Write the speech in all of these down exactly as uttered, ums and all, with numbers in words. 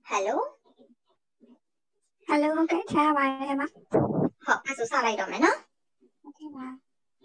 Hello Hello, okay, chào bạn em ạ. Học số sao lại đó mày nó Okay bạn.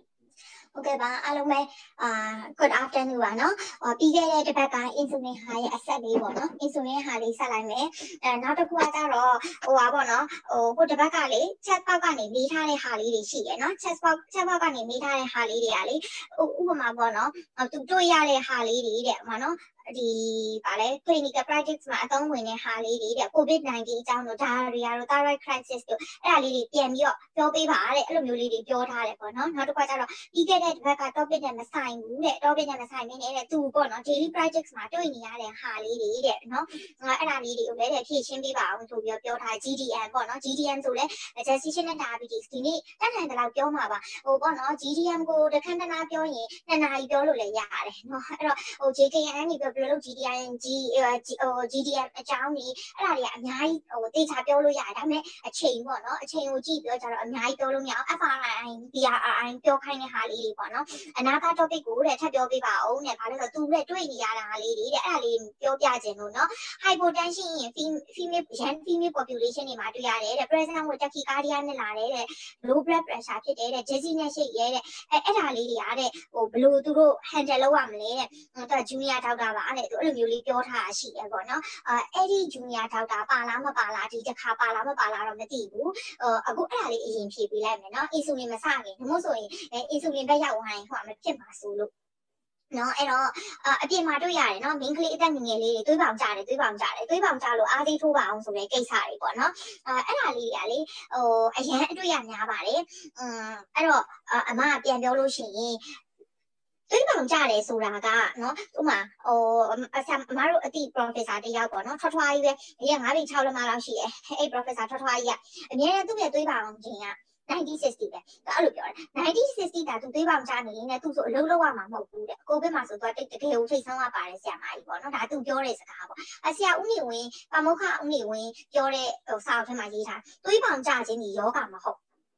Ok bạn alo mẹ à good afternoon bạn nó ờ pi cái cái cái insulin hai asset đi bọn nó insulin hai đi sao lại mẹ à nó được qua tao rồi ồ à bọn nó ồ cái cái cái lý chat bao cái này mi thay này hai lý đi xí nó chat bao chat bao cái này mi thay này hai lý đi à lý ủa mà bọn nó tụi tôi ya này hai lý đi đấy mà nó ဒီဗာလဲ clinical practice မှာအသုံးဝင်တဲ့ဟာလေးတွေတဲ့ COVID nineteen အကြောင်းတို့ diarrhea တို့ thyroid crisis တို့အဲ့ဒါလေးတွေပြန်ပြီးတော့ပြောပေးပါတဲ့အဲ့လိုမျိုးလေးတွေပြောထားတယ်ပေါ့နော်နောက်တစ်ခါကျတော့ပြီးခဲ့တဲ့တစ်ပတ်က topic နဲ့မဆိုင်ဘူးတဲ့ topic နဲ့မဆိုင်မင်းနဲ့သူပေါ့နော် daily practice မှာတွေ့နေရတဲ့ဟာလေးတွေတဲ့နော်အဲ့ဒါလေးတွေကိုလည်းဖြည့်ရှင်းပေးပါအောင်ဆိုပြီးတော့ပြောထား G D M ပေါ့နော် G D M ဆိုလဲ gestational diabetes ဒီနေ့တတ်နိုင်တယ်လို့ပြောမှာပါဟိုပေါ့နော် G D M ကိုတခဏတနာပြောရင်နှစ်နာရီပြောလို့လည်းရတယ်နော်အဲ့တော့ဟို J K N နေပြောပြလို့ G D M G ဟို G D M အကြောင်းကြီးအဲ့ဒါတွေကအများကြီးဟိုတေချာပြောလို့ရတယ်ဒါပေမဲ့အချိန်ပေါ့နော်အချိန်ကိုကြည့်ပြောကြတော့အများကြီးပြောလို့မရအောင် F R I B R I ပြောခိုင်းတဲ့ဟာလေးတွေပေါ့နော်အနာက topic ကိုတဲ့ထပ်ပြောပေးပါအောင်တဲ့ဘာလို့လဲဆိုသူနဲ့တွေ့နေရတာလေးတွေတဲ့အဲ့ဒါလေးပြောပြခြင်းလို့နော် hypotension ရင် female young female population တွေမှာတွေ့ရတယ်တဲ့ present with tachycardia နဲ့လာတယ်တဲ့ low blood pressure ဖြစ်တယ်တဲ့ dizziness ရှိရဲတဲ့အဲ့အဲ့ဒါလေးတွေအားတဲ့ဟိုဘလို့သူတို့ handle လုပ်ရမလဲတဲ့သူက junior doctor ပါတဲ့သူအဲ့လိုမျိုးလေးပြောထားတာရှိတယ်ပေါ့နော်အဲ့ဒီ junior doctor ပါလားမပါလားဒီတစ်ခါပါလားမပါလားတော့မသိဘူးအခုအဲ့ဒါလေးအရင်ဖြေပေးလိုက်မယ်နော် insulin မစခင်ဒါမှမဟုတ်ဆိုရင် insulin ဘက်ရောက်သွားရင်ဟိုမဖြစ်မှာဆိုလို့နော်အဲ့တော့အပြင်မှာတွေ့ရတယ်နော် main ကလေးအသက်ငယ်ငယ်လေးတွေသွေးပေါင်ကြတယ်သွေးပေါင်ကြတယ်သွေးပေါင်ကြလို့အားသေးထိုးပါအောင်ဆိုတဲ့ကိစ္စတွေပေါ့နော်အဲ့ဒါလေးတွေကလေဟိုအရန်အတွေ့ရများပါတယ်อืมအဲ့တော့အမကပြန်ပြောလို့ရှိရင်သွေးပေါင်ကြတယ်ဆိုတာကနော်ဥမာဟိုအဆရာအမတို့အတိ professor တယောက်ပေါ့နော်ထွားထွားကြီးပဲဒီကnine၆လက်မလောက်ရှိတယ်အဲ့ professor ထွားထွားကြီးကအများနဲ့သူ့ရဲ့သွေးပေါင်ခြင်းကnineteen sixty ပဲအဲ့လိုပြောတယ်nineteen sixty တာသူသွေးပေါင်ကြနေနေသူဆိုအလုံးလုံးရမှာမဟုတ်ဘူးတဲ့ကိုဗစ်မှာဆိုတော့တကယ်ကိုထိတ်ဆုံးရပါတယ်ဆရာမကြီးပေါ့နော်ဒါသူပြောတဲ့စကားပေါ့အဆရာဦးနေဝင်းပမုခဦးနေဝင်းပြောတဲ့ဟိုစာအုပ်ထဲမှာရေးထားသွေးပေါင်ကြခြင်းဒီယောဂမဟုတ်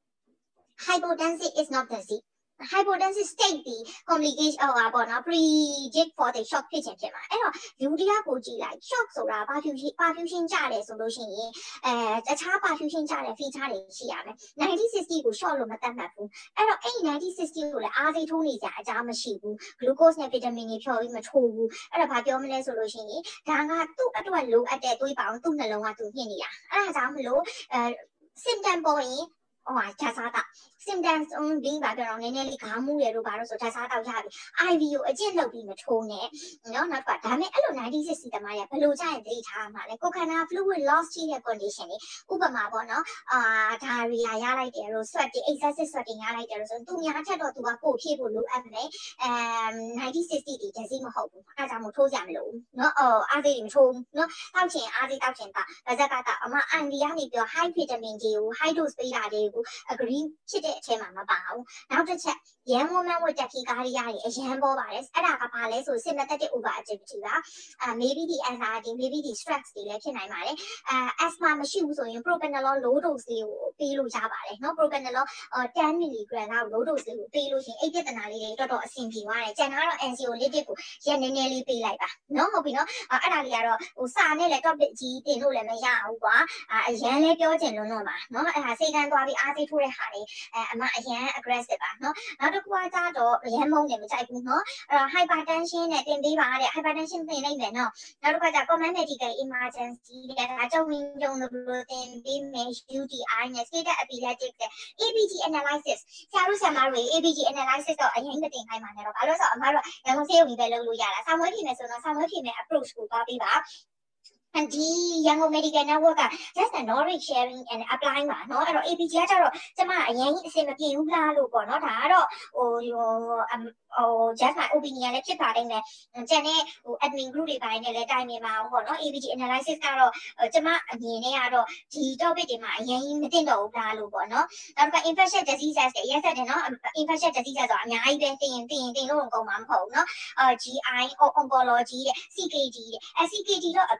hypotension is not disease hypotension state ဒီ complication ဟိုပါပေါ့နော် predict for the shock ဖြစ်ခြင်းဖြစ်မှာအဲ့တော့လူတရားကိုကြည့်လိုက် shock ဆိုတာ perfusion perfusion ကြတယ်ဆိုလို့ရှိရင်အဲတခြား perfusion ကြတဲ့ feature တွေရှိရမယ်nineteen sixty ကို shock လို့မသတ်မှတ်ဘူးအဲ့တော့အဲ့ nineteen sixty ကိုလည်းအားစိတ်ထိုးနေကြအကြောင်းမရှိဘူး glucose နဲ့ vitamin တွေဖြော်ပြီးမထိုးဘူးအဲ့တော့ဘာပြောမလဲဆိုလို့ရှိရင်ဒါကသူ့အတွက်လိုအပ်တဲ့သွေးပေါင်သူ့နှလုံးကသူညှစ်နေတာအဲ့ဒါကြောင့်မလို့အဲ symptom ပေါ်ရင်ဟိုဟာခြားစားတာ symptoms ပြီးပါတော့နည်းနည်းလေးခေါင်းမူရတို့ဘာလို့ဆိုခြားစားတော့ရပြီ I V ကိုအကျင့်လုပ်ပြီးမထိုးနဲ့နော်နောက်ကဒါမဲ့အဲ့လိုnineteen sixty တမရဘလို့ကြရင်သတိထားမှာလဲကိုခန္ဓာ fluid loss ရှိတဲ့ condition တွေဥပမာပေါ့နော်အာ diarrhea ရလိုက်တယ်လို့ sweating excessive sweating ရလိုက်တယ်လို့ဆိုသူများထက်တော့သူကပို့ဖြည့်ဖို့လိုအပ်မယ်အဲnineteen sixty ဒီ disease မဟုတ်ဘူးအားကြောင့်မထိုးကြမလို့နော်အော်အားသေးမထိုးနော်တောက်ချင်အားသေးတောက်ချင်တာဒါကြကတော့အမအန်ဒီကနေပြော high vitamin D ကို high dose ပေးတာတွေကို agree ဖြစ်တဲ့အချိန်မှာမပါဘူးနောက်တစ်ချက် young woman with tachycardia တွေအရန်ပေါ်ပါတယ်အဲ့ဒါကဘာလဲဆို sympathetic overactivity ပါအာ maybe the anxiety maybe the stress တွေလည်းဖြစ်နိုင်ပါတယ်အာ asthma မရှိဘူးဆိုရင် propranolol low dose လေးကိုပေးလို့ရပါတယ်နော် propranolol ten milligram လောက် low dose လေးကိုပေးလို့ရှိရင်အဲ့ပြဿနာလေးတွေတော်တော်အဆင်ပြေသွားတယ်ကျန်တာကတော့ anxiolytic ကိုရက်နည်းနည်းလေးပေးလိုက်ပါနော်ဟုတ်ပြီနော်အဲ့ဒါလေးကတော့ဟိုစာနဲ့လည်း topic ကြီးတင်လို့လည်းမရဘူးကွာအရန်လေးပြောချင်လို့တော့ပါနော်အဲ့ဒါစိတ်ကန်းသွားပြီးအားစိတ်ထိုးတဲ့ဟာတွေအဲအမအရန် aggressive ပါနော်နောက်တစ်ခုကကြတော့အရန်မုန်းတယ်မကြိုက်ဘူးနော်အဲ့တော့ hypertension နဲ့တင်ပေးပါတဲ့ hypertension တင်လိုက်မယ်နော်နောက်တစ်ခါကျ common medical emergency တဲ့ဒါကြုံရင်ကြုံလို့တင်ပေးမယ် U T I နဲ့ stated epileptic တဲ့ A B G analysis ဆရာတို့ဆရာမတွေ A B G analysis တော့အရင်မတင်ခိုင်းပါနဲ့တော့ဘာလို့ဆိုတော့အမတို့ရန်ကုန်ဆေးရုံကြီးပဲလုပ်လို့ရတာဆောင်းဝဲပြင်မယ်ဆိုတော့ဆောင်းဝဲပြင်မယ် approach ကိုသွားပေးပါand ဒီ Yangon Medical Network က just a knowledge sharing and applying ပါเนาะအဲ့တော့ A P G ကကြတော့ကျမအရင်ကြီးအစင်မပြေဘူးလားလို့ပေါ့เนาะဒါကတော့ဟိုဟိုဟို just my opinion လည်းဖြစ်ပါလိမ့်မယ်ကျန်တဲ့ဟို admin group တွေပိုင်းနဲ့လည်းတိုင်မြင်ပါအောင်ပေါ့เนาะ A P G analysis ကတော့ကျမအမြင်နဲ့ကတော့ဒီ topic တွေမှာအရင်ကြီးမသိတော့ဘူးလားလို့ပေါ့เนาะနောက်က infectious diseases တွေရက်ဆက်တယ်เนาะ infectious diseases ဆိုအများကြီးပဲသိရင်သိရင်သိလို့ကုန်မှာမဟုတ်ဘူးเนาะ G I oncology တဲ့ C K D တဲ့ C K D တော့ agree ဖြစ်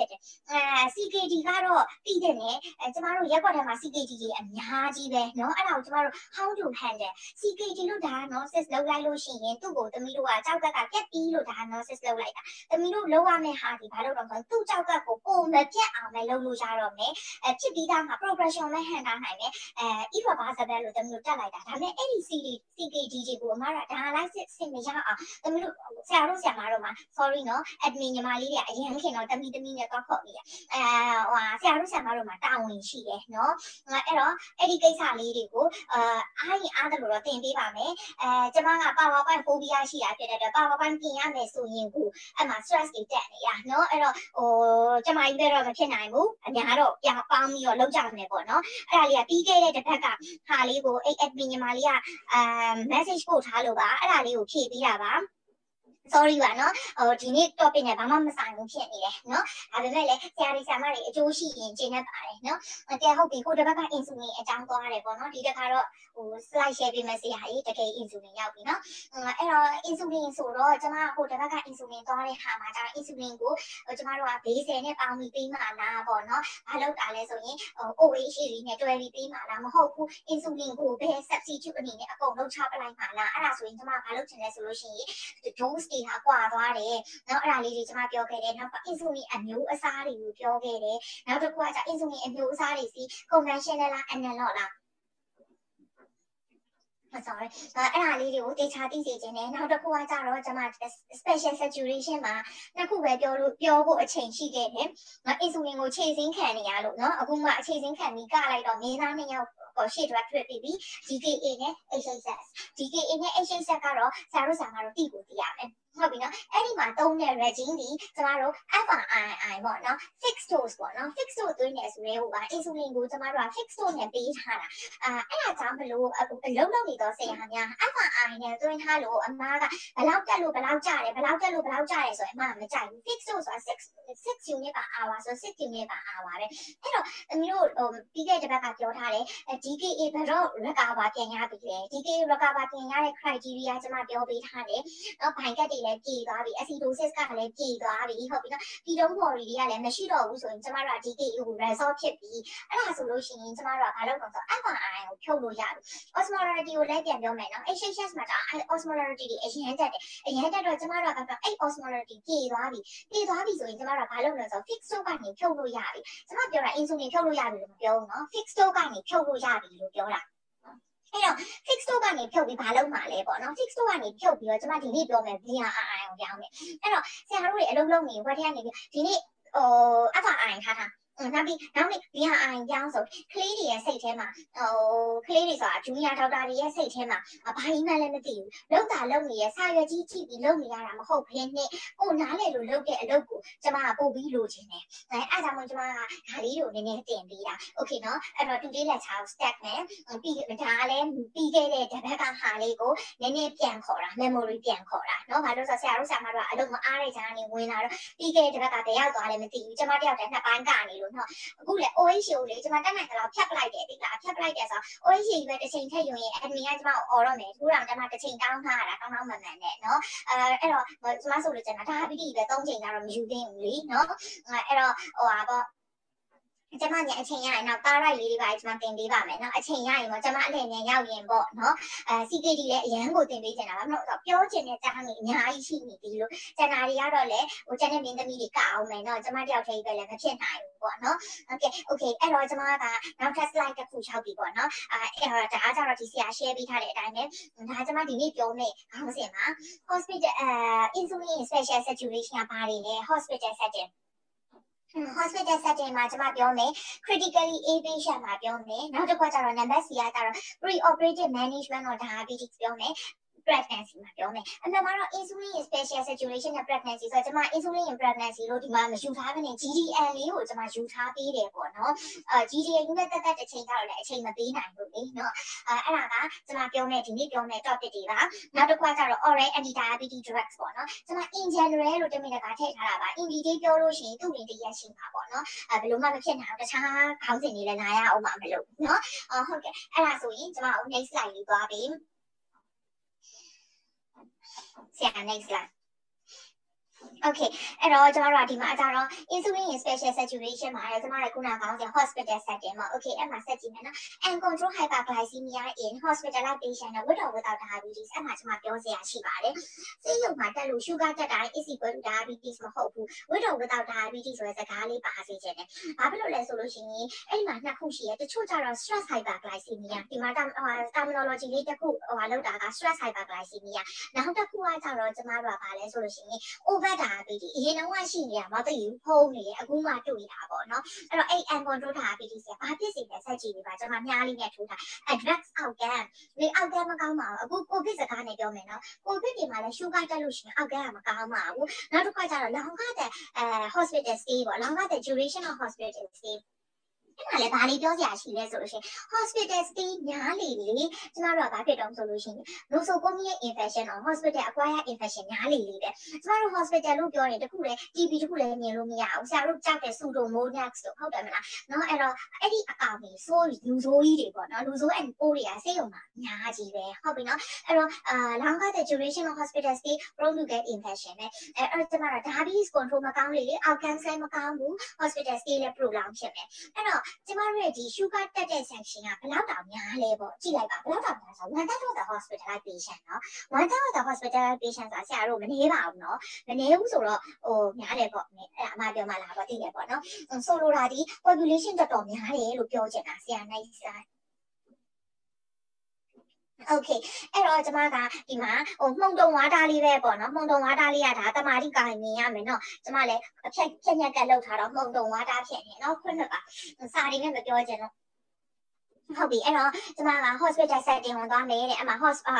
တယ်အဲ C K D ကတော့ပြီးတဲ့နဲ့အဲကျမတို့ရက်ကွက်ထဲမှာ C K D ကြီးအများကြီးပဲเนาะအဲ့ဒါကိုကျမတို့ how to handle C K D လို့ဒါเนาะ sis လောက်လိုက်လို့ရှိရင်သူ့ကိုသမီးတို့ကကြောက်ကက်ကပြက်ပြီးလို့ဒါเนาะ sis လောက်လိုက်တာသမီးတို့လောက်ရမယ့်ဟာဒီဘာလို့တော့ဆိုသူ့ကြောက်ကက်ကိုပုံမပြတ်အောင်ပဲလုပ်လို့ရတော့မယ်အဲဖြစ်ပြီးသားမှာ progression ပဲ handle နိုင်မယ်အဲ irreversible လို့သမီးတို့တက်လိုက်တာဒါပေမဲ့အဲ့ဒီ C K D ကြီးကိုအမကဒါလိုက်စစ်စစ်မရအောင်သမီးတို့ဆရာတို့ဆရာမတို့မှာ sorry เนาะ admin ညီမလေးတွေအရင်ခင်တော့တမီတမီနဲ့တော့ခေါ်ပြီးရအဲဟိုဆရာတို့ဆရာမတို့မှာတာဝန်ရှိတယ်เนาะအဲ့တော့အဲ့ဒီကိစ္စလေးတွေကိုအာအားရင်အားတယ်လို့တော့သင်ပေးပါမယ်အဲကျမက PowerPoint phobia ရှိတာဖြစ်တဲ့အတွက် PowerPoint ပြင်ရမယ်ဆိုရင်ကိုအဲ့မှာ stress တွေတက်နေရเนาะအဲ့တော့ဟိုကျမကြီးပဲတော့မဖြစ်နိုင်ဘူးအများတော့ပြပေါင်းပြီးတော့လောက်ကြမယ်ပေါ့เนาะအဲ့ဒါလေးကပြီးခဲ့တဲ့တစ်ဖက်ကဟာလေးကိုအဲ့ admin ညီမလေးကအာ message ပို့ထားလို့ပါအဲ့ဒါလေးကိုဖြည့်ပေးတာပါ sorry ပါเนาะဟိုဒီနေ့ topic နဲ့ဘာမှမဆိုင်ဘူးဖြစ်နေတယ်เนาะဒါပေမဲ့လည်းဆရာတွေဆရာမတွေအကျိုးရှိရင်ကျင့်တတ်ပါတယ်เนาะကဲဟုတ်ပြီကိုတစ်ဘက်က insulin အကြောင်းသွားရတယ်ပေါ့เนาะဒီတစ်ခါတော့ဟို slide share ပေးမယ်ဆရာကြီးတကယ် insulin ရောက်ပြီเนาะအဲ့တော့ insulin ဆိုတော့ကျမဟိုတစ်ဘက်က insulin သွားတဲ့ခါမှာကျတော့ insulin ကိုကျမတို့က base နဲ့ပေါင်းပြီးပေးမှလားပေါ့เนาะဘာလို့တာလဲဆိုရင်ဟို O H ကြီးနဲ့တွဲပြီးပေးမှလားမဟုတ်ဘူး insulin ကိုပဲ substitute အနေနဲ့အကုန်လုံးချပလိုက်မှလားအဲ့ဒါဆိုရင်ကျမဘာလို့ထင်လဲဆိုလို့ရှိရင် dose တွေဟာကွာသွားတယ်เนาะအဲ့ဒါလေးတွေကျမပြောခဲ့တယ်နောက် insulin အမျိုးအစားတွေကိုပြောခဲ့တယ်နောက်တစ်ခုကကျ insulin အမျိုးအစားတွေစီ conventional လား analog လားsorry အဲ့ဒါလေးတွေကိုတေချာသိစေခြင်းနဲ့နောက်တစ်ခုကကြတော့ကျွန်မ special saturation မှာနှစ်ခုပဲပြောလို့ပြောဖို့အချိန်ရှိခဲ့တယ်။ငါ insulin ကိုခြေစင်းခံနေရလို့เนาะအခုမှအခြေစင်းခံပြီးကလိုက်တော့မင်းသားနှစ်ယောက်ကိုရှေ့တွက်ထွက်ပြီးပြီ D K A နဲ့ H H S D K A နဲ့ H H S ကတော့ဆရာတို့ဆရာမတို့သိကိုသိရမယ်။ဟုတ်ပြီနော်အဲ့ဒီမှာသုံးတဲ့ regime ဒီကျမတို့ F R I I ပေါ့နော် fixed dose ပေါ့နော် fixed dose သွင်းနေဆိုရဲဟိုက insulin ကိုကျမတို့က fixed dose နဲ့ပေးထားတာအာအဲ့ဒါကြောင့်မလို့အလုံးလုံးနေတော့ဆရာများ F R I နဲ့သွင်းထားလို့အမားကဘလောက်တက်လို့ဘလောက်ကျတယ်ဘလောက်တက်လို့ဘလောက်ကျတယ်ဆိုရင်အမမကြိုက်ဘူး fixed dose ဆိုတာsix unit per hour ဆိုsix unit per hour ပဲအဲ့တော့အမျိုးဟိုပြီးခဲ့တဲ့ဘက်ကပြောထားတယ် D K A ဘယ်တော့ recover ပြန်ရပြီလဲ D K A recover ပြန်ရတဲ့ criteria ကျမပြောပေးထားတယ်တော့ဘိုင်ကတ်တွေလည်းပြေသွားပြီ acidosis ကလည်းပြေသွားပြီဟုတ်ပြီနော်ဒီတော့ body တွေကလည်းမရှိတော့ဘူးဆိုရင်ကျမတို့က D K A ကို resolve ဖြစ်ပြီအဲ့ဒါဆိုလို့ရှိရင်ကျမတို့ကဘာလုပ်တော့ဆို F R I ကိုဖြုတ်လို့ရပြီ osmolarity ကိုလည်းပြန်ပြောမယ်နော် H H S မှာဒါ osmolarity တွေအရင်တက်တယ်အရင်တက်တော့ကျမတို့ကအဲ့ osmolarity ပြေသွားပြီပြေသွားပြီဆိုရင်ကျမတို့ကဘာလုပ်လဲဆို fixed dose ကနေဖြုတ်လို့ရပြီကျမပြောတာ insulin ဖြုတ်လို့ရပြီလို့မပြောဘူးနော် fixed dose ကနေဖြုတ်လို့ရပြီလို့ပြောတာအဲ့တော့ fixed dose ကနေဖြုတ်ပြီးဘာလုပ်မှာလဲပေါ့နော် fixed dose ကနေဖြုတ်ပြီးတော့ကျမဒီနေ့ပြောမယ် V R I ကိုပြောင်းမယ်အဲ့တော့ဆရာတို့တွေအလုပ်လုပ်နေဝက်ထက်ကနေဒီနေ့ဟို F R I ထားထားနောက်ပြီးနောက်နေ့ V R I ပြောင်းဆိုကလေးတွေရဲ့စိတ်ထဲမှာဟိုကလေးတွေဆိုတာဂျူနီယာဒေါက်တာတွေရဲ့စိတ်ထဲမှာဘာကြီးမှလည်းမသိဘူးလောက်တာလောက်နေရဲ့ဆာရွက်ကြီးကြည့်ပြီးလုပ်နေရတာမဟုတ်ဘဲနဲ့ကိုနားလေလို့လုပ်တဲ့အလုပ်ကိုကျမကပို့ပြီးလိုချင်တယ်အဲအားကြောင့်မို့ကျမကဒါလေးကိုနည်းနည်းတင်ပေးတာโอเคနော်အဲ့တော့ today lecture ကို start မယ်ပြီးဒါလည်းပြီးခဲ့တဲ့တပတ်ကဟာလေးကိုနည်းနည်းပြန်ခေါ်တာ memory ပြန်ခေါ်တာเนาะဘာလို့ဆိုဆရာတို့ဆရာမတို့ကအလုပ်မအားတဲ့ဂျာနေဝင်လာတော့ပြီးခဲ့တဲ့တပတ်ကတယောက်သွားလည်းမသိဘူးကျမတယောက်တည်းနှစ်ပိုင်းကနေလို့နော်အခုလေ O H ကိုလေကျမတက်နိုင်တယ်လို့ဖြတ်ပလိုက်တယ်ဒီလားဖြတ်ပလိုက်တယ်ဆိုတော့ O H ကြီးပဲတစ်ချိန်ထည့်ယူရင် admin ကကျမကိုអော်တော့မယ်သူကကျမတစ်ချိန်တောင်းထားတာတောင်းတောင်းမှန်မှန်နဲ့เนาะအဲအဲ့တော့ကျမဆိုလို့ကျန်တာဒါပီတီပဲသုံးချိန်ကတော့မယူသေးဘူးလीเนาะအဲ့တော့ဟိုပါပေါ့ကျမညအချိန်ရရင်တော့တားရိုက်လေးတွေပါကျမတင်ပေးပါမယ်နော်အချိန်ရရင်ပေါ့ကျမအလှည့်နဲ့ရောက်ရင်ပေါ့နော်အဲ C K D လည်းအရန်ကိုတင်ပေးချင်တာပါမဟုတ်တော့ပြောချင်တဲ့ကြားနေအများကြီးရှိနေပြီလို့ကျန်တာတွေကတော့လေဟိုကျန်တဲ့မင်းသမီးတွေကအောင်မယ်နော်ကျမတယောက်တည်းပဲလည်းမဖြစ်နိုင်ဘူးပေါ့နော်โอเคโอเคအဲ့တော့ကျမကနောက်ထပ် slide တစ်ခုရောက်ပြီပေါ့နော်အဲအဲ့ဒါအားကြတော့ဒီဆရာ share ပေးထားတဲ့အတိုင်းပဲဒါကျမဒီနေ့ပြောမယ့်ခေါင်းစဉ်မှာ hospital အဲ insulin special saturation ကဘာတွေလဲ hospital setting hospital setting မှာကျွန်မပြောမယ် critically ill patient မှာပြောမယ်နောက်တစ်ခါကျတော့ number C ကကျတော့ pre-operative management of diabetes ပြောမယ် pregnancy မှာပြောမယ်အမှန်မှာတော့ insulin special saturation နဲ့ pregnancy ဆိုတော့ကျွန်မ insulin in pregnancy လို့ဒီမှာမယူထားဘဲနဲ့ G D L လေးကိုကျွန်မယူထားပေးတယ်ပေါ့နော်အဲ G D L နဲ့တက်တက်တစ်ချိန်တော့လည်းအချိန်မပေးနိုင်ဘူးလေနော်အဲအဲ့ဒါကကျွန်မပြောမယ်ဒီနေ့ပြောမယ် topic တွေပါနောက်တစ်ခါကျတော့ oral anti diabetes drugs ပေါ့နော်ကျွန်မ in general လို့တမင်တကာထည့်ထားတာပါ in detail ပြောလို့ရှိရင်သူ့ရင်တည်းရရှိမှာပေါ့နော်အဲဘယ်လိုမှမဖြစ်နိုင်အောင်တခြားခေါင်းစဉ်တွေလည်းနားရအောင်မမလို့နော်အော်ဟုတ်ကဲ့အဲ့ဒါဆိုရင်ကျွန်မ next slide လေးသွားပြီဆရာ next slide Okay အဲ့တော့ကျွန်တော်တို့ကဒီမှာအကြတော့ insulin special saturation မှာလည်းကျွန်တော်တို့ခုနကကောင်းစင် hospital setting မှာ okay အဲ့မှာဆက်ကြည့်မယ်နော် uncontrolled hyperglycemia in hospitalized patient with or without diabetes အဲ့မှာကျွန်မပြောစရာရှိပါတယ်ဆေးရုံမှာတက်လို့ sugar တက်တိုင်း is equal to diabetes မဟုတ်ဘူး with or without diabetes ဆိုတဲ့စကားလေးပါစေချင်တယ်ဘာဖြစ်လို့လဲဆိုလို့ရှိရင်အဲ့ဒီမှာနှစ်ခုရှိရတချို့ကျတော့ stress hyperglycemia ဒီမှာ terminology လေးတစ်ခုဟိုလောက်တာက stress hyperglycemia နောက်တစ်ခုကကျတော့ကျွန်တော်တို့ကဘာလဲဆိုလို့ရှိရင် over diabetes အရင်တော့ရှိနေတာမသိဘူးဖုံးနေတယ်အခုမှတွေ့တာပေါ့နော်အဲ့တော့အဲ့ uncontrolled diabetes ကဘာဖြစ်စေလဲဆက်ကြည့်နေပါကျွန်မမြားလေးနဲ့ထိုးထား address outcome ဒီ outcome မကောင်းပါဘူးအခု covid စကားနဲ့ပြောမယ်နော် covid ဒီမှာလည်း sugar တက်လို့ရှိရင် outcome ကမကောင်းပါဘူးနောက်တစ်ခါကျတော့ long တဲ့ hospital stay ပေါ့ long တဲ့ duration of hospital stay အဲ့ဒါလည်းဘာလေးပြောစရာရှိလဲဆိုလို့ရှိရင် hospital stay များလေလေကျမတို့ကဘာဖြစ်တော့ဆိုလို့ရှိရင် nosocomial infection or hospital acquired infection များလေလေပဲကျမတို့ hospital လို့ပြောရင်တခုလေ T B တခုလေမြင်လို့မရဘူးဆရာတို့ကြောက်တဲ့ pseudomonas တို့ဟုတ်တယ်မလားเนาะအဲ့တော့အဲ့ဒီအကောင်ကြီးဆိုးလူဆိုးကြီးတွေပေါ့နော်လူဆိုးအဲ့ပိုးတွေကဆေးရုံမှာအများကြီးပဲဟုတ်ပြီနော်အဲ့တော့အာ longer the duration of hospital stay prone to get infection နဲ့အဲ့အဲ့ကျမတို့ diabetes control မကောင်းလေလေ outcome လည်းမကောင်းဘူး hospital stay လည်း prolong ဖြစ်မယ်အဲ့တော့ကျမတို့ရဲ့ဒီ sugar တက်တဲ့ section ကဘယ်လောက်တောင်များလဲပေါ့ကြည့်လိုက်ပါဘယ်လောက်တောင်များဆို one third of the hospitalized patient เนาะ one third of the hospitalized patient ဆိုတာဆရာတို့မနေပါဘူးเนาะမနေဘူးဆိုတော့ဟိုများတယ်ပေါ့အဲ့အမပြောမှလာပေါ့သိတယ်ပေါ့เนาะဆိုလိုတာဒီ population တော်တော်များတယ်လို့ပြောချင်တာဆရာနိုင်စာOkay အဲ့တော့ကျမကဒီမှာဟိုမှုံတုံဝါတာလေးပဲပေါ့နော်မှုံတုံဝါတာလေးကဒါတမာတိကိုင်မြင်ရမယ်နော်ကျမလည်းအဖြတ်ဖြတ်ညက်ကလောက်ထားတော့မှုံတုံဝါတာဖြစ်နေနော်ခွင့်မဲ့ပါစာရီနဲ့မပြောချင်တော့ဟုတ်ပြီအဲ့တော့ကျမက hospital setting ကိုသွားမယ်တဲ့အမ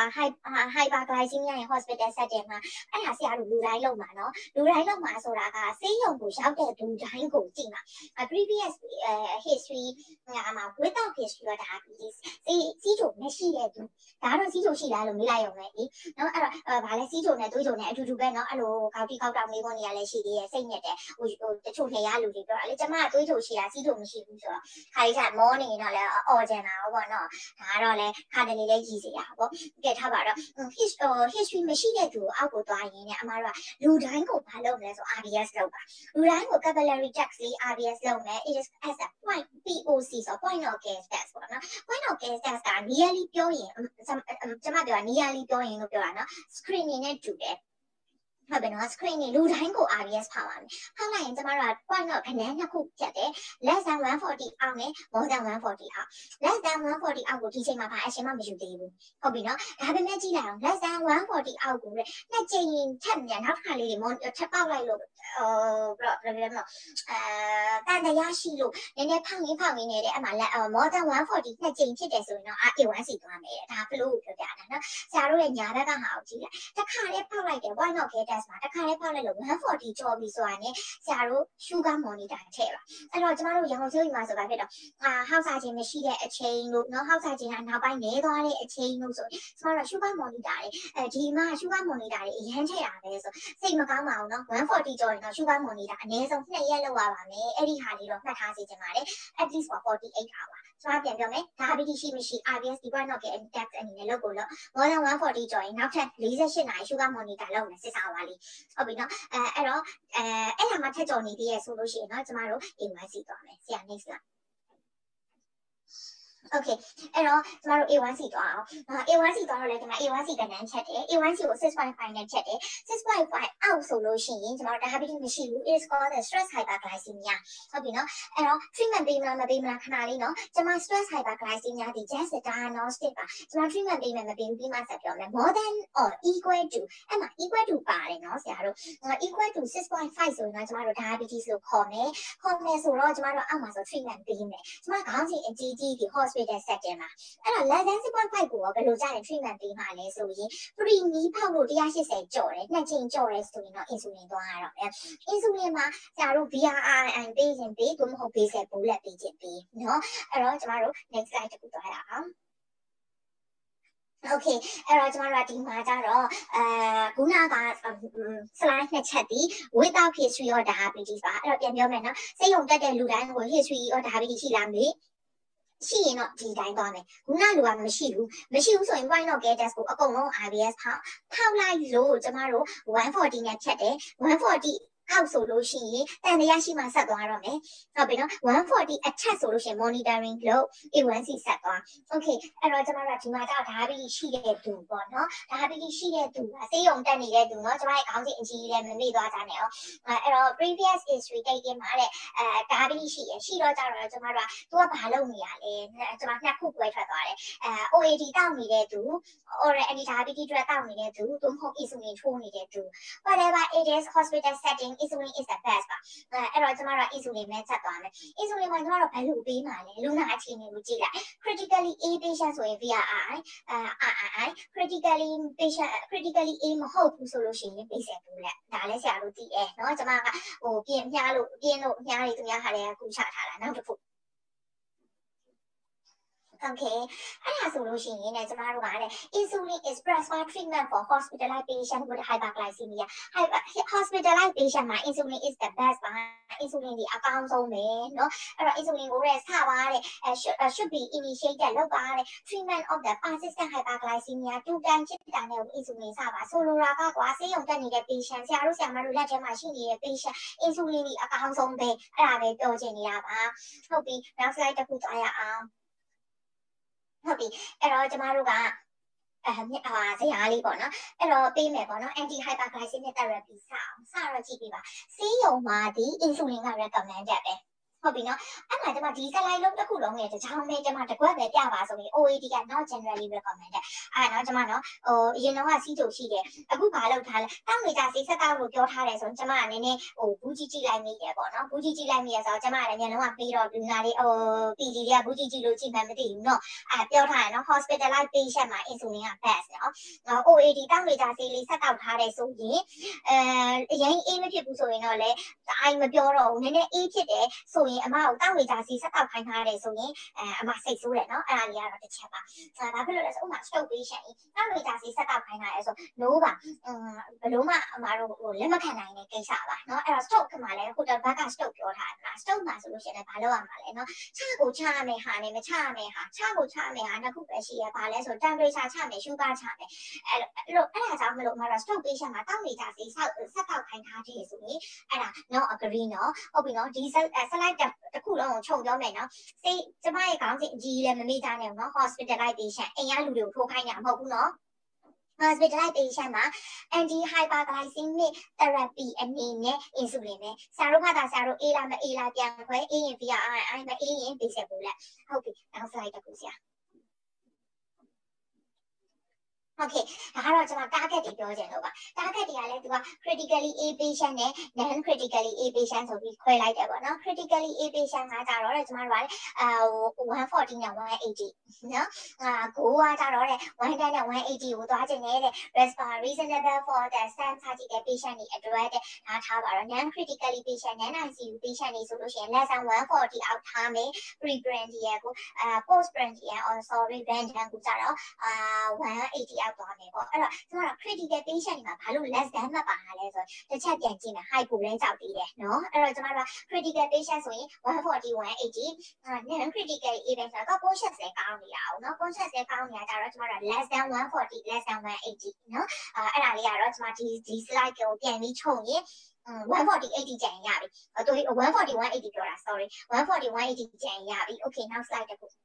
hyperglycemia ရဲ့ hospital setting မှာအဲ့ဒါဆရာတို့လူတိုင်းလုံးမှာနော်လူတိုင်းလုံးမှာဆိုတာကဆေးရုံကိုရောက်တဲ့လူတိုင်းကိုကြည့်မှာ previous history မှာ without history က diabetes စီစီးချိုမရှိတဲ့သူဒါတော့စီးချိုရှိလားလို့မေးလိုက်ရုံပဲဒီနော်အဲ့တော့ဗာလဲစီးချိုနဲ့သွေးချိုနဲ့အတူတူပဲနော်အဲ့လိုကောက်တီကောက်တောင်မေးခွန်းနေရလဲရှိသေးရဲ့စိတ်ညစ်တယ်ဟိုတချို့နေရလူတွေပြောတာလေကျမကသွေးချိုရှိလားစီးချိုမရှိဘူးဆိုတော့ခါလေးကမောနေတော့လဲအော်ကျန်တာပေါ့နော်ဒါကတော့လဲခါတလေလေးကြီးစီရပေါ့ကဲထားပါတော့ history မရှိတဲ့သူအောက်ကိုသွားရင်လည်းအမားတို့ကလူတိုင်းကိုဘာလုပ်မလဲဆို R D S လုပ်ပါလူတိုင်းကို capillary test လေး R D S လုပ်မယ် it is as a point P O C ဆို point of care test ပေါ့နော် point of care test က nearly ပြောရင်ကျမပြောတာ nearly ပြောရင်လို့ပြောတာနော် screening နဲ့တူတယ်ဟုတ်ပြီနော် screen နဲ့လူတိုင်းကို R D S ဖောက်ရမယ်။ဖောက်လိုက်ရင်ကျမတို့က point တော့ခဏနှစ်ခုဖြတ်တယ် less than one forty အောက်နဲ့ more than one forty အောက် less than one forty အောက်ကိုဒီချိန်မှာဘာ action မှမယူသေးဘူး။ဟုတ်ပြီနော်။ဒါပေမဲ့ကြည့်လိုက်အောင် less than one forty အောက်ကိုလေနှစ်ချိန်ထပ်မြန်နောက်တစ်ခါလေးတွေထပ်ပေါက်လိုက်လို့ဟိုဘယ်လိုလဲမလို့အဲတန်တရားရှိလို့နည်းနည်းဖောက်ရင်းဖောက်ရင်းနေတယ်အမှ more than one forty နှစ်ချိန်ဖြစ်တယ်ဆိုရင်တော့ A one C သွားမယ်။ဒါဘလို့ပြောပြတာနော်။ဆရာတို့ရဲ့ညာဘက်ကဟာကိုကြည့်လိုက်။တစ်ခါလေးဖောက်လိုက်တယ် point of care test မှာတစ်ခါလေးဖောက်လိုက်လို့one forty ကျော်ပြီဆိုတာနဲ့ဆရာတို့ sugar monitor ထည့်ပါအဲ့တော့ကျမတို့ရန်ကုန်ဆေးရုံမှာဆိုပါဖြစ်တော့အာဟောက်စားခြင်းမရှိတဲ့အချိန်လို့เนาะဟောက်စားခြင်းကနောက်ပိုင်းနေသွားတဲ့အချိန်လို့ဆိုကျမတို့ sugar monitor တွေအဲဒီမှာ sugar monitor တွေအရန်ထည့်တာပဲဆိုစိတ်မကောင်းပါဘူးเนาะone forty ကျော်ရင်တော့ sugar monitor အနည်းဆုံးနှစ်ရက်လောက်ရပါမယ်အဲ့ဒီဟာလေးတော့မှတ်ထားစေချင်ပါတယ် at least for forty-eight hour ကျွန်တော်ပြန်ပြောမယ် diabetes ရှိမရှိ R D S ဒီ point of care test အနေနဲ့လုပ်ကိုလို့ more than one forty ကျော်ရင်နောက်ထပ်forty-eightနာရီ sugar monitor လုပ်မယ်စစ်စားပါလိဟုတ်ပြီเนาะအဲအဲ့တော့အဲအဲ့ဒါမှထက်ကျော်နေသေးရဲ့ဆိုလို့ရှိရင်เนาะကျမတို့ A one C သွားမယ်ဆရာ next လား Okay အဲ့တော့ကျမတို့ A one C သွားအောင် A one C သွားတော့လေဒီမှာ A one C ကနန်းချက်တယ် A one C ကိုsix point five နဲ့ချက်တယ်six point five အောက်ဆိုလို့ရှိရင်ကျမတို့ diabetes မရှိဘူး it is called the stress hyperglycemia ဟုတ်ပြီနော်အဲ့တော့ treatment ပေးမလားမပေးမလားခဏလေးနော်ကျမ stress hyperglycemia ဒီ just diagnostic ပါကျမ treatment ပေးမယ်မပေးဘူးပြီးမှဆက်ပြောမယ် more than or equal to အဲ့မှာ equal to ပါတယ်နော်ဆရာတို့ equal to six point five ဆိုရင်တော့ကျမတို့ diabetes လို့ခေါ်မယ်ခေါ်မယ်ဆိုတော့ကျမတို့အောက်မှာဆို treatment ပေးမယ်ကျမခေါင်းစဉ်အကြီးကြီးဒီ hospital setting မှာအဲ့တော့ less than six point five ကိုဘယ်လိုကြရင် treatment ပေးမှာလဲဆိုရင် pre knee ဖောက်လို့one eightyကျော်တယ်နှစ်ချိန်ကျော်တယ်ဆိုရင်တော့ insulin သွားရတော့မယ် insulin မှာဆရာတို့ B R I N ပေးခြင်းပေးသို့မဟုတ် basal bullet ပေးခြင်းပေးเนาะအဲ့တော့ကျမတို့ next slide တစ်ခုသွားရအောင်Okay အဲ့တော့ကျမတို့ကဒီမှာကြတော့အဲခုနက slide နှစ်ချက်ဒီ without history of diabetes ပါအဲ့တော့ပြန်ပြောမယ်နော်စိတ်ုံတက်တဲ့လူတိုင်းကို history of diabetes ရှိလားမေးရှိရင်တော့ဒီတိုင်းသွားမယ်ခုနလိုကမရှိဘူးမရှိဘူးဆိုရင် why not get test ကိုအကုန်လုံး I B S ဖောက်ဖောက်လိုက်လို့ကျမတို့one fortyနဲ့ဖြတ်တယ်one fortyအောက်ဆိုလို့ရှိရင်တန်တရားရှိမှဆက်သွားတော့မယ်ဟုတ်ပြီနော်one fortyအထက်ဆိုလို့ရှိရင် monitoring လုပ် A one C ဆက်သွား okay အဲ့တော့ကျမတို့ဒီမှာတော့ diabetes ရှိတဲ့သူပေါ့နော် diabetes ရှိတဲ့သူကဆေးရုံတက်နေတဲ့သူနော်ကျမရဲ့ခေါင်းစဉ်အကြီးကြီးလည်းမမေ့သွားကြနဲ့အောင်အဲ့တော့ previous history တိတ်တင်မှာတဲ့အဲ diabetes ရှိရရှိတော့ကြတော့ကျမတို့ကသူကဘာလုပ်နေရလဲကျမနှစ်ခုပွဲထွက်သွားတယ်အဲ O A D တောက်နေတဲ့သူ oral anti diabetes drug တောက်နေတဲ့သူသူမဟုတ် insulin ထိုးနေတဲ့သူ whatever it is hospital setting insulin is the best ပါအဲ့တော့ကျမတို့ insulin နဲ့ချက်သွားမယ် insulin မှာကျမတို့ဘယ်လိုပေးမှာလဲလူနာအခြေအနေကိုကြည့်လိုက် critically A patient ဆိုရင် V R I အဲ R I I critically patient critically A မဟုတ်ဘူးဆိုလို့ရှိရင်ပေးဆက်ဘူးလက်ဒါလည်းဆရာတို့သိတယ်เนาะကျမကဟိုပြင်ပြလို့ပြင်းလို့ညားတွေသူများဟာလည်းအခုချထားတာနောက်တစ်ခုOkay အဲ့ဒါဆိုလို့ရှိရင်လည်းကျမတို့ကလည်း insulin is prescribed treatment for hospitalized patient with hyperglycemia hospitalized patient မှာ insulin is the best ပါ insulin ဒီအကောင်းဆုံးပဲเนาะအဲ့တော့ insulin ကိုလည်းစပါတဲ့ should be initiated လုပ်ပါတဲ့ treatment of the persistent hyperglycemia တူတန်ချစ်တာနဲ့ insulin စပါဆိုလိုတာကကွာဆေးရုံတက်နေတဲ့ patient ဆရာတို့ဆရာမတို့လက်ထဲမှာရှိနေတဲ့ patient insulin ဒီအကောင်းဆုံးပဲအဲ့ဒါပဲပြောချင်နေတာပါဟုတ်ပြီနောက် slide တစ်ခုသွားရအောင်ဟုတ်ပြီအဲ့တော့ကျမတို့ကအဲဟာဇရာလေးပေါ့နော်အဲ့တော့ပေးမယ်ပေါ့နော် anti hyperglycemic therapy စအောင်စတော့ကြည့်ပေးပါဆေးရုံမှာဒီ insulin က recommended ပဲဟုတ်ပြီနော်အဲ့မှာကျမဒီ slide လုံးတစ်ခုလုံးရဲ့တကြောင်ပဲကျမတကွက်ပဲပြပါဆိုပြီး O A D က not generally recommended အဲ့တော့ကျမနော်ဟိုအရင်တော့စီးကြိုရှိတယ်အခုဘာလုပ်ထားလဲတောင်းနေကြဆေးဆက်တောက်လို့ပြောထားတယ်ဆိုရင်ကျမကနည်းနည်းဟိုဘူးကြီးကြည့်လိုက်မိတယ်ပေါ့နော်ဘူးကြီးကြည့်လိုက်မိရဆိုတော့ကျမလည်းညလုံးကပြီးတော့လူနာလေးဟို P G တွေကဘူးကြီးကြည့်လို့ကြည့်မှမသိဘူးနော်အဲ့ပြောထားတယ်နော် hospitalized patient မှာ insulin က best နော် O A D တောင်းနေကြဆေးလေးဆက်တောက်ထားတယ်ဆိုရင်အဲအရင်အေးမဖြစ်ဘူးဆိုရင်တော့လေအိုင်မပြောတော့ဘူးနည်းနည်းအေးဖြစ်တယ်ဆိုရင်အမကိုတောင်းနေကြစီဆက်တောက်ခိုင်းထားတယ်ဆိုရင်အဲအမစိတ်ဆိုးတယ်နော်အဲ့ဒါလေးကတော့တစ်ချက်ပါအဲဘာဖြစ်လို့လဲဆိုဥမာ stroke patient တောင်းနေကြစီဆက်တောက်ခိုင်းထားရဲဆို no ပါဘယ်လိုမှအမတို့ဟိုလက်မခံနိုင်တဲ့ကိစ္စပါနော်အဲ့တော့ stroke ကမှလည်းဟိုတယ်ဘက်က stroke ပြောထားတယ်လား stroke မှာဆိုလို့ရှိရင်ဘာလုပ်ရမှာလဲနော်ချကိုချရမယ်ဟာနဲ့မချရမယ်ဟာချကိုချရမယ်ဟာနှစ်ခုပဲရှိရပါလဲဆို temperature ချမယ် sugar ချမယ်အဲ့လိုအဲ့ဒါကြောင့်မလို့မှာတော့ stroke patient မှာတောင်းနေကြစီဆက်ဆက်တောက်ခိုင်းထားတယ်ဆိုရင်အဲ့ဒါ no agree နော်ဟုတ်ပြီနော်ဒီ slide တစ်ခုလုံးကိုခြုံပြောမယ်နော်စိတ်ကျမရဲ့ခေါင်းစဉ်အကြီးလည်းမမေ့ကြနဲ့နော် hospitalized patient အိမ်ကလူတွေကိုထိုးခိုင်းတာမဟုတ်ဘူးနော် hospitalized patient မှာ anti hyperglycemic therapy အနေနဲ့ insulin ပဲဆရာတို့ကသာဆရာတို့အေးလားမအေးလားပြန်ခွဲအေးရင် V R I မအေးရင်ပေးဆက်ဘူးလက်ဟုတ်ပြီနောက် slide တစ်ခုဆရာOkay ဒါကတော့ကျွန်မ target တွေပြောချင်လို့ပါ target တွေကလည်းသူက critically A patient နဲ့ non critically A patient ဆိုပြီးခွဲလိုက်တယ်ပေါ့နော် critically A patient ကကြတော့ကျွန်မတို့ကအာone fortyနဲ့one eighty နော်အာကိုကကြတော့one tenနဲ့one eightyကိုသွားခြင်းနဲ့ reasonable for the stand surgical patient တွေအတွက်တဲ့ဒါထားပါတော့ non critically patient နဲ့ I C U patient တွေဆိုလို့ရှိရင် less than one forty အောက်ထားမယ် pre-prandial ကိုအာ post-prandial or sorry random ကိုကြတော့အာone eightyအောက်သွားမယ်ပေါ့အဲ့တော့ကျွန်တော် critical patient တွေမှာဘာလို့ less than မပါတာလဲဆိုတော့တစ်ချက်ပြန်ကြည့်မယ် high ကိုလည်းကြောက်သေးတယ်နော်အဲ့တော့ကျွန်တော်တို့ critical patient ဆိုရင်one forty one eighty အာ non critical event ဆိုတော့ conscious လည်းကောင်းနေတာအောင်နော် conscious လည်းကောင်းနေတာကြတော့ကျွန်တော်တို့ less than one forty less than one eighty နော်အဲ့ဒါလေးကတော့ကျွန်မဒီဒီ slide ကိုပြန်ပြီးခြုံရင်one forty eighty ကျန်ရပြီ။တို့one forty one eighty ပြောတာ sorry one forty one eighty ကျန်ရပြီ။ Okay now slide တစ်ခု။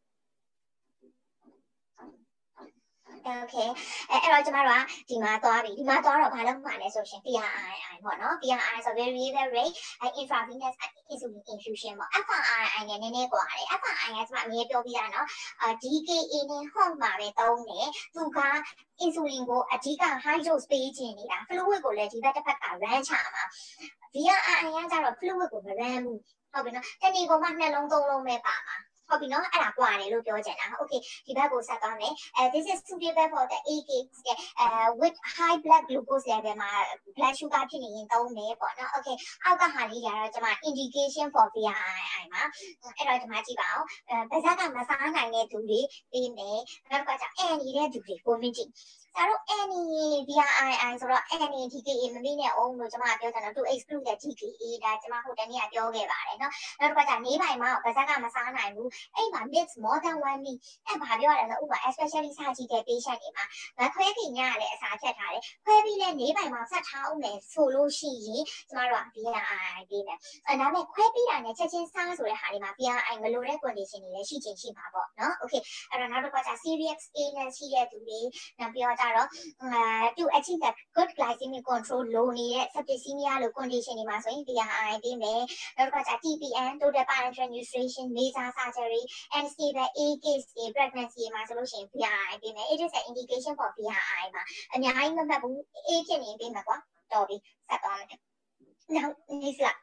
Okay အဲ့တော့ကျမတို့ကဒီမှာသွားပြီဒီမှာသွားတော့ဘာလုပ်မှာလဲဆိုရှင် P R I I ပေါ့နော် P R I I ဆို variable rate intravenous insulin infusion ပေါ့ F R I I နဲ့နည်းနည်းกว่าတယ် F R I I ကကျမအမြဲပြောပြတာနော် D K A နဲ့ home မှာပဲသုံးတယ်သူက insulin ကိုအဓိက high dose ပေးခြင်းနေတာ fluid ကိုလည်းဒီဘက်တစ်ဖက်က run ချမှာ V R I I ကကျတော့ fluid ကိုမ run ဘူးဟုတ်ပြီနော်တနေ့ကိုမှနှလုံးသုံးလုံးပဲပါမှာဟုတ်ပြီနော်အဲ့ဒါကွာတယ်လို့ပြောချင်တာ okay ဒီဘက်ကိုဆက်သွားမယ်အဲ this is suitable for the A case အဲ with high blood glucose level မှာ blood sugar ဖြစ်နေရင်သုံးမယ်ပေါ့နော် okay အောက်ကဟာလေးတွေကတော့ကျွန်မ indication for V R I I မှာအဲ့တော့ကျွန်မကြည့်ပါအောင်အဲဗဇက်ကမစားနိုင်တဲ့သူတွေပြီးမယ်နောက်ကကျအဲနေတဲ့သူတွေကိုမြင်ကြည့်ဒါတော့ any ဗီ အား အိုင် အိုင် ဆိုတော့ any ဒီ ကေ အေ မမေ့နဲ့အောင်လို့ကျွန်မပြောတယ်နော် to exclude တဲ့ ဒီ ကေ အေ ဒါကျွန်မဟိုတနေ့ကပြောခဲ့ပါတယ်နော်နောက်တစ်ခါကျနေပိုင်မှာဗဇက်ကမစားနိုင်ဘူးအဲ့မှာ miss more than one meal အဲ့ဘာပြောရလဲဆိုဥပမာ especially စာကြည့်တဲ့ patient တွေမှာငါခွဲခင်ညကလည်းအစာဖြတ်ထားတယ်ခွဲပြီးလဲနေပိုင်မှာဆက်ထားအောင်မယ်ဆိုလို့ရှိရင်ကျွန်တော်တို့က ဗီ အား အိုင် အိုင် ပေးမယ်အဲ့ဒါမဲ့ခွဲပြီးတာနဲ့ချက်ချင်းစားဆိုတဲ့ဟာတွေမှာ ဗီ အား အိုင် မလိုတဲ့ condition တွေလည်းရှိချင်ရှိမှာပေါ့နော် okay အဲ့တော့နောက်တစ်ခါကျ serious illness ရှိတဲ့သူတွေနောက်ပြီးတော့ကြတော့to achieve the good glycemic control လိုနေတဲ့ septicemia လို့ condition တွေမှာဆိုရင် ဗီ အား အိုင် အိုင် ပေးမယ်နောက်တစ်ခါကျ တီ ပီ အမ် total parenteral nutrition major surgery and stable A case တွေ pregnancy မှာဆိုလို့ရှိရင် ဗီ အား အိုင် ပေးမယ် it is an indication for ဗီ အား အိုင် မှာအများကြီးမမှတ်ဘူး A ဖြစ်နေပေးမယ်ကွာတော်ပြီဆက်သွားမယ်နောက် next လာ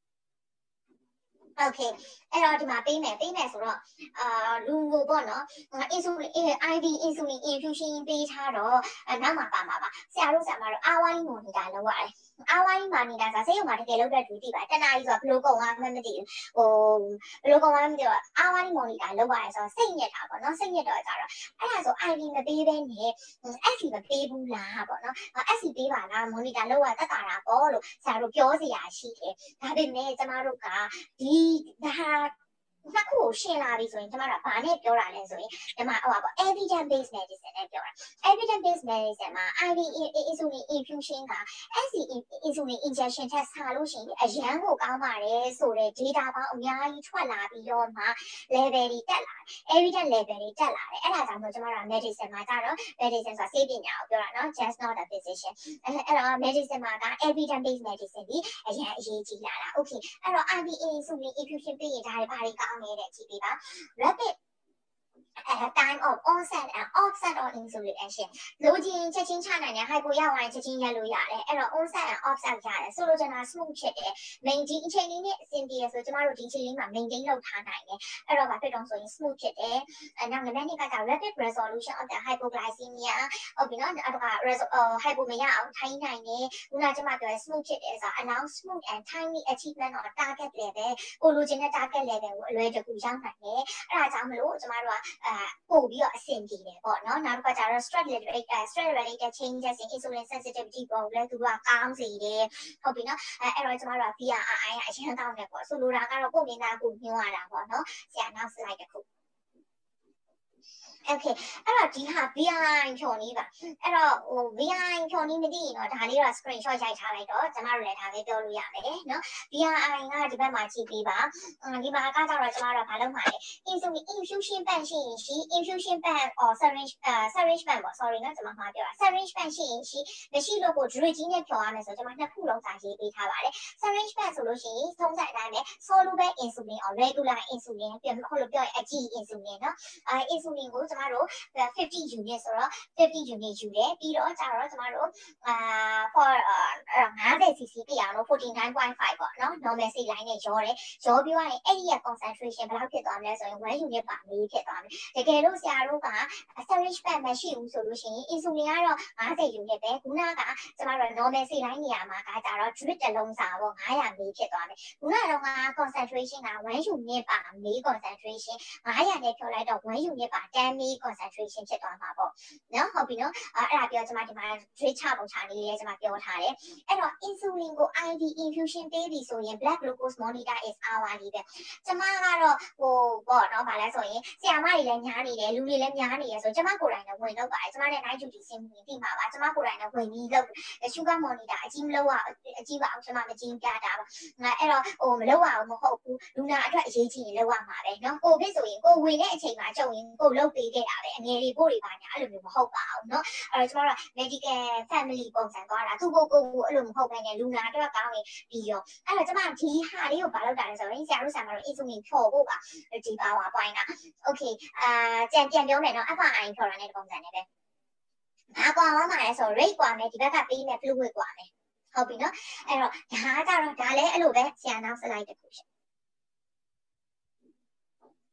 โอเคအဲ့တော့ဒီမှာပေးမယ်ပေးမယ်ဆိုတော့အာလူကိုပေါ့နော် insulin အိုင် ဗီ insulin infusion ပေးထားတော့နောက်မှာပါမှာပါဆရာတို့ဆရာမတို့ hourly monitor လုပ်ရတယ် hourly monitor ဆိုဆေးရုံမှာတကယ်လုပ်တဲ့သူသိပါတနားကြီးဆိုတော့ဘလို့ကုန်သွားမှမသိဘူးဟိုဘလို့ကုန်သွားမှမသိတော့ hourly monitor လုပ်ရတယ်ဆိုတော့စိတ်ညစ်တာပေါ့နော်စိတ်ညစ်တော့ကြတော့အဲ့ဒါဆို အိုင် ဗီ မပေးဘဲနဲ့ အက်ဖ် စီ မပေးဘူးလားပေါ့နော် အက်ဖ် စီ ပေးပါလား monitor လုပ်ရတက်တာတာပေါ့လို့ဆရာတို့ပြောစရာရှိတယ်ဒါပေမဲ့ကျမတို့ကဒီဒါနှစ်ခုကိုရှင်းလာပြီဆိုရင်ကျမတို့ကဘာနဲ့ပြောတာလဲဆိုရင်ဒီမှာဟိုပါပေါ့ evidence based medicine နဲ့ပြောတာ evidence based medicine မှာ အိုင် ဗီ insulin infusion က အက်ဖ် စီ insulin injection ထက်ဆာလို့ရှိရင်အရန်ကိုကောင်းပါတယ်ဆိုတဲ့ data ပေါင်းအများကြီးထွက်လာပြီးတော့မှ level တွေတက်လာတယ် evidence level တွေတက်လာတယ်အဲ့ဒါကြောင့်မို့ကျမတို့က medicine မှာကြတော့ medicine ဆိုတာဆေးပညာကိုပြောတာနော် just not a physician အဲ့တော့ medicine မှာက evidence based medicine ဒီအရန်အရေးကြီးလာတာ okay အဲ့တော့ အိုင် ဗီ insulin infusion ပေးရင်ဒါတွေဘာတွေကောင်းလဲတဲ့ကြည့်ပေးပါ rapid at time of onset and offset of insulin action လိုချင်ချက်ချင်းချနိုင်တဲ့ hypo ရောက်သွားရင်ချက်ချင်းရက်လို့ရတယ်အဲ့တော့ onset and offset ရတယ်ဆိုလိုချင်တာ smooth ဖြစ်တယ် maintain အချိန်လေးနဲ့အဆင်ပြေဆိုကျမတို့ဒီအချိန်လေးမှာ maintain လုပ်ထားနိုင်တယ်အဲ့တော့ဘာဖြစ်တော့ဆိုရင် smooth ဖြစ်တယ်အဲနောက်နံပါတ်နှစ်ကကြ rapid resolution of the hypoglycemia ဟုတ်ပြီနော်အဲ့တော့ hypo မရအောင်ထိုင်းနိုင်တယ်ခုနကကျမပြောရ smooth ဖြစ်တယ်ဆိုတာ allow smooth and timely achievement of target level ကိုလိုချင်တဲ့ target level ကိုအလွယ်တကူရောက်နိုင်တယ်အဲ့ဒါကြောင့်မလို့ကျမတို့ကအဲပို့ပြီးတော့အဆင်ပြေတယ်ပေါ့နော်နောက်တစ်ခါကျတော့ stress related stress related changes in insulin sensitivity ပေါ်လည်းသူကကောင်းစေတယ်ဟုတ်ပြီနော်အဲအဲ့တော့ကျမတို့က ဗီ အား အိုင် အရင်ကောင်းတယ်ပေါ့ဆိုလိုတာကတော့ကိုယ်မြင်တာကိုညွှန်းရတာပေါ့နော်ဆရာနောက် slide တစ်ခုโอเคအဲ့တော့ဒီဟာ ဗီ အား အိုင် ဖြော်နည်းပါအဲ့တော့ဟို ဗီ အား အိုင် ဖြော်နည်းမသိရင်တော့ဒါလေးတော့ screenshot ရိုက်ထားလိုက်တော့ကျမတို့လည်းဒါလေးပြောလို့ရမယ်နော် ဗီ အား အိုင် ကဒီဘက်မှာကြည့်ပေးပါဒီမှာကကြတော့ကျမတို့ဘာလုပ်မှာလဲ insulin infusion pen ရှိရင်ရှိ infusion pen or syringe အဲ syringe pen ပေါ့ sorry နော်ကျမမှာပြောတာ syringe pen ရှိရင်ရှိမရှိလို့ကို drip ကြီးနဲ့ဖြော်ရမယ်ဆိုကျမနှစ်ခုလုံးစာရေးပေးထားပါတယ် syringe pen ဆိုလို့ရှိရင်သုံးစက်အတိုင်းပဲ soluble insulin or regular insulin ပြန်ဟုတ်လို့ပြောရင်အကြည့် insulin နော်အဲ insulin ကိုကျမတို့fifty unit ဆိုတော့fifty unit ယူတယ်ပြီးတော့ကျတော့ကျမတို့အာ for fifty cc ပြအောင်လို့ forty-nine point five ပေါ့နော် normal စိတ်လိုင်းနဲ့ရောတယ်ရောပြီးသွားရင်အဲ့ဒီရဲ့ concentration ဘယ်လောက်ဖြစ်သွားမလဲဆိုရင်one unit per ml ဖြစ်သွားမယ်တကယ်လို့ဆရာတို့က syringe pen မရှိဘူးဆိုလို့ရှိရင် insulin ကတော့fifty unit ပဲခုနကကျမတို့ normal စိတ်လိုင်းနေရာမှာကကြတော့ drip တစ်လုံးစာပေါ့five hundred ml ဖြစ်သွားမယ်ခုနကတော့က concentration ကone unit per ml concentration five hundredနဲ့ဖြောလိုက်တော့one unit per ten ml concentration ဖြစ်သွားမှာပေါ့နော်ဟုတ်ပြီနော်အဲ့ဒါပြောကျမဒီမှာ drip ချပုံချနေလေးကျမပြောထားတယ်အဲ့တော့ insulin ကို အိုင် ဗီ infusion ပေးပြီဆိုရင် blood glucose monitor is hourly ပဲကျမကတော့ဟိုပေါ့နော်ဗာလဲဆိုရင်ဆရာမတွေလည်းညားနေတယ်လူတွေလည်းညားနေရဆိုကျမကိုယ်တိုင်လည်းဝင်လုပ်ပါတယ်ကျမနဲ့ night duty ဆင်းပြီးပြီးမှာပါကျမကိုယ်တိုင်လည်းဝင်ပြီးလုပ် sugar monitor အကြီးမလုပ်ရအကြီးပါအောင်ကျမမကြီးပြတာပါငါအဲ့တော့ဟိုမလုပ်ရအောင်မဟုတ်ဘူးလူနာအတွက်အရေးကြီးရင်လုပ်ရမှာပဲနော်ကိုဗစ်ဆိုရင်ကိုဝင်တဲ့အချိန်မှာကြုံရင်ကိုလုပ်ပေးခဲ့တာပဲအငယ်လေးပို့တွေပါညာအဲ့လိုမျိုးမဟုတ်ပါဘူးနော်အဲ့တော့ကျမတို့ medical family ပုံစံသွားတာသူကိုကိုကိုအဲ့လိုမဟုတ်ဘဲနဲ့လူနာအတွက်ကောင်းရင်ပြီးရောအဲ့တော့ကျမဒီဟာလေးကိုဘာလုပ်တာလဲဆိုတော့ဆရာတို့ဆရာမတို့ insulin ဖြော်ဖို့ပါဒီ power point က okay အာကြံပြန်ပြောမယ်နော် F R I ဖြော်တာနဲ့ပုံစံနဲ့ပဲဘာကွာသွားမှာလဲဆို rate ကွာမယ်ဒီဘက်ကပေးမယ် fluid ကွာမယ်ဟုတ်ပြီနော်အဲ့တော့ဒါကြတော့ဒါလည်းအဲ့လိုပဲဆရာနောက် slide တစ်ခုရှင်း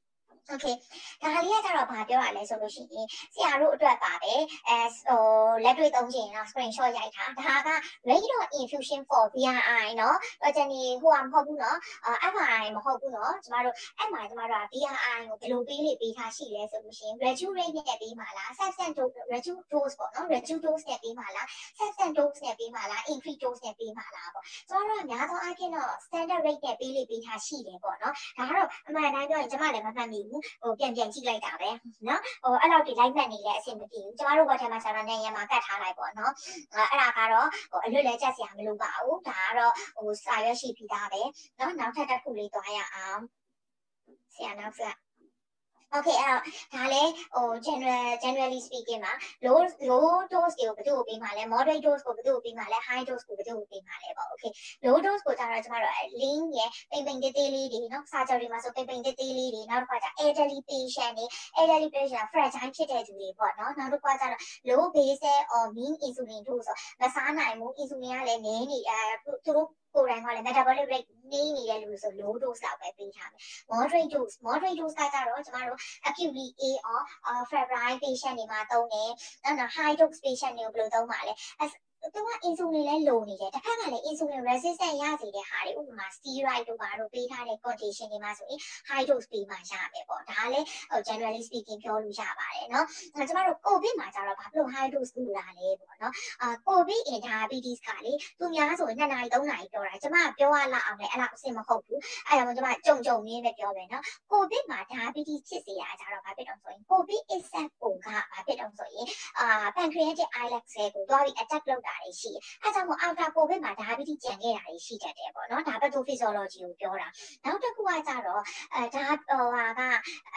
Okay ဒါလေးကကြတော့ဘာပြောတာလဲဆိုလို့ရှိရင်ဆရာတို့အတွက်ပါပဲအဲဟိုလက်တွေ့သုံးချင်တာ screenshot ရိုက်ထားဒါက radon infusion for ဗီ အား အိုင် เนาะတော့ဂျန်နီဟိုကမဟုတ်ဘူးเนาะ အက်ဖ် အား အိုင် မဟုတ်ဘူးเนาะကျမတို့အဲ့မှာကျမတို့က ဗီ အား အိုင် ကိုဘယ်လိုပေးလိပေးထားရှိလဲဆိုလို့ရှိရင် reduce rate နဲ့ပေးမှာလား substance dose reduce dose ပေါ့เนาะ reduce dose နဲ့ပေးမှာလား substance dose နဲ့ပေးမှာလား increase dose နဲ့ပေးမှာလားပေါ့ကျမတို့ကများသောအားဖြင့်တော့ standard rate နဲ့ပေးလိပေးထားရှိတယ်ပေါ့เนาะဒါကတော့အမှန်တိုင်းပြောရင်ကျမလည်းမမှတ်မိဘူးဟိုပြန်ပြန်ကြည့်လိုက်တာပဲเนาะဟိုအဲ့လောက်ဒီလိုက်မှတ်နေတဲ့အဆင်မပြေဘူးကျမတို့ဘက်ထဲမှာဆရာတော်နဲ့ရံမှာကတ်ထားလိုက်ပေါ့เนาะအဲ့ဒါကတော့ဟိုအလွတ်လဲချက်စရာမလိုပါဘူးဒါကတော့ဟိုစာရွက်ရှိပြီးသားပဲเนาะနောက်ထပ်တစ်ခုလေးသွားရအောင်ဆရာနောက်ဆက်Okay အဲ့တော့ဒါလည်းဟို general generally speaking မှာ low low dose ကိုဘယ်သူ့ကိုပေးမှာလဲ moderate dose ကိုဘယ်သူ့ကိုပေးမှာလဲ high dose ကိုဘယ်သူ့ကိုပေးမှာလဲပေါ့ okay low dose ကိုကျတော့ကျမတို့ lean ရဲ့ပိန်ပိန်သေးသေးလေးတွေเนาะ surgery မှာဆိုပိန်ပိန်သေးသေးလေးတွေနောက်တစ်ခါကျ elderly patient တွေ elderly patient fragile ဖြစ်တဲ့သူတွေပေါ့เนาะနောက်တစ်ခါကျတော့ low basal or mean insulin dose မစားနိုင်ဘူး insulin ကလည်းနည်းနေအဲသူတို့ကိုယ်တိုင်ကလည်း metabolic rate နည်းနေတဲ့လူဆို low dose လောက်ပဲပေးထားမယ် moderate dose moderate dose ကကြတော့ကျမတို့ acutely ill or uh, febrile patient တွေမှာသုံးတယ်။နောက် high dose patient တွေကိုဘယ်လိုသုံးပါလဲ။သူက insulin လည်းလိုနေတယ်။တစ်ခါမှလည်း insulin resistant ရစေတဲ့ဟာတွေဥပမာ steroid တို့ပါတို့ပေးထားတဲ့ condition တွေမှာဆိုရင် high dose ပေးမှရမယ်ပေါ့။ဒါလည်း generally speaking ပြောလို့ရပါတယ်နော်။ကျမတို့ COVID မှာကျတော့ဘာလို့ high dose လို့လာလဲပေါ့နော်။အာ COVID in diabetes ကလေသူများဆိုနှစ်နာရီသုံးနာရီပြောတာကျမပြောရလောက်အောင်လည်းအဲ့လောက်အဆင်မဟုတ်ဘူး။အဲ့ဒါမှကျမကြုံကြုံလေးပဲပြောမယ်နော်။ COVID မှာ diabetes ဖြစ်စေတာကြတော့ဘာဖြစ်တော့ဆိုရင် COVID itself ကိုကဘာဖြစ်တော့ဆိုရင်အာ pancreatic islet cell ကိုသွားပြီး attack လုပ်တာတွေရှိတယ်။အဲကြောင့်မို့ after COVID မှာ diabetes ကျန်ခဲ့တာတွေရှိတတ်တယ်ပေါ့နော်။ဒါ pathophysiology ကိုပြောတာ။နောက်တစ်ခုကကြတော့အဲဒါဟိုဟာကအဲ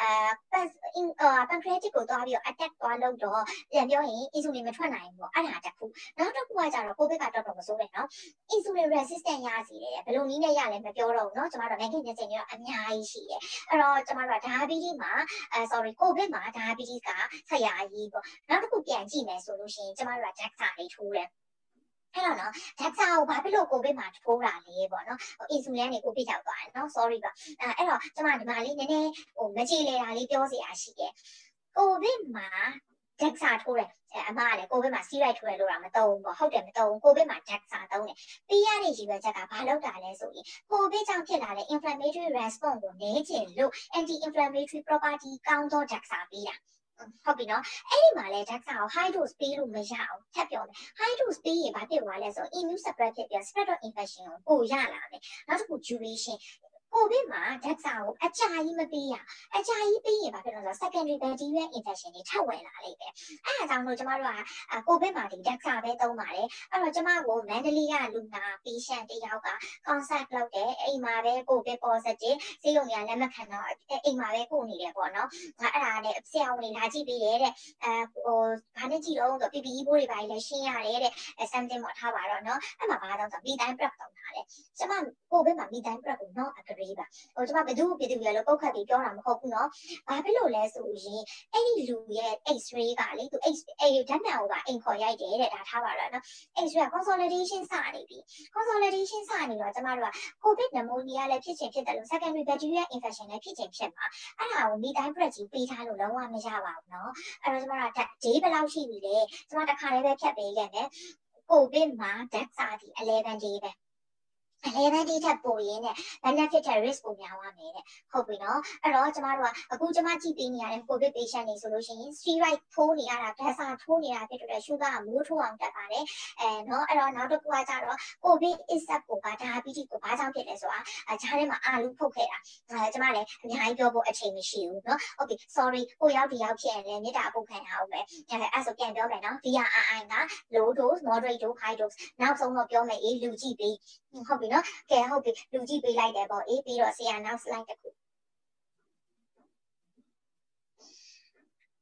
pancreatic ကိုသွားပြီး attack သွားလုပ်တော့ပြန်ပြောရင် insulin မထွက်နိုင်ဘူးပေါ့။အဲ့ဒါတစ်ခု။နောက်တစ်ခုကကြတော့ COVID ကတော့တော်မဆိုးပဲနော်။ insulin resistant ရစီတယ်ဘယ်လိုနည်းနဲ့ရလဲမပြောတော့ဘူးเนาะကျမတို့ mechanism တွေတော့အများကြီးရှိတယ်အဲ့တော့ကျမတို့က diabetes မှာအဲ sorry COVID မှာ diabetes ကဆက်ရရေးပေါ့နောက်တစ်ခုပြန်ကြည့်မယ်ဆိုလို့ရှိရင်ကျမတို့က DEXA လေးထိုးတယ်အဲ့တော့နော် DEXA ကိုဘာဖြစ်လို့ COVID မှာထိုးတာလဲပေါ့နော် insulin ကနေ COVID ရောက်သွားတယ်နော် sorry ပါအဲအဲ့တော့ကျမဒီမှာလေးနည်းနည်းဟိုမကြည်လေတာလေးပြောစရာရှိတယ် COVID မှာ DEXA ထိုးတယ်အမကလည်း COVID မှာ steroid ထိုးတယ်လို့တော့မသုံးဘူးပေါ့ဟုတ်တယ်မသုံးဘူး COVID မှာ DEXA သုံးတယ်ပေးရတဲ့ရည်ရွယ်ချက်ကဘာလုပ်တာလဲဆိုရင် COVID ကြောင့်ဖြစ်လာတဲ့ inflammatory response ကိုနည်းချင်လို့ anti inflammatory property ကောင်းသော DEXA ပေးတာဟုတ်ပြီနော်အဲ့ဒီမှာလဲ DEXA ကို high dose ပေးလို့မရအောင်ထပ်ပြောမယ် high dose ပေးရင်ဘာဖြစ်သွားလဲဆိုတော့ immune suppress ဖြစ်ပြီး spread of infection ကိုပိုရလာမယ်နောက်တစ်ခု duration COVID မှာ DEXA ကိုအကြာကြီးမပေးရအကြာကြီးပေးရင်ဘာဖြစ်လို့လဲဆိုတော့ secondary bacterial infection တွေထပ်ဝင်လာလိမ့်မယ်အဲအကြောင်းလို့ကျမတို့က COVID မှာဒီ DEXA ပဲသုံးပါတယ်အဲ့တော့ကျမကို Mandalay ကလူနာ patient တယောက်က consult လုပ်တယ်အိမ်မှာပဲ COVID positive ဆေးရုံကလက်မခံတော့အိမ်မှာပဲပို့နေတယ်ပေါ့နော်အဲ့ဒါနဲ့ဆရာဝန်တွေလာကြည့်ပေးတယ်တဲ့အဲဟိုဘာနဲ့ကြည့်တော့ဆို P P E ဘိုးတွေပါလည်းရှင်းရတယ်တဲ့ something ပေါ့ထားပါတော့နော်အဲ့မှာဘာလို့ဆို methane prep သုံးတာလေကျမ COVID မှာ methane prep ကို not agree ပါဟိုကျမဘယ်သူ့ပြည်သူရလို့ပုတ်ခတ်ပြီးပြောတာမဟုတ်ဘူးနော်ဘာဖြစ်လို့လဲဆိုရင်အဲ့ဒီလူရဲ့ X-ray ကလေသူ X အဲ့ဓာတ်မှန်ကိုပါအိမ်ခေါ်ရိုက်တယ်တဲ့ဒါထားပါတော့နော် X-ray က consolidation စနေပြီ consolidation စနေတော့ကျမတို့က COVID pneumonia လည်းဖြစ်ချင်ဖြစ်တယ်လို့ secondary bacterial infection လည်းဖြစ်ချင်ဖြစ်မှာအဲ့ဒါကို methane prep ကြီးပေးထားလို့လုံးဝမရပါဘူးနော်အဲ့တော့ကျမတို့က day ဘယ်လောက်ရှိပြီလဲကျမတစ်ခါလေးပဲဖြတ်ပေးခဲ့မယ် COVID မှာ DEXA ဒီ eleven day ပဲeleven day ထပ်ပို့ရင်းနဲ့ benefit ထက် risk ကိုများသွားမယ်တဲ့ဟုတ်ပြီနော်အဲ့တော့ကျမတို့ကအခုကျမကြည့်ပေးနေရတဲ့ COVID patient တွေဆိုလို့ရှိရင် steroid ထိုးနေရတာ DEXA ထိုးနေတာဖြစ်တဲ့ sugar ကမိုးထိုးအောင်တက်ပါတယ်အဲနော်အဲ့တော့နောက်တစ်ခုကကြတော့ COVID itself ကိုက diabetes ကိုဘာကြောင့်ဖြစ်လဲဆိုတာအခြားထဲမှာအာလူဖုတ်ခဲ့တာအဲကျမလည်းအများကြီးပြောဖို့အချိန်မရှိဘူးနော် okay sorry ကိုရောက်ဒီရောက်ဖြစ်ရင်လည်းမေတ္တာပုတ်ခံရအောင်ပဲအဲအဲ့ဆိုပြန်ပြောမယ်နော် ဗီ အား အိုင် က low dose moderate dose high dose နောက်ဆုံးတော့ပြောမယ်အေးလူကြည့်ပြီးဟုတ်ပြီနော်ကဲဟုတ်ပြီလူကြည့်ပေးလိုက်တယ်ပေါ့အေးပြီးတော့ဆရာနောက် slide တစ်ခု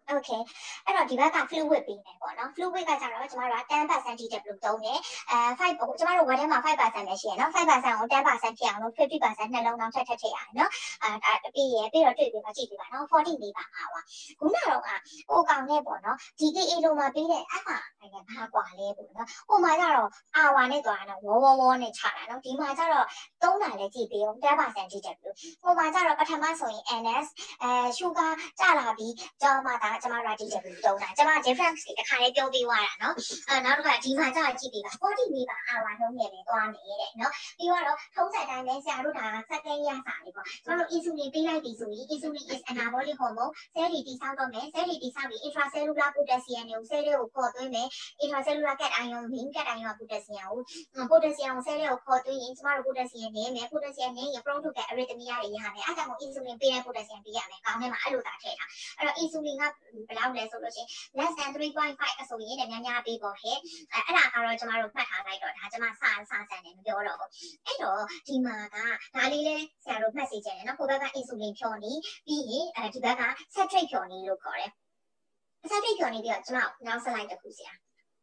Okay အဲ့တော့ဒီဘက်က fluid ပေးမယ်ပေါ့နော် fluid ကကြတော့ကျမတို့က ten percent တိတက်လို့သုံးတယ်အဲ five ကျမတို့ word ထဲမှာ five percent ပဲရှိရနော် five percent ကို ten percent ဖြစ်အောင်လို့ fifty percent နှလုံးသားထပ်ထပ်ထည့်ရတယ်နော်အဲပြီးရပြီးတော့တွေ့ပြီးမှကြည့်ပြီးပါနော် forty လေးပါပါပါခုနကတော့ကဟိုကောင်နဲ့ပေါ့နော် D K A လုံးမှာပေးတဲ့အဲ့မှာနိုင်ငံဘာကွာလဲပေါ့နော်ဟိုမှာကျတော့ hour နဲ့သွားတာနော်ဝဝဝနဲ့ချတာနော်ဒီမှာကျတော့သုံးတာလည်းကြည့်ပြီးအောင် ten percent တိတက်လို့ဟိုမှာကျတော့ပထမဆိုရင် N S အဲ sugar ကျလာပြီးကြောင်းမှဒါကျမတို့ D K A သုံးတာကျမ difference တွေတစ်ခါလေးပြောပြီးသွားတာနော်အဲနောက်တစ်ခါဒီမှာကျတော့ကြည့်ပြီးပါ forty လေးပါ hour လုံးနဲ့ပဲသွားနေတဲ့နော်ပြီးတော့ထုံးစံတိုင်းပဲဆရာတို့ဒါ second year စာလေးပေါ့ကျမတို့ insulin ပေးလိုက်ပြီဆိုရင် insulin is anabolic hormone cell တွေတိစောက်တော့မယ် cell တွေတိစောက်ပြီး intracellular potassium ကို cell တွေကိုခေါ်သွင်းမယ် intracellular cation beam cation က potassium ကို potassium ကို cell တွေကိုခေါ်သွင်းရင်ကျမတို့ potassium နည်းမယ် potassium နည်းရင် prone to get arrhythmia တွေရမယ်အဲဒါကြောင့် insulin ပေးတဲ့ potassium ပေးရမယ်ကောင်းထဲမှာအဲ့လိုသာထည့်ထားအဲ့တော့ insulin ကဘယ်လောက်လဲဆိုလို့ရှိရင် less than three point five အဆိုရင်လည်းများများပေးပေါ့ဟဲ့အဲအဲ့ဒါကတော့ကျမတို့မှတ်ထားလိုက်တော့ဒါကျမစစစံတယ်မပြောတော့ဘူးအဲ့တော့ဒီမှာကဒါလေးလဲဆရာတို့မှတ်စီချင်တယ်နော်ကိုဘက်က insulin ဖြော်နေပြီးရင်အဲဒီဘက်က citrate ဖြော်နေလို့ခေါ်တယ် citrate ဖြော်နေပြီးတော့ကျမနောက်ဆက်လိုက်တစ်ခုဆရာ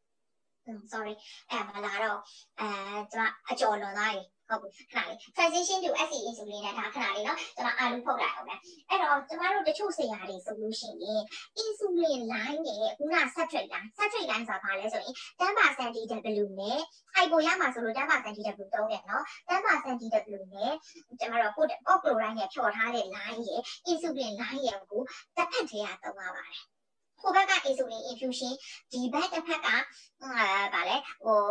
sorry အဲ့မလာတော့အဲကျမအကျော်လွန်သွားပြီဟုတ်ပြီခဏလေး transition to S E insulin နဲ့ဒါခဏလေးနော်ကျမအာလူဖုတ်လိုက်အောင်မယ်အဲ့တော့ကျမတို့တချို့ဆရာတွေဆိုလို့ရှိရင် insulin line နဲ့ခုန citrate line citrate line ဆိုတာဘာလဲဆိုရင် ten percent D W နဲ့ hypo ရမှာဆိုလို့ ten percent D W သုံးတယ်နော် ten percent D W နဲ့ကျမတို့ chloride နဲ့ဖြော်ထားတဲ့ line ရဲ့ insulin line ရဲ့ကိုတစ်ဖက်တည်းကသုံးရပါတယ်ဟိုဘက်က insulin infusion ဒီဘက်တစ်ဖက်ကအာဗာလဲဟို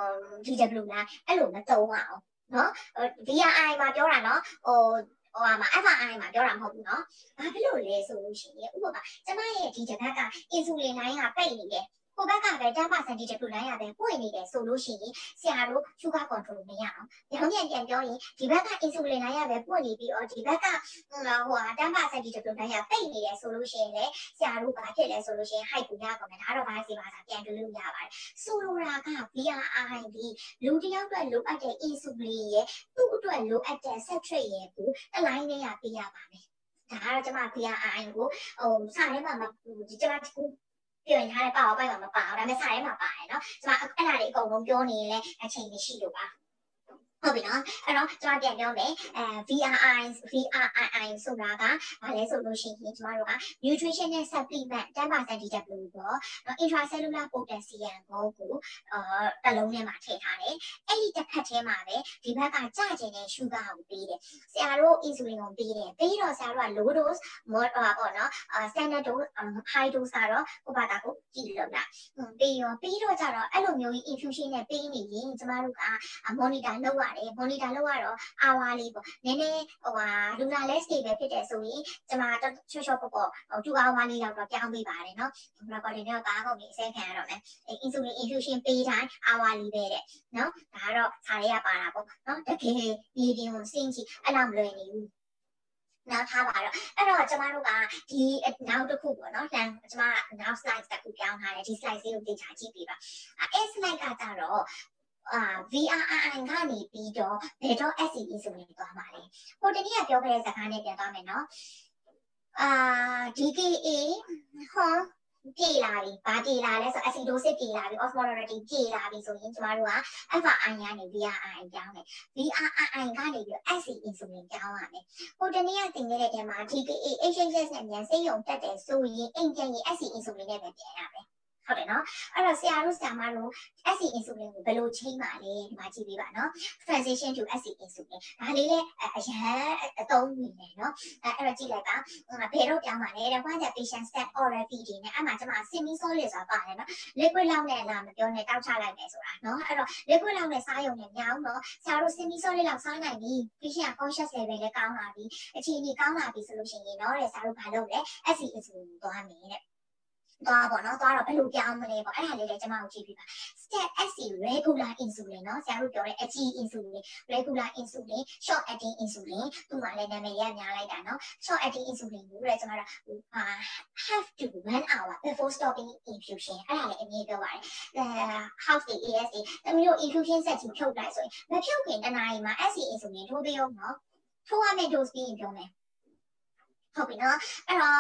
D W လားအဲ့လိုမသုံးအောင်နော် V R I မှာပြောတာနော်ဟိုဟိုမှာ F R I မှာပြောတာမဟုတ်ဘူးနော်ဘာဖြစ်လို့လဲဆိုလို့ရှိရင်ဥပမာကျမရဲ့ဒီတစ်ဖက်က insulin line ကပိတ်နေတယ်ဟိုဘက်ကပဲ ten percent D W line ရပဲပွင့်နေတယ်ဆိုလို့ရှိရင်ဆရာတို့ sugar control မရအောင်။ပြောင်းပြန်ပြန်ပြောရင်ဒီဘက်က insulin line ရပဲပွင့်နေပြီးတော့ဒီဘက်ကဟိုဟို ten percent D W line ရပိတ်နေတယ်ဆိုလို့ရှိရင်လေဆရာတို့ဘာဖြစ်လဲဆိုလို့ရှိရင် height ကိုရပါမယ်။ဒါတော့ဘာစီပါစာပြန်တွေ့လို့ရပါတယ်။ဆိုလိုတာက V R I ဒီလူတစ်ယောက်အတွက်လိုအပ်တဲ့ insulin ရဲ့သူ့အတွက်လိုအပ်တဲ့ citrate ရဲ့ကိုအလိုင်းနဲ့ရပေးရပါမယ်။ဒါကတော့ကျမ V R I ကိုဟိုစာထဲမှာဒီကျမပြောရင်ထားတဲ့ပါအောင်ပိုက်မှာမပါအောင်ဒါပေမဲ့စာထဲမှာပါတယ်နော်ကျွန်မအဲ့ဒါတွေအကုန်လုံးပြောနေရင်လည်းအချိန်မရှိလို့ပါဟုတ်ပြီနော်အဲ့တော့ကျွန်တော်ပြန်ပြောမယ်အဲ V R I V R I I ဆိုတာကဘာလဲဆိုလို့ရှိရင်ကျမတို့က nutritional supplement ten percent D W ပေါ့နော် intracellular potassium ကိုကိုအာတစ်လုံးထဲမှာထည့်ထားတယ်အဲ့ဒီတစ်ဖက်ထဲမှာပဲဒီဘက်ကကြကျင်တဲ့ sugar ကိုပေးတယ်ဆရာတို့ insulin ကိုပေးတယ်ပြီးတော့ဆရာတို့က low dose မောပေါ့နော် standard dose high dose ကတော့ဟိုဘာတာကိုကြည့်လို့လားပြီးရောပြီးတော့ကြတော့အဲ့လိုမျိုး infusion နဲ့ပေးနေရင်ကျမတို့က monitor လုပ်ရတယ် monitor လုပ်ရတော့ hour လေးပေါ့နည်းနည်းဟိုဟာလူနာလဲ stable ဖြစ်တယ်ဆိုရင်ကျမတော့ချော့ချော့ပေါ့ပေါ့two hour လေးလောက်တော့ပြောင်းပေးပါတယ်နော် recording နဲ့ပါကုန်ပြီအစဲခံရတော့မယ် insulin infusion ပေးတိုင်း hour လေးပဲတဲ့နော်ဒါကတော့ခြားရပါတာပေါ့နော်တကယ်ဒီဒီကိုစင်ကြည့်အဲ့လောက်မလွယ်နေဘူးနောက်ထားပါတော့အဲ့တော့ကျမတို့ကဒီနောက်တစ်ခုပေါ့နော်လမ်းကျမနောက် slide တစ်ခုပြောင်းထားတယ်ဒီ slide လေးကိုသိချာကြည့်ပေးပါအဲ့ slide ကကြတော့အာ V R I I ကနေပြီးတော့ဘယ်တော့ S E E ဆိုရင်သွားမှာလဲဟိုတနေ့ကပြောခဲ့တဲ့စကားနဲ့ပြန်သွားမယ်နော်အာ D K A ဟောပြေလာပြီဘာပြေလာလဲဆို acidosis ပြေလာပြီ osmolarity ပြေလာပြီဆိုရင်ကျမတို့က F R I ကနေ V R I I ပြောင်းတယ် V R I I ကနေပြီး S E E ဆိုရင်ပြောင်းရမယ်ဟိုတနေ့ကသင်ခဲ့တဲ့တဲမှာ D K A H H S နဲ့မြန်စိတ်ယုံတက်တယ်ဆိုရင်အိမ်ပြန်ရင် S E E ဆိုရင်လည်းပဲပြန်ရမယ်ဟုတ်တယ်နော်အဲ့တော့ဆရာတို့ဆရာမတို့ S E insulin ကိုဘယ်လိုချိန်ပါလဲဒီမှာကြည့်ပေးပါနော် transition to S E insulin ဒါလေးလည်းအရန်အသုံးဝင်တယ်နော်အဲ့အဲ့တော့ကြည့်လိုက်ပါဘယ်တော့ပြောင်းပါလဲတဲ့ when the patient start oral feeding နဲ့အဲ့မှာကျွန်မ semi solid ဆိုတာပါတယ်နော် liquid လောက်နဲ့လာမပြောနဲ့တောက်ချလိုက်မယ်ဆိုတာနော်အဲ့တော့ liquid လောက်နဲ့စားရုံနဲ့ညောင်းတော့ဆရာတို့ semi solid လောက်စားနိုင်ပြီ patient conscious level လည်းကောင်းလာပြီအခြေအနေကောင်းလာပြီဆိုလို့ရှိရင်တော့တဲ့ဆရာတို့ဘာလုပ်လဲ S E insulin ကိုသွားမယ်တဲ့သွားပေါ့နော်သွားတော့ဘယ်လိုပြောင်းမလဲပေါ့အဲ့ဒါလေးလည်းကျွန်မတို့ကြည့်ပြပါ step S E regular insulin เนาะဆရာတို့ပြောတဲ့အကြီး insulin regular insulin short acting insulin သူ့မှာလည်းနာမည်ရများလိုက်တာเนาะ short acting insulin ကိုလည်းကျွန်မတို့ဟာ have to one hour before stopping infusion အဲ့ဒါလည်းအမြင်ပြောပါတယ်အဲ half the A S A တမျိုး infusion set ကြီးဖြုတ်လိုက်ဆိုရင်မဖြုတ်ခင်တနားရီမှာ S E insulin ထိုးပေးအောင်เนาะထိုးရမယ့် dose ပြီးရင်ပြောမယ်ဟုတ်ပြီเนาะအဲ့တော့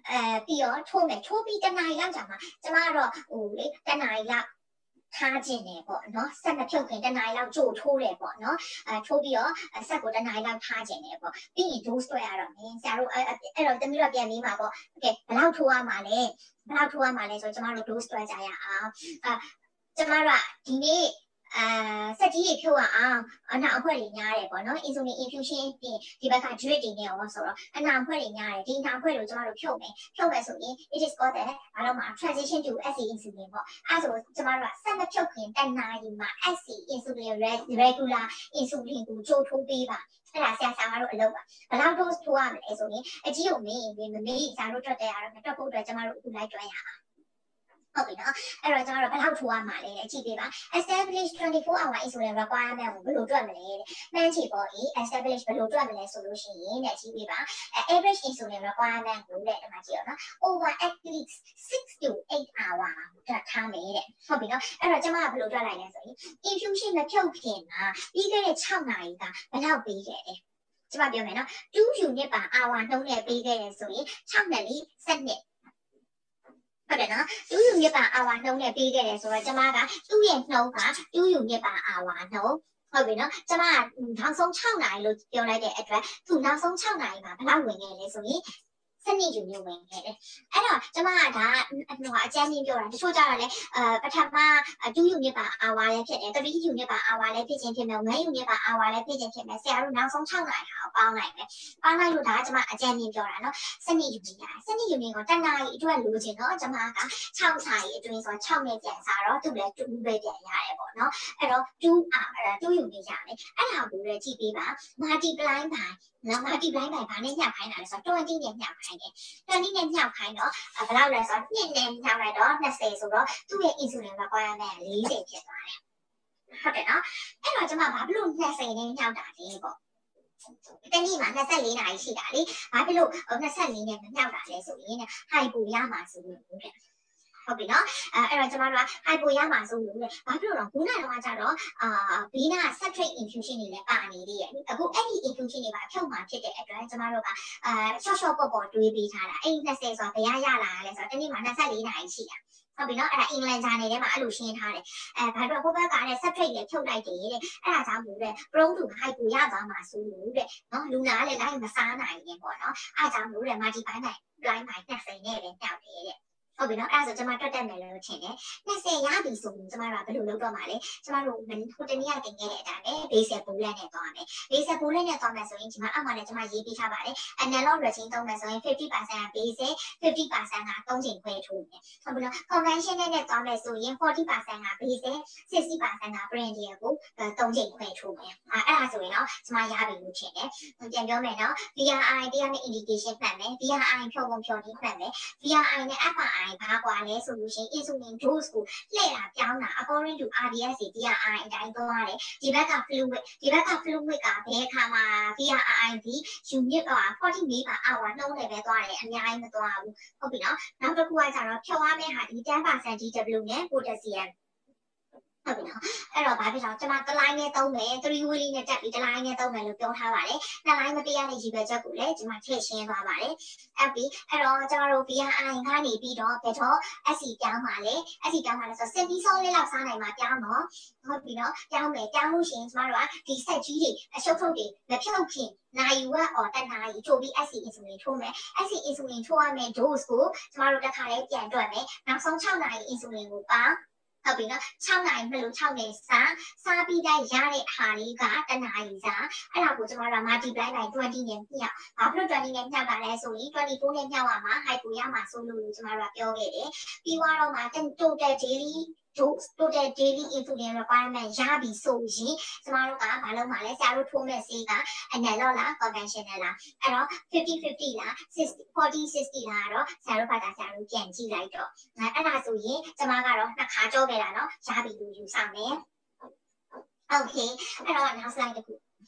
အဲပြီးတော့ထိုးမယ်ထိုးပြီးတနားလောက်ကြာမှာကျမကတော့ဟိုလေတနားလောက်ထားခြင်းနေပေါ့နော်ဆက်မဖြုတ်ခင်တနားလောက်ကြိုထိုးတယ်ပေါ့နော်အဲထိုးပြီးတော့ဆက်ကိုတနားလောက်ထားခြင်းနေပေါ့ပြီးရင် dose တွဲရတော့မင်းဆရာတို့အဲ့အဲ့တော့တမီးတော့ပြန်ပြီးမှာပေါ့โอเคဘယ်လောက်ထိုးရမှာလဲဘယ်လောက်ထိုးရမှာလဲဆိုတော့ကျမတို့ dose တွဲကြရအောင်အဲကျမတို့ကဒီနေ့အာစက်ကြီးဖြုတ်အောင်အနာအဖွဲ့တွေညားတယ်ပေါ့နော် insulin infusion ပြင်ဒီဘက်က drip တွေနဲ့ရောဆိုတော့အနာအဖွဲ့တွေညားတယ်ဒီအနာအဖွဲ့ကိုကျမတို့ဖြုတ်မယ်ဖြုတ်မယ်ဆိုရင် it is called the ဘာလို့မှာ transition to เอส ซี insulin ပေါ့အဲဆိုကျမတို့ကစက်မဖြုတ်ခင်တနာရီမှာ เอส ซี insulin regular insulin ကိုကြိုးထိုးပေးပါအဲ့ဒါဆရာဆရာတို့အလုပ်ပါဘယ်လောက် dose ထိုးရမလဲဆိုရင်အကြီးကိုမင်းမမေးဆရာတို့တွက်တဲ့အားတော့တွက်ဖို့အတွက်ကျမတို့အခုလိုက်တွက်ရအောင်ဟုတ်ပြီနော်အဲ့တော့ကျွန်တော်တို့ဘယ်လောက်ထိုးရမှာလဲကြည့်ပေးပါ establish twenty-four hour insulin requirement ကိုဘယ်လိုတွက်မလဲနှမ်းချီပေါ် establish ဘယ်လိုတွက်မလဲဆိုလို့ရှိရင်တဲ့ကြည့်ပေးပါ average insulin requirement ကိုတဲ့ဒီမှာကြည့်ရအောင်နော် over at least six to eight hour တွက်ထားမယ်တဲ့ဟုတ်ပြီနော်အဲ့တော့ကျွန်မကဘယ်လိုတွက်လိုက်လဲဆိုရင် infusion မဖြုတ်ခင်ကပြီးခဲ့တဲ့sixနာရီကဘယ်လောက်ပေးခဲ့လဲကျွန်မပြောမယ်နော်two unit per hour နှုန်းနဲ့ပေးခဲ့တယ်ဆိုရင်sixနဲ့၄twoဟုတ်တယ်နော်two unit per hour နှုန်းနဲ့ပေးခဲ့တယ်ဆိုတော့ကျမကသူ့ရဲ့နှုန်းကtwo unit per hour နှုန်းဟုတ်ပြီနော်ကျမကနောက်ဆုံးsixနာရီလို့ပြောလိုက်တဲ့အတွက်သူနောက်ဆုံးsixနာရီမှာဘယ်လောက်ဝင်ခဲ့လဲဆိုရင်twelve ယူနစ်ဝင်ခဲ့တယ်အဲ့တော့ကျမကဒါဟိုအကျဉ်းချင်းပြောတာတချို့ကြတော့လေအဲပထမtwo unit per hour လည်းဖြစ်တယ်three unit per hour လည်းဖြစ်ချင်းဖြစ်မယ်one unit per hour လည်းဖြစ်ချင်းဖြစ်မယ်ဆရာတို့နောက်ဆုံးsixနာရီဟာပေါင်းလိုက်မယ်ပေါင်းလိုက်လို့ဒါကကျမအကျဉ်းချင်းပြောတာနော်twelveယူနစ်ရတယ်twelveယူနစ်ကိုတစ်နာရီအတွက်လိုချင်တော့ကျမကsixနာရီအတွင်းဆိုsixနဲ့ပြန်စားတော့သူ့လည်းtwoပဲပြန်ရတယ်ပေါ့နော်အဲ့တော့two twoယူနစ်ရမယ်အဲ့ဒါကိုလည်းကြည့်ပေးပါ multiply by နော် multiply by ဘာနဲ့ညှပ်ခိုင်းတာလဲဆိုတော့twentyနဲ့ညှပ်ခိုင်းတယ်twentyနဲ့ညှပ်ခိုင်းတော့ဘယ်လောက်လဲဆိုတော့twoနဲ့ညှပ်လိုက်တော့twentyဆိုတော့သူ့ရဲ့ insulin requirement fortyဖြစ်သွားတယ်ဟုတ်တယ်နော်အဲ့တော့ကျမဘာဖြစ်လို့twentyနဲ့ညှပ်တာလဲပေါ့တနေ့မှာtwenty-fourနာရီရှိတာလေဘာဖြစ်လို့twenty-fourနဲ့မညှောက်တာလဲဆိုရင်ဟိုက်ပိုရမှာဆိုလို့တဲ့ဟုတ်ပြီနော်အဲအဲ့တော့ကျမတို့ကဟိုက်ပိုရမှာဆိုလို့လေဘာဖြစ်လို့တော့ခုနကတော့ကျတော့အာဘီနာ substrate infusion တွေလည်းပါနေသေးရဲ့အခုအဲ့ဒီ infusion တွေပါဖြုတ်မှာဖြစ်တဲ့အတွက်ကျမတို့ကအာ short short ပေါ့ပေါ့တွေးပေးထားတာအဲ့twentyဆိုတာဘယ်ရရလာလဲဆိုတော့တနေ့မှာtwenty-fourနာရီရှိတာဟုတ်ပြီနော်အဲ့ဒါအင်္ဂလန်ဂျာနယ်ထဲမှာအဲ့လိုရှင်းထားတယ်အဲဘာလို့ဟိုဘက်ကလည်း substrate လည်းဖြုတ်လိုက်တယ်တဲ့အဲ့ဒါကြောင့်မို့တဲ့ prone to high ကိုရသွားမှာဆိုလို့တဲ့နော်လူနာကလည်းလိုက်မစားနိုင်ရင်ပေါ့နော်အဲ့ဒါကြောင့်မို့တဲ့ multiply နိုင် blind by twentyနဲ့ပဲညှောက်တယ်တဲ့ဟုတ်ပြီနော်အဲ့ဒါဆိုကျွန်မတွက်တက်မယ်လို့ထင်တယ်twentyရပြီဆိုရင်ကျွန်မတို့ကဘယ်လိုလုပ်တော့မှာလဲကျွန်မတို့ဟိုတနေ့ကတင်ခဲ့တဲ့အတိုင်းပဲ basic bullet နဲ့သွားမယ် basic bullet နဲ့သွားမယ်ဆိုရင်ဒီမှာအောက်မှာလည်းကျွန်မရေးပေးထားပါတယ် analog regime သုံးမယ်ဆိုရင်fifty percent က basic fifty percent ကthreeချိန်ခွဲထိုးမယ်ဟုတ်ပြီနော် conventional နဲ့သွားမယ်ဆိုရင် forty percent က basic sixty percent က brandial ကိုthreeချိန်ခွဲထိုးမယ်အဲ့ဒါဆိုရင်တော့ကျွန်မရပြီလို့ထင်တယ်ပြန်ပြောမယ်နော် V R I တရားနဲ့ indication မှတ်မယ် V R I ဖြုတ်ပုံဖြုတ်နည်းမှတ်မယ် V R I နဲ့ F R I ဘာကွာလဲဆိုလို့ရှိရင် insulin dose ကိုလှည့်တာပြောင်းတာ according to R D S တွေ V R I အတိုင်းသွားတယ်ဒီဘက်က fluid ဒီဘက်က fluid ကဘယ်အခါမှာ V R I ဒီ unit ကforty meter per hour နှုန်းနဲ့ပဲသွားတယ်အများကြီးမသွားဘူးဟုတ်ပြီနော်နောက်တစ်ခုကကျတော့ဖြုတ်ရမယ့်ဟာဒီten percent D W နဲ့ potassiumဟုတ်ပြီနော်အဲ့တော့ဘာဖြစ်တော့ကျွန်မတစ်လိုင်းနဲ့သုံးမယ်three wheel နဲ့တက်ပြီးတစ်လိုင်းနဲ့သုံးမယ်လို့ပြောထားပါတယ်နှစ်လိုင်းမပေးရတဲ့ရည်ရွယ်ချက်ကိုလည်းကျွန်မထည့်ရှင်းသွားပါတယ်အဲ့ပြီးအဲ့တော့ကျွန်တော်တို့ V R I ကနေပြီးတော့ဘယ်တော့ S C ပြောင်းပါလဲ S C ပြောင်းပါလဲဆိုတော့ semi solid လောက်စားနိုင်မှာပြောင်းတော့ဟုတ်ပြီနော်ပြောင်းမယ်ပြောင်းလို့ရှိရင်ကျွန်တော်တို့ကဒီဆက်ကြီးတွေအရှုပ်ထုတ်တွေမဖြုတ်ခင်နိုင်ဝက်အော်တနာရီချိုးပြီး S C insulin ထိုးမယ် S C insulin ထိုးရမယ့် dose ကိုကျွန်တော်တို့တစ်ခါလေးပြန်တွက်မယ်နောက်ဆုံးsixနာရီ insulin ကိုပါဟုတ်ပြီနော်sixနာရီမလို့sixနဲ့စားစားပြီးတိုင်းရတဲ့ဟာလေးကတနာရီစားအဲ့ဒါကိုကျွန်တော်တို့ multiply by twenty နဲ့ညှောက်ဘာဖြစ်လို့twentyနဲ့ညှောက်တာလဲဆိုရင်twenty-fourနဲ့ညှောက်ရမှာ high ကိုရမှာဆိုလို့ကျွန်တော်တို့ပြောခဲ့တယ်ပြီးတော့မှ total daily dose total daily insulin requirement ရပြီဆိုရင်ကျွန်တော်တို့ကမလုပ်မှာလဲဆရာတို့ထိုးမဲ့ဆေးက analog လား conventional လားအဲ့တော့fifty fifty လား forty sixty လားတော့ဆရာတို့ဘာသာဆရာတို့ပြန်ကြည့်လိုက်တော့အဲ့ဒါဆိုရင်ကျွန်မကတော့နှစ်ခါကြောခဲ့တာเนาะရပြီလို့ယူဆမယ် Okay အဲ့တော့နောက် slide တစ်ခု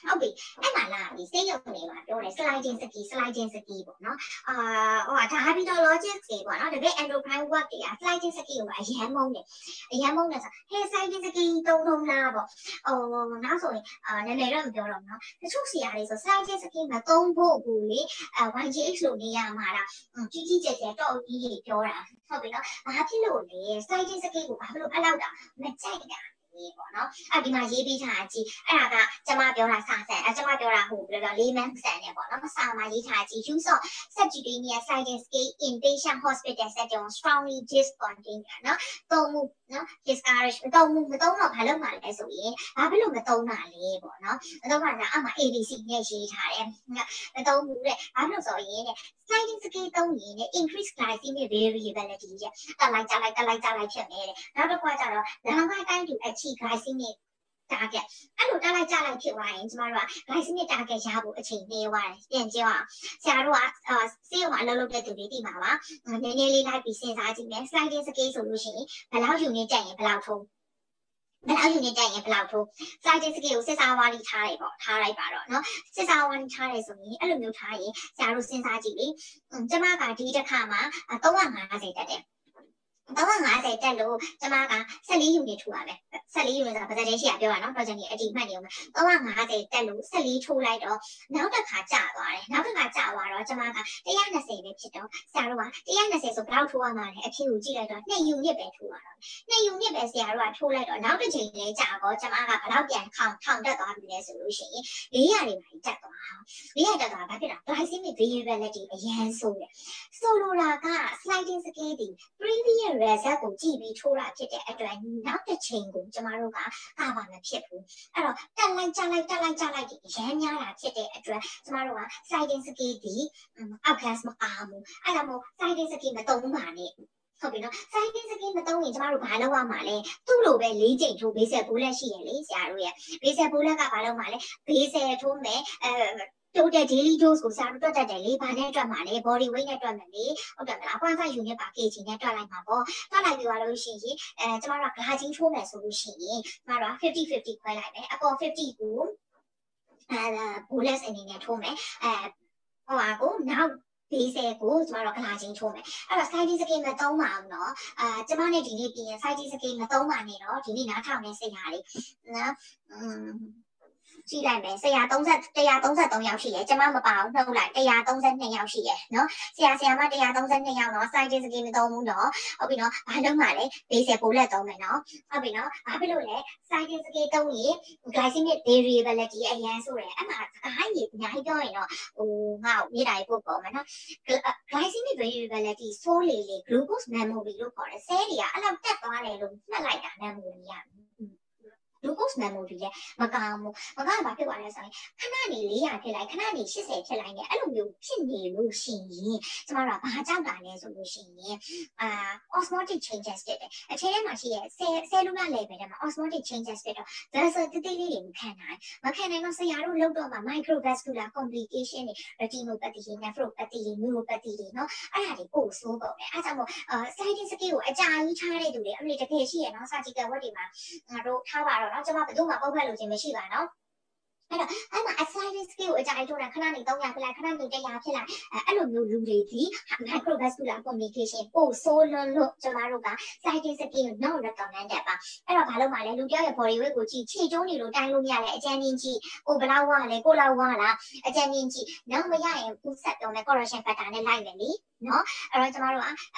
ဟုတ်ပြီအဲ့မှာလာပြီစေးရုံနေမှာပြောတယ် sliding ski sliding ski ပေါ့နော်အာဟိုဒါပြီးတော့ logic တွေပေါ့နော်တကယ် enterprise work တွေက sliding ski ကိုအရန်မုန်းတယ်အရန်မုန်းတယ်ဆိုဟဲ sliding ski တုံးတုံးလားပေါ့ဟိုနောက်ဆိုရင်အာနာမည်တော့မပြောတော့ဘူးနော်တချို့ဆရာတွေဆို sliding ski မှာသုံးဖို့ဘူးလေအဲ Y G H လို့နေရမှာလားကြီးကြီးကျယ်ကျယ်တော့ကြီးကြီးပြောတာဟုတ်ပြီနော်ဘာဖြစ်လို့လဲ sliding ski ကိုဘာလို့အဲ့လောက်တာမကြိုက်တာပေါ့နော်အဲ့ဒီမှာရေးပေးထားကြည့်အဲ့ဒါကကျမပြောတာစာဆက်အဲ့ကျမပြောတာဟိုဘယ်လိုလဲ layman ဆန်နေပေါ့နော်စာမှာရေးထားကြည့် use of subcutaneous sliding scale in patient hospital setting strongly discontinue နော်သုံးမှုနော် discourage မသုံးမှုမသုံးတော့ဘာလုပ်မှလဲဆိုရင်ဘာဖြစ်လို့မသုံးတာလဲပေါ့နော်မသုံးတာကအမှ A B C နဲ့ရေးထားတယ်မသုံးဘူးတဲ့ဘာလို့ဆိုရင် sliding scale သုံးရင် increase glycemic variability ရဲ့တက်လိုက်ကြလိုက်တက်လိုက်ကြလိုက်ဖြစ်နေတယ်နောက်တစ်ခါကျတော့ long time to achieve glycemic target အဲ့လိုတက်လိုက်ကြလိုက်ဖြစ်သွားရင်ကျမတို့က glycemic target ရဖို့အချိန်ပေးသွားတယ်ပြန်ကြည့်အောင်ဆရာတို့ကဆေးရုံမှာအလုပ်လုပ်တဲ့သူတွေသိမှာပါနည်းနည်းလေးလိုက်ပြီးစဉ်းစားကြည့်မယ် sliding scale ဆိုလို့ရှိရင်ဘယ်လောက်ယူနေတက်ရင်ဘယ်လောက်ထိုးဘယ်လောက်ယူနေတက်ရင်ဘယ်လောက်ထိုး sliding scale ကိုစစ်စားဝါးလေးထားလိုက်ပေါ့ထားလိုက်ပါတော့နော်စစ်စားဝါးလေးထားတယ်ဆိုရင်အဲ့လိုမျိုးထားရင်ဆရာတို့စဉ်းစားကြည့်လေကျမကဒီတစ်ခါမှာသုံး၅၀တက်တယ်သုံး၅၀တက်လို့ကျမကဆယ်လေးယူနေထိုးရမယ်ဆယ်လေးယူနေတာဗဇက်ချင်းရှိရပြောရနော် project ကြီးအတိမှတ်နေအောင်သုံး၅၀တက်လို့ဆယ်လေးထိုးလိုက်တော့နောက်တစ်ခါကျသွားတယ်နောက်တစ်ခါကျသွားတော့ကျမကone hundred twentyပဲဖြစ်တော့ဆရာတို့ကone hundred twentyဆိုဘယ်လောက်ထိုးရမှာလဲအဖြစ်ကိုကြည့်လိုက်တော့twoယူနစ်ပဲထိုးရတော့twoယူနစ်ပဲဆရာတို့ကထိုးလိုက်တော့နောက်တစ်ချိန်လေးကြာတော့ကျမကဘယ်လောက်ပြန်ထောင်ထောင်တက်သွားပြီလဲဆိုလို့ရှိရင်four hundredတွေပါတက်သွားfour hundredတက်သွားဘာဖြစ်တာ glycemic variability အရန်ဆိုးတယ်ဆိုလိုတာက sliding scale ဒီ previous result ကိုကြည့်ပြီးထိုးတာဖြစ်တဲ့အတွက်နောက်တစ်ချိန်ကိုကျမတို့ကကာပါမဖြစ်ဘူးအဲ့တော့တက်လိုက်ကြလိုက်တက်လိုက်ကြလိုက်ဒီရမ်းများတာဖြစ်တဲ့အတွက်ကျမတို့က sliding scale ဒီ outcast မအားဘူးအဲ့ဒါမို့ sliding scale မသုံးပါနဲ့ဟုတ်ပြီနော် sliding scale မသုံးရင်ကျမတို့ဘာလုပ်ရမှာလဲသူ့လိုပဲ၄ချိန်ထိုး basic bullet ရှိရလေဆရာတို့ရဲ့ basic bullet ကဘာလုပ်မှာလဲ basic ထိုးမယ်အဲtotal daily dose ကိုစာတွက်တတ်တယ်လေဘာနဲ့တွက်မှာလဲ body weight နဲ့တွက်မယ်လေဟုတ်တယ်မလား zero point five unit per kg နဲ့တွက်လိုက်မှာပေါ့တွက်လိုက်ပြီးသွားလို့ရှိရင်အဲကျမတို့ကဂလာချင်းထိုးမယ်ဆိုလို့ရှိရင်ကျမတို့ကfifty fifty ခွဲလိုက်မယ်အပေါ်fiftyကိုအဲ bullet အနေနဲ့ထိုးမယ်အဲဟိုဟာကိုနောက်basic ကိုကျမတို့ဂလာချင်းထိုးမယ်အဲ့တော့ sliding scale မသုံးပါဘူးเนาะအာကျမနဲ့ဒီနေ့ပြင် sliding scale မသုံးပါနဲ့เนาะဒီနေ့နားထောင်နေစိတ်ဟာလေးနော်อืมကြည့်လိုက်မယ်ဆရာ30 one thirty-threeယောက်ရှိတယ်ကျမမပါဘူးနှုတ်လိုက်one thirty-twoယောက်ရှိတယ်နော်ဆရာဆရာမone thirty-twoယောက်နော် sliding scale မသုံးဘူးနော်ဟုတ်ပြီနော်ဘာလုပ်မှလဲ basic bullet သုံးမယ်နော်ဟုတ်ပြီနော်ဘာဖြစ်လို့လဲ sliding scale သုံးရင် glycemic variability အရန်ဆိုရယ်အဲ့မှာစကားကြီးအများကြီးပြောရင်တော့ဟိုငါ့ကိုမြေတာပို့ပေါ်မယ်နော် glycemic variability ဆိုလေလေ glucose memory လို့ခေါ်တယ်ဆဲတွေကအဲ့လောက်တက်သွားတယ်လို့မှတ်လိုက်တာ memory ရglucose memory လဲမကောင်းဘူးမကောင်းဘာဖြစ်သွားလဲဆိုရင်ခဏနေfour hundredဖြစ်လိုက်ခဏနေeightyဖြစ်လိုက်နေအဲ့လိုမျိုးဖြစ်နေလို့ရှိရင်ကျမတို့ကဘာကြောက်တာလဲဆိုလို့ရှိရင်အာ osmotic changes ဖြစ်တယ်အချိန်ထဲမှာရှိရဲ့ cellular level ထဲမှာ osmotic changes ဖြစ်တော့ vessel တိတိလေးတွေမခံနိုင်မခံနိုင်တော့ဆရာတို့လုပ်တော့မှာ microvascular complication တွေ retinopathy တွေ nephropathy တွေ neuropathy တွေเนาะအဲ့ဒါတွေပို့ဆိုးပုံတယ်အဲ့ကြောင့်မို့ sliding scale ကိုအကြာကြီးထားတဲ့သူတွေအမေတကယ်ရှိရဲ့เนาะ surgical ward တွေမှာငါတို့ထားပါတော့เนาะကျွန်မဘယ်သူမှပုတ်ဖက်လို့ခြင်းမရှိပါเนาะအဲ့တော့အဲ့မှာ sliding scale ကိုအကြာကြီးထိုးတာခဏနေthree hundredဖြစ်လိုက်ခဏနေone hundredဖြစ်လိုက်အဲ့လိုမျိုးလူတွေဒီ microvascular complication ပို့ဆိုးလွန်းလို့ကျွန်တော်တို့က sliding scale ကို not recommended ပါအဲ့တော့ဘာလို့မှလဲလူတယောက်ရဲ့ body weight ကိုကြည့်ခြေကျုံးနေလို့တိုင်းလို့မရတဲ့အကျဉ်းချင်းကြည့်ကိုဘလောက်ဝါလဲကိုလောက်ဝါလားအကျဉ်းချင်းကြည့်နောက်မရရင်ကိုဆက်တော့မယ် correction factor နဲ့လိုက်မယ်လीเนาะအဲ့တော့ကျွန်တော်တို့ကအာ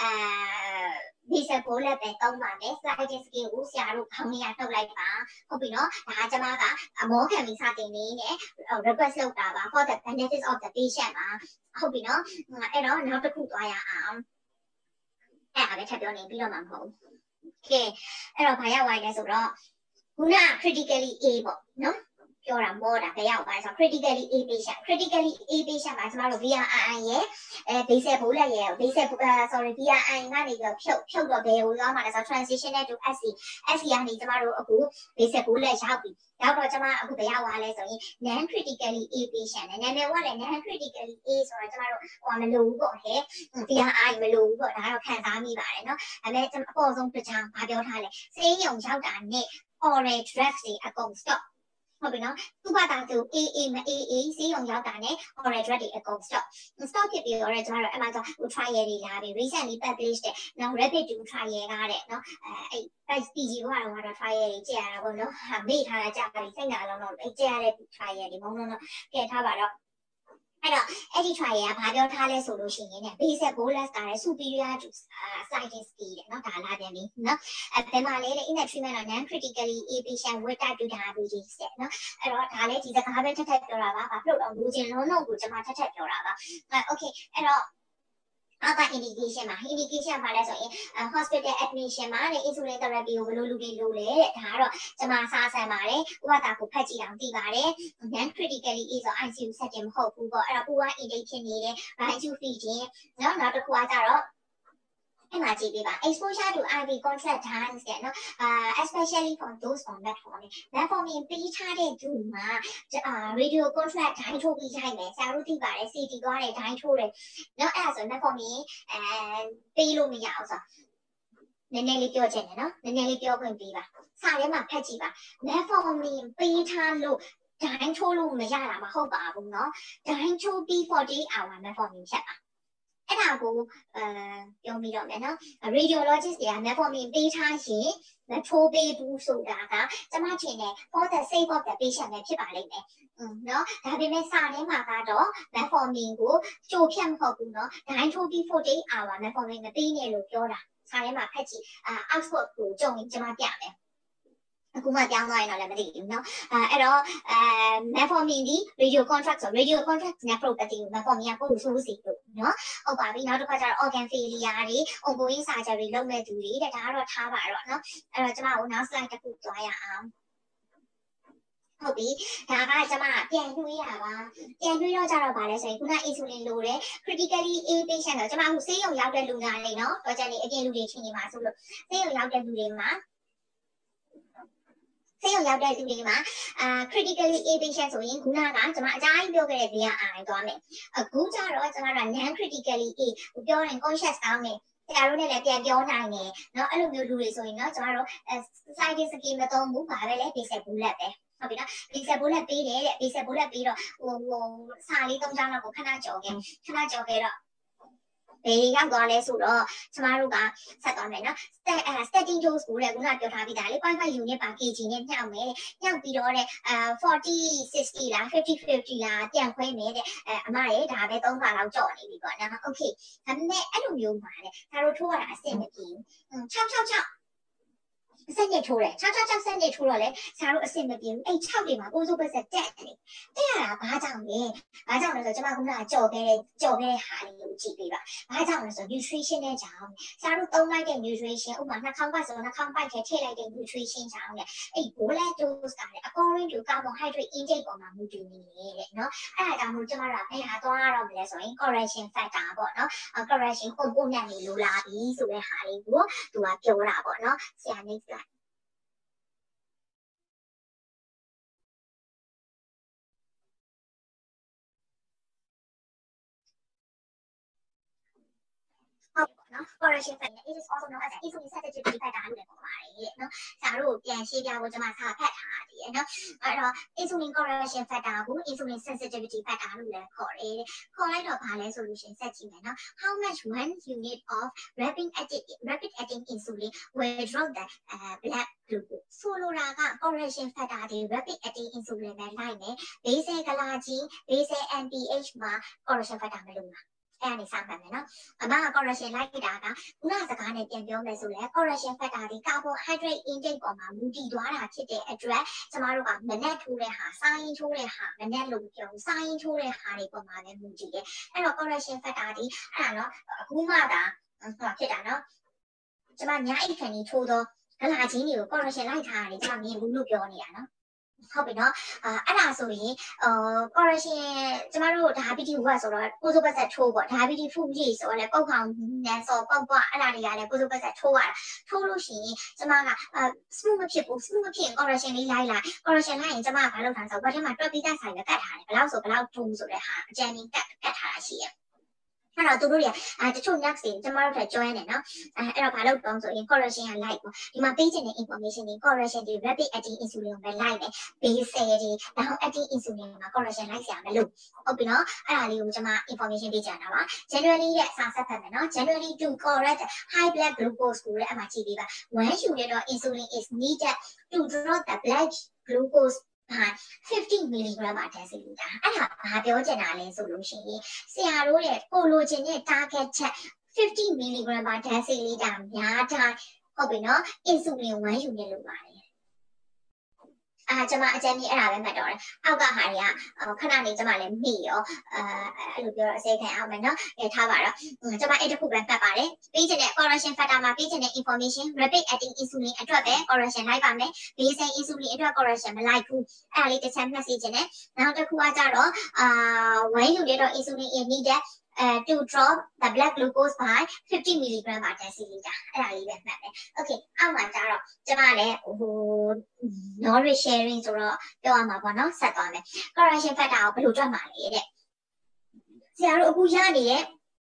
basic bullet ပဲသုံးပါမယ် sliding scale ကိုဆရာတို့ခေါင်းလေးရထုတ်လိုက်ပါဟုတ်ပြီเนาะဒါကကျွန်မကအမောခံပြီးစတင်နေနဲ့ request လုပ်တာပါ for the benefits of the patient ပါဟုတ်ပြီเนาะအဲ့တော့နောက်တစ်ခုသွားရအောင်အဲ့ဒါပဲထပ်ပြောနေပြီးတော့မှမဟုတ်ဘူး okay အဲ့တော့ဘာရောက်သွားလဲဆိုတော့ခုန critically A ပေါ့เนาะပြောတာမောတာဘယ်ရောက်ပါလဲဆိုတော့ critically A patient critically A patient မှာကျမတို့ V R I ရဲ့အဲ basic bullet ရဲ့ basic sorry V R I ကနေပြီးဖြုတ်ဖြုတ်တော့ဘယ်ကိုသွားမှာလဲဆိုတော့ transitional to S C S C ကနေကျမတို့အခု basic bullet ရောက်ပြီရောက်တော့ကျမအခုဘယ်ရောက်သွားလဲဆိုရင် non critically A patient နဲ့နာမည်ကလည်း non critically A ဆိုတော့ကျမတို့ဟိုမလို့ဘူးပေါ့ဟဲ့ V R I မလို့ဘူးပေါ့ဒါတော့ခံစားမိပါတယ်เนาะအဲမဲ့အပေါ်ဆုံးတစ်ချောင်းဘာပြောထားလဲစေးရုံရောက်တာနဲ့ oral drugs တွေအကုန် stop ဟုတ်ပြီနော်သူ့ဘာသာသူ A A မ A A စီးရုံရောက်တာနဲ့ oral drug တွေအကုန် stop stop ဖြစ်ပြီးတော့ကျမတို့အဲ့မှာဆိုဟို trial တွေလာပြီ recently published တဲ့နော် rapid two trial ကတဲ့နော်အဲအဲ့ P G ကတော့ကတော့ trial တွေကြည့်ရတာပေါ့နော်ဟာမေ့ထားတာကြာပြီစိတ်နာလုံးတော့အဲ့ကြည့်ရတဲ့ trial တွေမုံလုံးတော့ကဲထားပါတော့အဲ့တော့အဲ့ဒီ trial ကဘာပြောထားလဲဆိုလို့ရှိရင်ね basic bolus ကလည်း superior to sliding speed เนาะဒါလာပြန်ပြီเนาะအဲဘယ်မှာလဲ in the treatment of non critically ill patient with type two diabetes တဲ့เนาะအဲ့တော့ဒါလည်းဒီစကားပဲထပ်ထပ်ပြောတာပါဘာဖြစ်လို့တော့လူချင်းလုံးလုံးကိုကျွန်မထပ်ထပ်ပြောတာပါအဲ okay အဲ့တော့အောက်က indication မှာ indication မှာလဲဆိုရင် hospital admission မှာလေ insulin therapy ကိုဘယ်လိုလူတွေလိုလဲတဲ့ဒါကတော့ကျွန်မစားဆန်ပါတယ်ဥပဒါကိုဖတ်ကြည့်အောင်သိပါတယ် non critically ill ဆို I C U setting မဟုတ်ဘူးပေါ့အဲ့တော့ poor intake ဖြစ်နေတယ် right to feeding เนาะနောက်တစ်ခုကကြတော့အဲ့မှာကြည့်ပေးပါ exposure to I V contrast times တဲ့နော်အာ especially for those on metformin metformin ပေးထားတဲ့သူမှာအာ radio contrast ဒိုင်းထိုးပြီးရိုက်မယ်ဆရာတို့သိပါတယ် C T သွားတယ်ဒိုင်းထိုးတယ်နော်အဲ့ဒါဆို metformin အဲပေးလို့မရအောင်ဆိုနည်းနည်းလေးပြောချင်တယ်နော်နည်းနည်းလေးပြောခွင့်ပေးပါစာထဲမှာဖတ်ကြည့်ပါ metformin ပေးထားလို့ဒိုင်းထိုးလို့မရတာမဟုတ်ပါဘူးနော်ဒိုင်းထိုးပြီးforty-eight hour metformin ဖြတ်ပါအဲ့ဒါကိုအဲပြောမိတော့မယ်နော် radiologist တွေက metformin ပေးထားရင်မထိုးပေးဘူးဆိုတာကကျမထင်တယ် for the sake of the patient ပဲဖြစ်ပါလိမ့်မယ်เนาะဒါပေမဲ့စာထဲမှာကတော့ metformin ကိုကြိုဖြတ်မဟုတ်ဘူးเนาะဒိုင်းထိုးပြီးforty-eight hour metformin မပေးနဲ့လို့ပြောတာစာထဲမှာဖတ်ကြည့်အာ Oxford ကိုကြုံရင်ကျမပြမယ်အခုမှပြောင်းသွားရင်တော့လည်းမသိဘူးเนาะအဲအဲ့တော့အဲ metformin ဒီ radio contract ဆို radio contract nephropathy ကို metformin ကပို့ဆိုးစီလို့เนาะဟုတ်ပါပြီနောက်တစ်ခါကျတော့ organ failure တွေ ongoing surgery လုပ်မဲ့သူတွေတဲ့ဒါကတော့ထားပါတော့เนาะအဲ့တော့ကျမတို့နောက် slide တစ်ခုသွားရအောင်ဟုတ်ပြီဒါကကျမပြန်တွေးရပါပြန်တွေးတော့ကြတော့ဗာလဲဆိုရင်ခုန insulin လိုတယ် critically ill patient တော့ကျမအခုဆေးရုံရောက်တဲ့လူနာတွေเนาะတော့ကျန်နေအပြင်လူတွေချင်းနေမှာဆိုလို့ဆေးရုံရောက်တဲ့လူတွေမှာဆေးရုံရောက်တဲ့သူတွေမှာအာ critically ill patient ဆိုရင်ခုနကကျွန်မအကြားကြီးပြောခဲ့တဲ့ဘေးကအာရုံသွားမယ်အခုကျတော့ကျွန်တော်က non critically ill ပြောရင် conscious ကောင်းတယ်ဆရာတို့နဲ့လည်းပြန်ပြောနိုင်တယ်เนาะအဲ့လိုမျိုးလူတွေဆိုရင်เนาะကျွန်တော်တို့ sliding scheme မသုံးဘူးဗာပဲလေ basic bullet ပဲဟုတ်ပြီနော် basic bullet ပေးတယ်တဲ့ basic bullet ပြီးတော့ဟိုဟိုစာလေးသုံးကြောင်းလောက်ကိုခဏကြော်ခဲ့ခဏကြော်ခဲ့တော့ဘယ်ရောက်သွားလဲဆိုတော့ကျမတို့ကဆက်သွားမယ်နော် statin dose ကိုလည်းခုနပြောထားပြီးသားလေzero point five unit per kg နဲ့ညှောက်မယ်ညှောက်ပြီးတော့တဲ့အာforty sixtyလားfifty fiftyလားပြန်ခွဲမယ်တဲ့အအမရေဒါပဲသုံးခါလောက်ကြော့နေပြီပေါ့နော် okay ဒါပေမဲ့အဲ့လိုမျိုးပါလေဒါတို့ထိုးရတာအဆင်မပြေဘူး၆၆၆စက်နေထိုးတယ်၆၆၆စက်နေထိုးတော့လေဆရာတို့အဆင်မပြေဘူးအဲ့၆တွေမှာကိုစိုးပဲဆက်တက်နေတက်ရတာဘာကြောင့်လဲဘာကြောင့်လဲဆိုတော့ကျွန်မကကြော်ခဲ့တဲ့ကြော်ခဲ့တဲ့ဟာလေးကိုကြည့်ပေးပါဘာကြောင့်လဲဆိုတော့ nutrition နဲ့ကြောင့်ဆရာတို့သုံးလိုက်တဲ့ nutrition ဥပမာနှာခေါင်းပတ်ဆိုနှာခေါင်းပတ်ထဲထည့်လိုက်တဲ့ nutrition ကြောင့်လေအဲ့ bullet dose ကလည်း according to carbohydrate intake ပေါ်မှာမူတည်နေတယ်เนาะအဲ့ဒါကြောင့်မို့ကျွန်မတို့ကဘယ်ဟာသွားရတော့မလဲဆိုရင် correction factor ပေါ့เนาะ correction component တွေလိုလာပြီဆိုတဲ့ဟာလေးကိုသူကပြောတာပေါ့เนาะဆရာ next slide correction factor it is also known as insulin sensitivity factor လို့လည်းခေါ်ပါတယ်เนาะဆရာတို့ပြန်ရှင်းပြဖို့ကျွန်မစာဖတ်ထားတယ်เนาะအဲ့တော့ insulin correction factor ကို insulin sensitivity factor လို့လည်းခေါ်တယ်ခေါ်လိုက်တော့ဘာလဲဆိုလို့ရှင်ဆက်ကြည့်မယ်เนาะ how much one unit of rapid acting rapid acting insulin will drop the uh, blood glucose ဆိုလိုတာက correction factor ဒီ rapid acting insulin ပဲလိုက်မယ် basic glycine basic N P H မှာ correction factor မလို့လားအဲ့ဒါနေစမ်းပါမယ်နော်အမက correction လိုက်တာကခုနစကားနဲ့ပြန်ပြောမယ်ဆိုလဲ correction factor ဒီ carbohydrate intake ပေါ်မှာမူတည်သွားတာဖြစ်တဲ့အတွက်ကျမတို့ကမနက်ထိုးတဲ့ဟာစားရင်ထိုးတဲ့ဟာမနက်လို့ပြောစားရင်ထိုးတဲ့ဟာတွေပေါ်မှာလည်းမူတည်တယ်အဲ့တော့ correction factor ဒီအဲ့ဒါနော်အခုမှသာဟောဖြစ်တာနော်ကျမညာအိတ်ခံကြီးထိုးတော့ဂလာချင်းတွေကို correction လိုက်ထားတယ်ကျမမြင်ဘူးလို့ပြောနေတာနော်ဟုတ်ပြီနော်အာအဲ့ဒါဆိုရင်အာ correction ကျမတို့ diabetes ဝက်ဆိုတော့ကိုစိုးပတ်ဆက်ထိုးပေါ့ diabetes food ကြီးဆိုတော့လေပုတ်ခေါင်နန်းစောပုတ်ပွားအဲ့ဒါတွေကလည်းကိုစိုးပတ်ဆက်ထိုးရတာထိုးလို့ရှိရင်ကျမကအာ smooth မဖြစ်ဘူး smooth မဖြစ်ရင် correction လေးလိုက်လိုက် correction လိုက်ရင်ကျမကဘာလုပ်ထားလဲဆိုတော့ဘက်ထဲမှာတွက်ပြီးသားဆိုင်ပဲကတ်ထားတယ်ဘယ်လောက်ဆိုဘယ်လောက်ထိုးဆိုတဲ့ဟာအကြံဉာဏ်ကတ်ကတ်ထားတာရှိရဲ့အဲ့တော့သူတို့တွေကအဲတချို့ next တွေကျမတို့ထပ် join နေနော်အဲအဲ့တော့ဘာလို့တုံးဆိုရင် correction က like ပေါ့ဒီမှာပေးချင်တဲ့ information တွေ correction တွေ rapid acting insulin ကိုပဲ like တယ် base တွေနောက် acting insulin မှာ correction like ဆရာမလို့ဟုတ်ပြီနော်အဲ့ဒါလေးကိုကျမ information ပေးချင်တာပါ generally ရဲ့စာဆက်ဖတ်မယ်နော် generally to correct high blood glucose ကိုလည်းအမှကြည့်ပေးပါ one unit of insulin is needed to drop the blood glucose by fifty milligram per deciliter အဲ့ဒါဘာပြောချင်တာလဲဆိုလို့ရှိရင်ဆရာတို့ရဲ့ကိုလိုချင်တဲ့ target ချက်fifty milligram per deciliter များတိုင်းဟုတ်ပြီနော် insulin one unit လို့ပါတယ်အာကျမအကြမ်းကြီးအဲ့ဒါပဲမှတ်တော့တယ်အောက်ကဟာတွေကခဏနေကျမလည်းမိရောအဲအဲ့လိုပြောတော့အစိခံအောင်မယ်နော်အဲထားပါတော့ကျမအဲ့တစ်ခုပဲမှတ်ပါတယ်ပေးချင်တဲ့ correction factor မှာပေးချင်တဲ့ information rapid acting insulin အတွက်ပဲ correction လိုက်ပါမယ် basic insulin အတွက် correction မလိုက်ဘူးအဲ့ဒါလေးတစ်ချက်မှတ်စီချင်တယ်နောက်တစ်ခုကကြတော့အာ one unit of insulin is needed Uh, to drop the blood glucose by fifty milligram per deciliter အဲ့ဒါလေးပဲမှတ်မယ် okay အောက်မှာကျတော့ကျမလည်းဟို knowledge sharing ဆိုတော့ပြောရမှာပေါ့နော်ဆက်သွားမယ် correction factor ကိုဘယ်လိုတွက်မှာလဲတဲ့ဆရာတို့အခုရနေတဲ့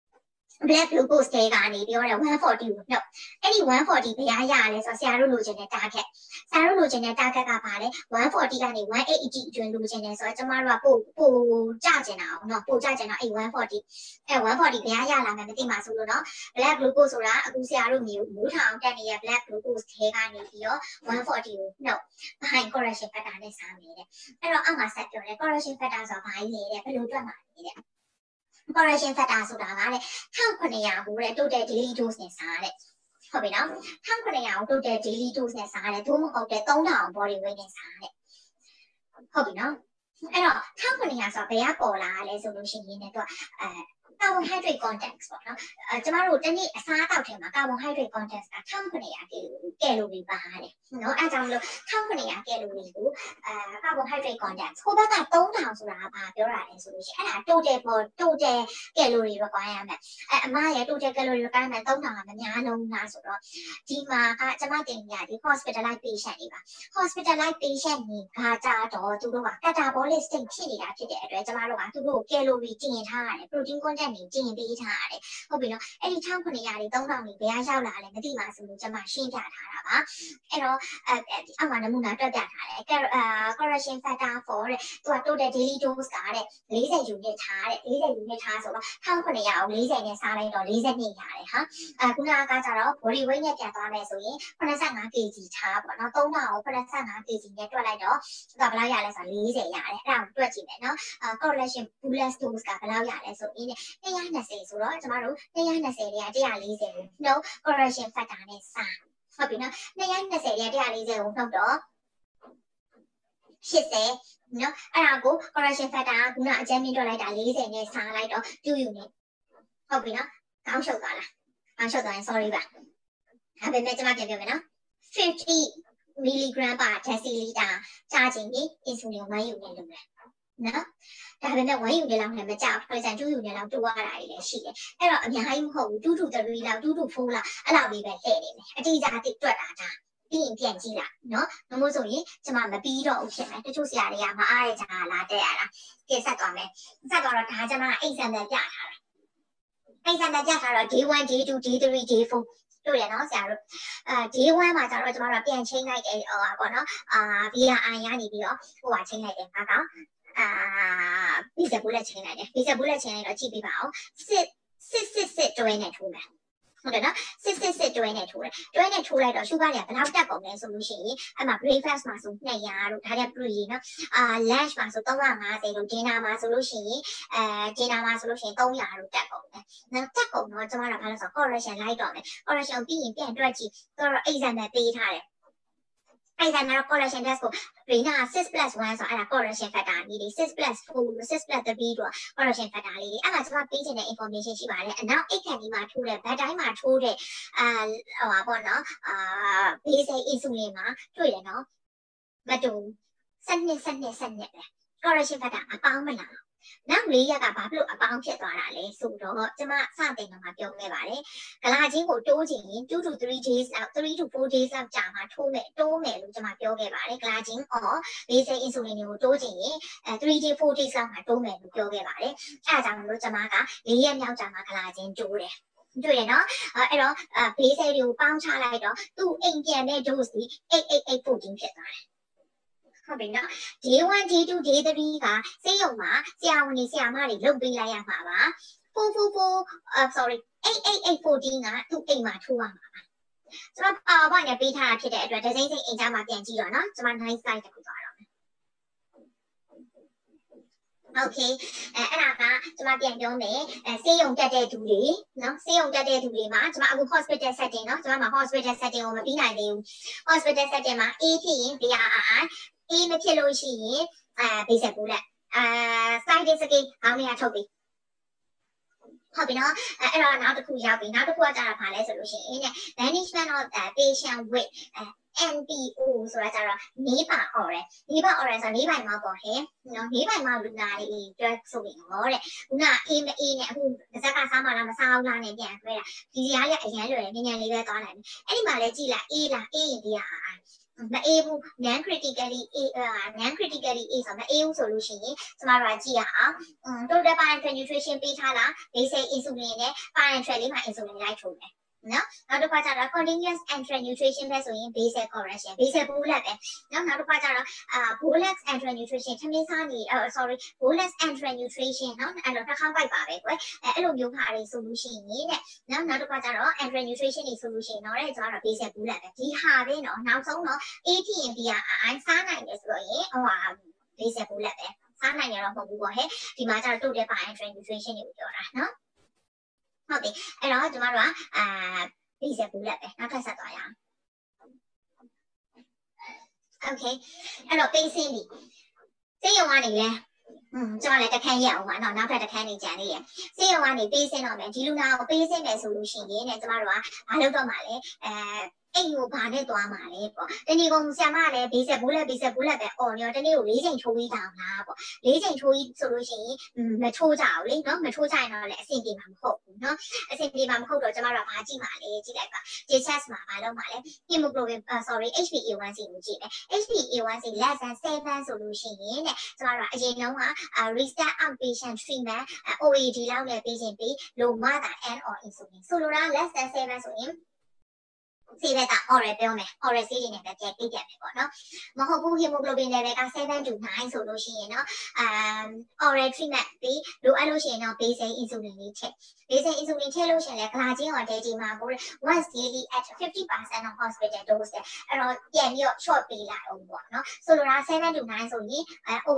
blood glucose တွေကနေပြောတယ်one fortyကိုနှုတ်အဲ့ဒီone fortyဘယ်ရရလဲဆိုတော့ဆရာတို့လိုချင်တဲ့ target ဆရာတို့လိုချင်တဲ့ target ကပါလေone fortyကနေone eightyအတွင်းလိုချင်တယ်ဆိုတော့ကျမတို့ကပို့ပို့ကြကျင်တာအောင်နော်ပို့ကြကျင်တာအဲ့one fortyအဲ့one fortyဘယ်ရရလာမယ်မသိမှဆိုလို့နော် blood glucose ဆိုတာအခုဆရာတို့မျိုးမိုးထောင်တက်နေတဲ့ blood glucose တွေကနေပြီးတော့one fortyကိုနှုတ် behind correction factor နဲ့စားမယ်တဲ့အဲ့တော့အောက်မှာဆက်ပြောတယ် correction factor ဆိုတာဘာကြီးလဲတဲ့ဘယ်လိုတွက်မှာလဲတဲ့correction factor ဆိုတာကလေone thousand five hundredကိုတဲ့ total daily dose နဲ့စားတဲ့ဟုတ်ပြီနော်one thousand five hundredကို total daily dose နဲ့စားတယ်သို့မဟုတ်တဲ့three thousand body weight နဲ့စားတဲ့ဟုတ်ပြီနော်အဲ့တော့one thousand five hundredဆိုတာဘယ်ကပေါ်လာလဲဆိုလို့ရှိရင်လည်းသူကအဲ carbohydrate content ပေါ့နော်အဲကျမတို့တနေ့အစားအသောက်ထဲမှာ carbohydrate content ကone thousand five hundredကီလိုရီပါတယ်နော်အဲကြောင့်မလို့one thousand five hundredကီလိုရီကိုအဲ carbohydrate content ဟိုဘက်ကthree thousandဆိုတာကဘာပြောတာလဲဆိုလို့ရှိရင်အဲ့ဒါ total for total calorie requirement အဲအမရဲ့ total calorie requirement three thousandကမများလုံးလားဆိုတော့ဒီမှာကကျမတင်ပြဒီ hospitalized patient တွေပါ hospitalized patient တွေကကြတော့သူတို့က catabolic state ဖြစ်နေတာဖြစ်တဲ့အတွက်ကျမတို့ကသူတို့ calorie တင်ထားရတယ် protein content တွေတင်ပေးထားရတယ်ဟုတ်ပြီနော်အဲ့ဒီone thousand five hundredတွေthree thousandတွေဘယ်ရောက်လာလဲမသိပါဆိုလို့ကျမရှင်းပြထားတာပါအဲ့တော့အဲအောက်မှာနမူနာတွက်ပြထားတယ်အဲ correction factor for တဲ့သူက total daily dose ကတဲ့forty ယူနစ်ထားတဲ့fortyယူနစ်ထားဆိုတော့one thousand five hundredကိုfortyနဲ့စားလိုက်တော့fortyရတယ်ဟာအခုနကကြတော့ body weight နဲ့ပြန်သွားမယ်ဆိုရင်seventy-fiveကီဂျီ ထားပေါ့နော်three thousandကိုseventy-fiveကီဂျီနဲ့တွက်လိုက်တော့သူကဘယ်လောက်ရလဲဆိုတော့fortyရတယ်အဲ့ဒါကိုတွက်ကြည့်မယ်နော် correction bullet dose ကဘယ်လောက်ရလဲဆိုရင်two twentyဆိုတော့ကျမတို့two twentyတွေကone fortyကိုနှုတ် correction factor နဲ့စားဟုတ်ပြီနော်two twentyတွေကone fortyကိုနှုတ်တော့eightyနော်အဲ့ဒါကို correction factor ကခုနအကြမ်းမြင့်တွက်လိုက်တာfortyနဲ့စားလိုက်တော့two unitဟုတ်ပြီနော်ကောင်းရှုပ်သွားလားကောင်းရှုပ်သွားရင် sorry ပါဒါပေမဲ့ကျမပြန်ပြောမယ်နော်fifty milligram per deciliter ကြာချိန်ဒီ insulin one unit လို့ပဲနော်ဒါပေမဲ့one unit လောက်နဲ့မကြောက် for example two unit လောက်တိုးရတာတွေလည်းရှိတယ်အဲ့တော့အများကြီးမဟုတ်ဘူးtwo to three လောက်two to four လောက်အဲ့လောက်လေးပဲလှည့်နေမယ်အတိအကျတိတွက်တာဒါပြီးရင်ပြန်ကြည့်လိုက်နော်မမို့ဆိုရင်ကျမမပြီးတော့ဘူးဖြစ်မယ်တချို့ဆရာတွေကမအားရကြလာတဲ့ရတာကဲဆက်သွားမယ်ဆက်သွားတော့ဒါကျမ example ပြထားတာ example ပြထားတော့ day one day two day three day four တွေ့ရနော်ဆရာတို့အဲ day one မှာကျတော့ကျမတို့ပြန်ချိန်လိုက်တယ်ဟိုပါပေါ့နော်အာ V R I ရနေပြီးတော့ဟိုပါချိန်လိုက်တယ်ဟာကအာ pizza bullet ချိန်လိုက်တယ် pizza bullet ချိန်လိုက်တော့ကြည့်ပြပါအောင်six six six six တွဲနဲ့ထိုးမယ်ဟုတ်တယ်နော်six six sixတွဲနဲ့ထိုးတယ်တွဲနဲ့ထိုးလိုက်တော့ sugar တွေကဘယ်လောက်တက်ကုန်လဲဆိုလို့ရှိရင်အဲ့မှာ breakfast မှာဆိုtwo hundredတို့ဒါကြ pre နော်အာ lunch မှာဆိုthree fiftyတို့ dinner မှာဆိုလို့ရှိရင်အဲ dinner မှာဆိုလို့ရှိရင်three hundredတို့တက်ကုန်တယ်နော်တက်ကုန်တော့ကျမတို့ဘာလို့ဆို correction လိုက်တော့မယ် correction ပြီးရင်ပြန်တွက်ကြည့်တော့ example ပေးထားတယ်အဲ့ဒါကတော့ correction test ကိုဒီကsix plus one ဆိုအဲ့ဒါ correction factor လေးတွေsix plus four six plus three တို့ correction factor လေးတွေအဲ့ဒါကျွန်မပေးချင်တဲ့ information ရှိပါတယ်အနောက်အိတ်ခန့်ဒီမှာထိုးတဲ့ဘတ်တိုင်းမှာထိုးတဲ့အာဟိုပါပေါ့နော်အာ basic insulin မှာတွေ့တယ်နော်မတူစနစ်စနစ်စနစ်ပဲ correction factor အပေါင်းမလားနောက် layer ကဘာဖြစ်လို့အပေါင်းဖြစ်သွားတာလဲဆိုတော့ကျမစတင်တော့မှပြောခဲ့ပါတယ်ဂလာချင်းကိုတိုးချင်ရင်two to three days လောက်three to four days လောက်ကြာမှထိုးမယ်တိုးမယ်လို့ကျမပြောခဲ့ပါတယ်ဂလာချင်းအော် basic insulin ကိုတိုးချင်ရင်အဲthree to four days လောက်မှတိုးမယ်လို့ပြောခဲ့ပါတယ်အဲဒါကြောင့်မလို့ကျမက၄ရက်မြောက်ကြာမှဂလာချင်းတိုးတယ်တွေ့ရနော်အဲ့တော့ base တွေကိုပေါင်းချလိုက်တော့သူ့အိမ်ပြန်တဲ့ dose ဒီeight eight eight fourteen ဖြစ်သွားတယ်ဟုတ်ပြီနော် day one day two day three ကစေရုံမှာဆရာဝန်ကြီးဆရာမတွေလုပ်ပေးလိုက်ရမှာပါfour four four uh sorry eight eight eight fourteen ကသူ့အိမ်မှာထိုးရမှာပါကျွန်တော် PowerPoint နဲ့ပေးထားတာဖြစ်တဲ့အတွက်ဒီစိမ့်စိမ့်အိမ်သားမှာပြန်ကြည့်တော့နော်ကျွန်မ nice slide တစ်ခုသွားတော့မယ် okay အဲအဲ့ဒါကကျွန်မပြန်ပြောမယ်အဲဆေးရုံတက်တဲ့သူတွေနော်ဆေးရုံတက်တဲ့သူတွေမှာကျွန်မအခု hospital setting နော်ကျွန်မမှာ hospital setting ကိုမပြီးနိုင်သေးဘူး hospital setting မှာ A ဖြစ်ရင် B R I A မဖြစ်လို့ရှိရင်အဲ basic ဘူးလက်အဲ side disc ခေါင်းလေးကထုတ်ပြီးဟုတ်ပြီနော်အဲ့တော့နောက်တစ်ခုရောက်ပြီနောက်တစ်ခုကကြာတာဘာလဲဆိုလို့ရှိရင် management of the patient with N P O ဆိုတာကြတော့နေပါ oral နေပါ oral ဆိုနေပိုင်မှာပေါ့ဟဲ့နော်နေပိုင်မှာလူနာတွေတွဲဆိုပြီးတော့တဲ့ခုနအေးမအေးနဲ့အခုတစ်စက်ကစားမှလားမစားဘူးလားနဲ့ပြန်ခွဲတာဒီစရာကြီးအရင်လွယ်တယ်ညံ့လေးပဲသွားနိုင်တယ်အဲ့ဒီမှာလဲကြည့်လိုက်အေးလားအေးရင်ဒီဟာမအေးဘူး non critically A non critically A ဆိုမအေးဘူးဆိုလို့ရှိရင်ကျမတို့ကကြည့်ရအောင် total parenteral nutrition ပေးထားလား basic insulin နဲ့ parenteral လေးမှာ insulin လိုက်ထိုးမယ်နော်နောက်တစ်ခါကျတော့ continuous enteral nutrition ပဲဆိုရင် basic correction basic bolus ပဲနော်နောက်တစ်ခါကျတော့အာ bolus enteral nutrition ထမင်းစားနေ sorry bolus enteral nutrition နော်အဲ့တော့တစ်ခါပိုက်ပါပဲကွယ်အဲအဲ့လိုမျိုးခါတွေဆိုလို့ရှိရင်တဲ့နော်နောက်တစ်ခါကျတော့ enteral nutrition တွေဆိုလို့ရှိရင်တော့တဲ့ကျမတို့ basic bolus ပဲဒီဟာပဲနော်နောက်ဆုံးတော့ A ဖြစ်ရင် B R I စားနိုင်တယ်ဆိုတော့ရင်ဟိုဟာ basic bolus ပဲစားနိုင်ရတော့မဟုတ်ဘူးပေါ့ဟဲ့ဒီမှာကျတော့ total parenteral nutrition တွေကိုပြောတာနော်ဟုတ်ပြီအဲ့တော့ကျမတို့ကအာ basic ဘူးလက်ပဲနောက်ထပ်ဆက်သွားရအောင် okay အဲ့တော့ patient ဒီစေရုံကနေလဲอืมကျွန်တော်လည်းတခန်းရအောင်ပါနော်နောက်ထပ်တခန်းနေကြံနေရစေရုံကနေ patient တော့မယ်ဒီလူနာကို patient မယ်ဆိုလို့ရှိရင်တဲ့ကျမတို့ကမလုပ်တော့မှလဲအဲအိမ်ကိုဘာနဲ့သွားမှာလဲပေါ့တနေ့ကုန်ဆရာမလည်း basic ဘူးလက် basic ဘူးလက်ပဲအော်ရောတနေ့ကို၄ချိန်ထိုးပြီးတောင်းလားပေါ့၄ချိန်ထိုးပြီးဆိုလို့ရှိရင်မထိုးကြဘူးလေနော်မထိုးကြရင်တော့လည်းအဆင်ပြေမှာမဟုတ်ဘူးနော်အဆင်ပြေမှာမဟုတ်တော့ကျမတို့ကဘာကြည့်မှာလဲကြည့်လိုက်ပါ J-chest မှာဘာလုပ်မှာလဲ hemoglobin sorry H b A one C ကိုကြည့်မယ် H b A one C less than seven ဆိုလို့ရှိရင်တဲ့ကျမတို့ကအရင်တုန်းက restart outpatient treatment O A D လောက်နဲ့ပေးခြင်းပြီး low mother and or insulin ဆိုလိုတာ less than seven ဆိုရင်ဆေးဘက်က oral ပြောမယ် oral ဆေးတွေနဲ့ပဲပြန်ပြည့်ပြန်မယ်ပေါ့နော်မဟုတ်ဘူး hemoglobin level ကseven to nine ဆိုလို့ရှိရင်တော့ um oral treatment ပြီးလိုအပ်လို့ရှိရင်တော့ basic insulin လေးထည့် basic insulin ထည့်လို့ရှိရင်လည်း glargine or degema ကို once daily at fifty percent of hospital dose အဲ့တော့ပြန်ပြီးတော့ short ပေးလိုက်အောင်ပေါ့နော်ဆိုလိုတာ seven to nine ဆိုရင်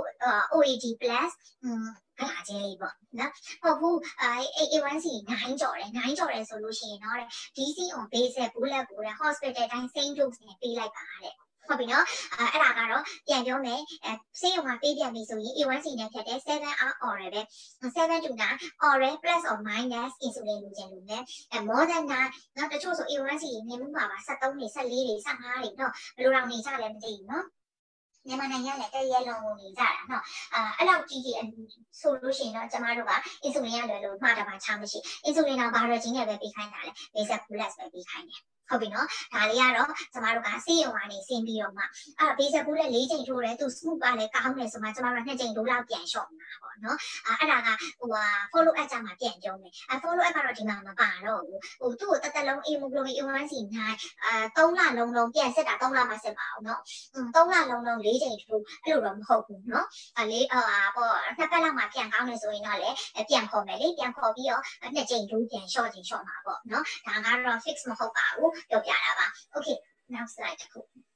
O A D plus ဂလာချင်းလေးပေါ့နော်ဟုတ်ဘူးအဲ A one C nine ကျော်တယ်nineကျော်တယ်ဆိုလို့ရှိရင်တော့ D C on basic bullet ကို hospital တိုင်း same dose နဲ့ပေးလိုက်ပါတဲ့ဟုတ်ပြီနော်အဲအဲ့ဒါကတော့ပြန်ပြောမယ်အဲဆေးရုံမှာပေးပြန်ပြီဆိုရင် A one C နဲ့ဖြတ်တယ်seven hour oral ပဲseven to nine oral plus or minus insulin လိုချင်လို့နဲ့အဲ more than nine နော်တချို့ဆို A one C နေမှုမှာပါsevenတွေfourteenတွေfifteenတွေနော်ဘယ်လိုတော့နေကြလဲမသိဘူးနော်မြန်မာနိုင်ငံလည်းတရရဲလုံးနေကြတာနော်အာအဲ့လောက်ကြီးကြီးဆိုလို့ရှိရင်တော့ကျမတို့ကအင်ဆူလင်ရလွယ်လို့မှားတာမှချမရှိအင်ဆူလင်တော့ဘာရဂျင်းနဲ့ပဲပေးခိုင်းတာလေ basic bullet ပဲပေးခိုင်းတယ်ဟုတ်ပြီနော်ဒါလေးကတော့ကျမတို့ကဆေးရုံကနေဆင်းပြီးတော့မှအဲ့ basic bullet ၄ချိန်ထိုးတယ်သူ smooth ကလည်းကောင်းတယ်ဆိုမှကျမတို့ကtwoချိန်ထိုးလောက်ပြန်လျှော့မှာပေါ့နော်အဲ့ဒါကဟိုဟာ follow up ကြမှာပြန်ကြုံတယ်အဲ့ follow up ကတော့ဒီမှာမပါတော့ဘူးဟိုသူ့ကိုတက်တက်လုံး hemoglobin A one C nine အာthreeလလုံးလုံးပြန်စစ်တာthreeလမှစစ်ပါအောင်နော်threeလလုံးလုံး၄ချိန်ထိုးအဲ့လိုတော့မဟုတ်ဘူးနော်အဲ့လေဟာပေါ့နှစ်ပတ်လောက်မှပြန်ကောင်းတယ်ဆိုရင်တော့လေပြန်ခေါ်မယ်လေပြန်ခေါ်ပြီးတော့twoချိန်ထိုးပြန် short ချိန် short မှာပေါ့နော်ဒါကတော့ fix မဟုတ်ပါဘူးပြောပြတာပါ okay now slide တစ်ခု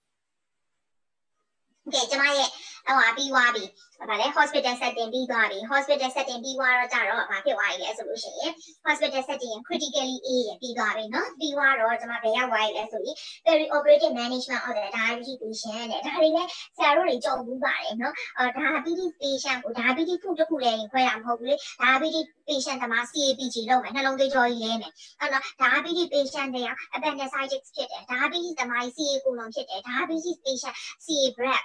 okay ကျမရဲ့ဟိုဟာပြီးသွားပြီဗါလဲ hospital setting ပြီးသွားပြီ hospital setting ပြီးသွားတော့ကြတော့ဘာဖြစ်သွားရလဲဆိုလို့ရှိရင် hospital setting critically A ရပြီးသွားပြီနော်ပြီးသွားတော့ကျမဘယ်ရောက်သွားရလဲဆိုပြီး peri-operative management of the diabetes patient တဲ့ဒါတွေလည်းဆရာတို့တွေကြုံဘူးပါတယ်နော်အာ diabetes patient ကို diabetes food တစ်ခုလည်းခွဲတာမဟုတ်ဘူးလေ diabetes patient တမှာ C A P G လုပ်မယ်နှလုံးသွေးကြောကြီးလဲမယ်အဲ့တော့ diabetes patient တွေက appendicitis ဖြစ်တယ် diabetes တမှာ C A colon ဖြစ်တယ် diabetes patient C A bracts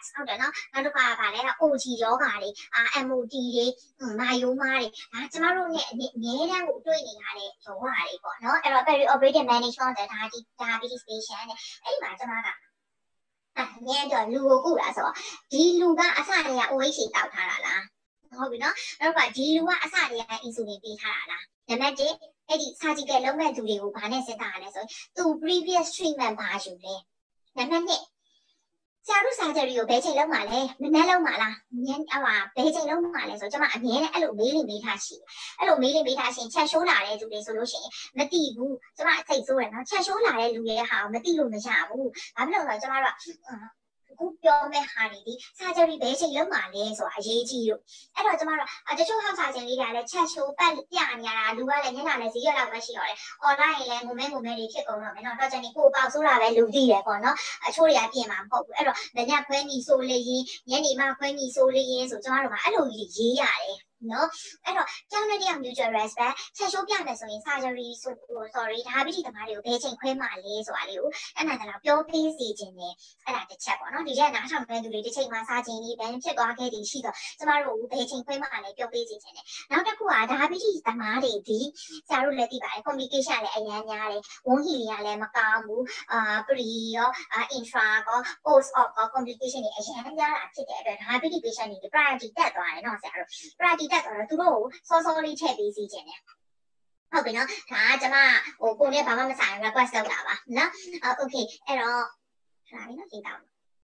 ဟုတ်တယ်နော်နောက်တစ်ခါပါလဲ O G ယောဂါတွေအာ M O D တွေမာယိုမာတွေဒါကျမတို့နဲ့အမြဲတမ်းကိုတွေ့နေရတဲ့ယောဂါတွေပေါ့နော်အဲ့တော့ peri operative management တဲ့ဒါ diabetes patient နဲ့အဲ့ဒီမှာကျမကအမြဲတော့လူကိုကုတာဆိုတော့ဒီလူကအစတည်းက O H တောက်ထားတာလားဟုတ်ပြီနော်နောက်ကဒီလူကအစတည်းက insulin ပေးထားတာလားနံပါတ်တစ်အဲ့ဒီ surgical လုပ်မဲ့သူတွေကိုဘာနဲ့စဉ်းစားရလဲဆိုရင်သူ previous treatment ဘာယူလဲနံပါတ်နှစ်ဆရာတို့ surgery ကိုဘယ်ချိန်လုပ်မှာလဲမနေ့လုပ်မှာလားညအဟာဘယ်ချိန်လုပ်မှာလဲဆိုတော့ကျွန်မအမြဲတမ်းအဲ့လိုမေးနေမေးထားရှိအဲ့လိုမေးနေမေးထားရှင်ချက်ရှိုးလာတဲ့သူတွေဆိုလို့ရှိရင်မတိဘူးကျွန်မအစိတ်ဆိုးတယ်နော်ချက်ရှိုးလာတဲ့လူတွေဟာမတိလို့မရဘူးဘာဖြစ်လို့လဲဆိုတော့ကျွန်မတို့ကခုပြောမဲ့ဟာတွေဒီ surgery ဘယ်ချိန်လုပ်မှာလဲဆိုတာအရေးကြီးလို့အဲ့တော့ကျမတို့တချို့ဟောက် surgery တွေကလည်းချက်ရှိုးပတ်ပြနေရတာလူကလည်းညနာလည်းဈေးရလောက်ပဲရှိတော့တယ် online လည်းငုံမဲငုံမဲတွေဖြစ်ကုန်တော့မယ်နော်တော့ကျန်ဒီကိုပေါက်ဆိုးတာပဲလူသိတယ်ပေါ့နော်အချို့တွေကပြင်မှာမဟုတ်ဘူးအဲ့တော့ညခွဲနေဆိုလေရင်ညနေမှခွဲနေဆိုလေရင်ဆိုကျမတို့ကအဲ့လိုရေးရတယ်နော်အဲ့တော့ကျောင်းနဲ့တရား mutual respect ချက်ရှိုးပြမယ်ဆိုရင် surgery ဆို sorry ဒါပတိသမားတွေကိုဘယ်ချိန်ခွဲမှလဲဆိုတာလေးကိုအဲ့ဒါကတော့ပြောပေးစီခြင်းနဲ့အဲ့ဒါတစ်ချက်ပေါ့နော်ဒီချက်နားထောင်တဲ့သူတွေတစ်ချိန်မှစားခြင်းဒီဘယ်ဖြစ်သွားခဲ့သည်ရှိတော့ကျမတို့ဘယ်ချိန်ခွဲမှလဲပြောပေးစီခြင်းနဲ့နောက်တစ်ခုကဒါပတိသမားတွေဒီဆရာတို့လည်းသိပါတယ် communication လည်းအများများတယ်ဝန်းဟီလီကလည်းမကောင်းဘူးအာ pre ရော intra ရော post op ရော communication တွေအများများတာဖြစ်တဲ့အတွက်ဒါပတိ patient တွေ priority တက်သွားတယ်နော်ဆရာတို့ priority တက်သွားတော့သူတို့ကိုစောစောလေးထည့်ပေးစီခြင်းနဲ့ဟုတ်ပြီနော်ဒါကကျွန်မဟိုကိုနဲ့ဘာမှမဆိုင် request လုပ်တာပါနော်အော် okay အဲ့တော့ဒါလေးနော်ကြည့်တော့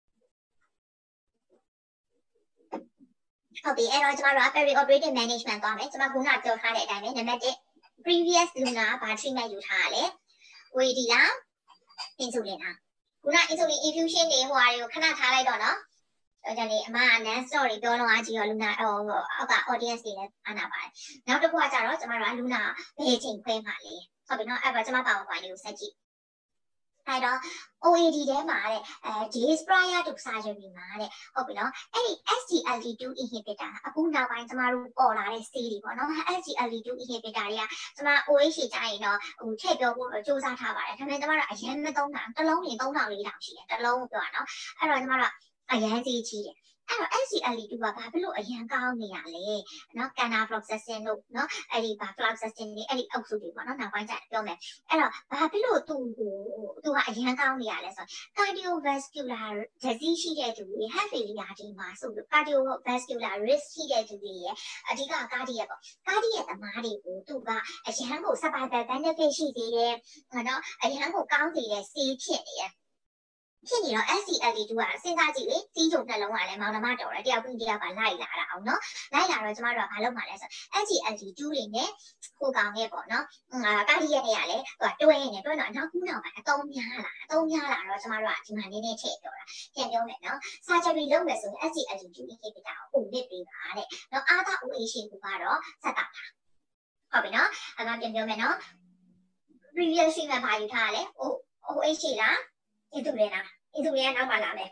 ဟုတ်ပြီအဲ့တော့ကျွန်တော်တို့ peri operative management သွားမယ်ကျွန်မခုနပြောထားတဲ့အတိုင်းပဲနံပါတ်တစ် previous luna ဘာ treatment ယူထားရလဲ O A D လား insulin လားခုန insulin infusion တွေဟိုဟာတွေကိုခဏထားလိုက်တော့နော်အဲ့ဒါလေးအမက next story ပြောတော့အကြည့်ရော Luna ဟိုအောက်က audience တွေလည်းအားနာပါတယ်နောက်တစ်ခုကကြတော့ကျမတို့က Luna ဘယ်ချိန်ခွဲမှာလဲဟုတ်ပြီနော်အဲ့ဒါကျမပါဝင်ပိုင်းလေးကိုဆက်ကြည့်အဲ့တော့ O A D ထဲမှာတဲ့အဲ days prior to surgery မှာတဲ့ဟုတ်ပြီနော်အဲ့ဒီ S G L T two inhibitor အခုနောက်ပိုင်းကျမတို့ပေါ်လာတဲ့ ဆေးတွေပေါ့နော် S G L T two inhibitor တွေကကျမ O H ကြရင်တော့ဟိုထည့်ပြောဖို့စူးစမ်းထားပါတယ်ဒါပေမဲ့ကျမတို့အရင်မသုံးတာတစ်လုံးရင်သုံးထောင်လေးတောင်ရှိတယ်တစ်လုံးပြောရနော်အဲ့တော့ကျမတို့အရန်ကြီးကြီးတယ်အဲ့တော့ S G L T two ကဘာဖြစ်လို့အရန်ကောင်းနေရလဲเนาะ Canaproxacin တို့เนาะအဲ့ဒီဘာ fluoxetine တွေအဲ့ဒီအုပ်စုတွေပေါ့เนาะနောက်ပိုင်းကျပြောမယ်အဲ့တော့ဘာဖြစ်လို့သူ့ကိုသူကအရန်ကောင်းနေရလဲဆိုတော့ cardiovascular disease ရှိတဲ့သူတွေ heart failure တွေမှာဆိုလို့ cardiovascular risk ရှိတဲ့သူတွေရဲ့အဓိက cardiac ပေါ့ cardiac သမားတွေကိုသူကအရန်ကို survival benefit ရှိသေးတယ်เนาะအရန်ကိုကောင်းနေတဲ့ဆေးဖြစ်နေတယ်ဖြစ်နေတော့ S G L T two ကစဉ်းစားကြည့်လေစီးကြုံနှလုံးကလည်းမောင်နှမတော်တယ်တယောက်ပြီးတယောက်ကလိုက်လာတာအောင်နော်လိုက်လာတော့ကျမတို့ကဘာလုပ်မှာလဲဆို S G L T two တွေနဲ့ဟိုကောင်နဲ့ပေါ့နော်အာကာဒီရဲ့နေရလေဟိုတွဲနေတွဲတော့နောက်ခုနောက်ပိုင်းအတုံးများလာအတုံးများလာတော့ကျမတို့ကဒီမှာနည်းနည်းထည့်ပြောတာပြန်ပြောမယ်နော် surgery လုပ်မယ်ဆိုရင် S G L T two inhibitor ကိုပုံနစ်ပေးပါတဲ့နော်အာသာ O H ကိုကတော့ဆက်တာပါဟုတ်ပြီနော်အမှပြန်ပြောမယ်နော် previous treatment ဘာယူထားရလဲ O H လားဒီသူတွေလားဒီသူတွေကနောက်မှလာမယ်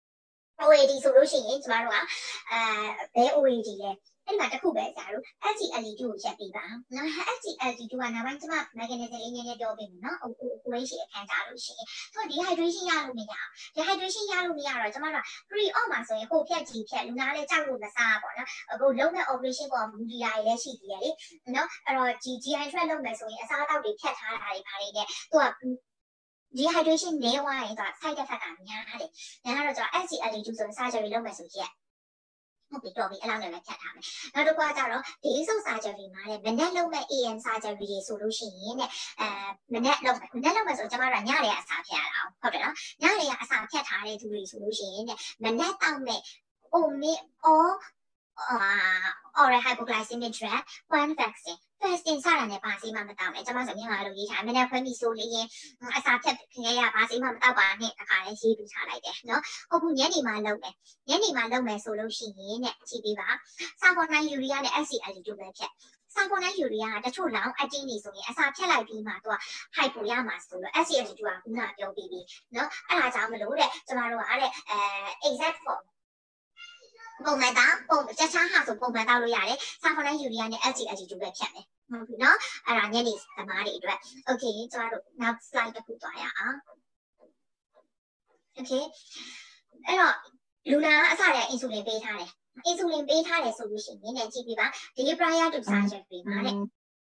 O A D ဆိုလို့ရှိရင်ကျမတို့ကအဲဘယ် O A D လဲအဲ့ဒီမှာတစ်ခုပဲကြာလို့ S G L T two ကိုချက်ပေးပါနော် S G L T two ကနောက်ပိုင်းကျမ mechanism လေးနည်းနည်းပြောပေးမယ်နော် O H အခန်းကြလို့ရှိရင်သူက dehydration ရလို့မရအောင် dehydration ရလို့မရတော့ကျမတို့ pre op မှာဆိုရင်ဟိုဖြက်ကြီးဖြက်လူနာလေးကြောက်လို့မစားပေါ့နော်အခုလုံးမဲ့ operation ပေါ်မူတည်ရလည်းရှိသေးတယ်လေနော်အဲ့တော့ G I tract လုပ်မယ်ဆိုရင်အစားအသောက်တွေဖြတ်ထားတာတွေပါလေတဲ့သူကdehydration နေဝိုင်းတော့ side effect ကများတယ်။ညာတော့ကျွန်တော် S G L T two ဆို surgery လုပ်မယ်ဆိုရက်ဟုတ်ပြီတော့ပြီအလောက်နဲ့ပဲဖြတ်ထားမယ်။နောက်တစ်ခုကကြတော့ day so surgery မှာလေမနေ့လုပ်မဲ့ A M surgery တွေဆိုလို့ရှိရင်တဲ့အဲမနေ့လုပ်မယ်မနေ့လုပ်မယ်ဆိုကျွန်တော်တို့ညနေအစာဖြတ်ရအောင်ဟုတ်တယ်နော်။ညနေကအစာဖြတ်ထားတဲ့သူတွေဆိုလို့ရှိရင်တဲ့မနေ့တောက်မဲ့ omit or oral hypoglycemic drug one vaccine fasting စတာနဲ့ဘာစီမှမတောက်နဲ့ကျွန်မဆိုမြန်မာလိုရေးထားမနေ့ခွဲပြီးဆိုလို့ရင်အစာဖြတ်ခဲရဘာစီမှမတောက်ပါနဲ့တခါလဲရေးပြီးထားလိုက်တယ်နော်ဟုတ်ဘူးညနေမှလုပ်မယ်ညနေမှလုပ်မယ်ဆိုလို့ရှိရင်တဲ့ကြည့်ပေးပါစာပေါ်နိုင်ယူရီးယားနဲ့ S C L T two ပဲဖြတ်စာပေါ်နိုင်ယူရီးယားကတချို့လောင်းအတင်းနေဆိုရင်အစာဖြတ်လိုက်ပြီးမှသူက hypo ရမှာဆိုလို့ S C L T two ကခုနပြောပြီးပြီနော်အဲ့ဒါကြောင့်မလို့တဲ့ကျွန်တော်တို့ကတဲ့အဲ exact formပုံမှန်တောက်ပုံချက်ချားဟာဆိုပုံမှန်တောက်လို့ရတယ်စာပေါ်နိုင်ယူရီးယားနဲ့ S C L T two ပဲဖြတ်မယ်ဟုတ်ပြီနော်အဲ့ဒါညနေသမားတွေအတွက် okay ကျမတို့ next slide တစ်ခုသွားရအောင် okay အဲ့တော့ Luna asare insulin beta le. Insulin beta le solution ni ne chi ba day prior to surgery ma le.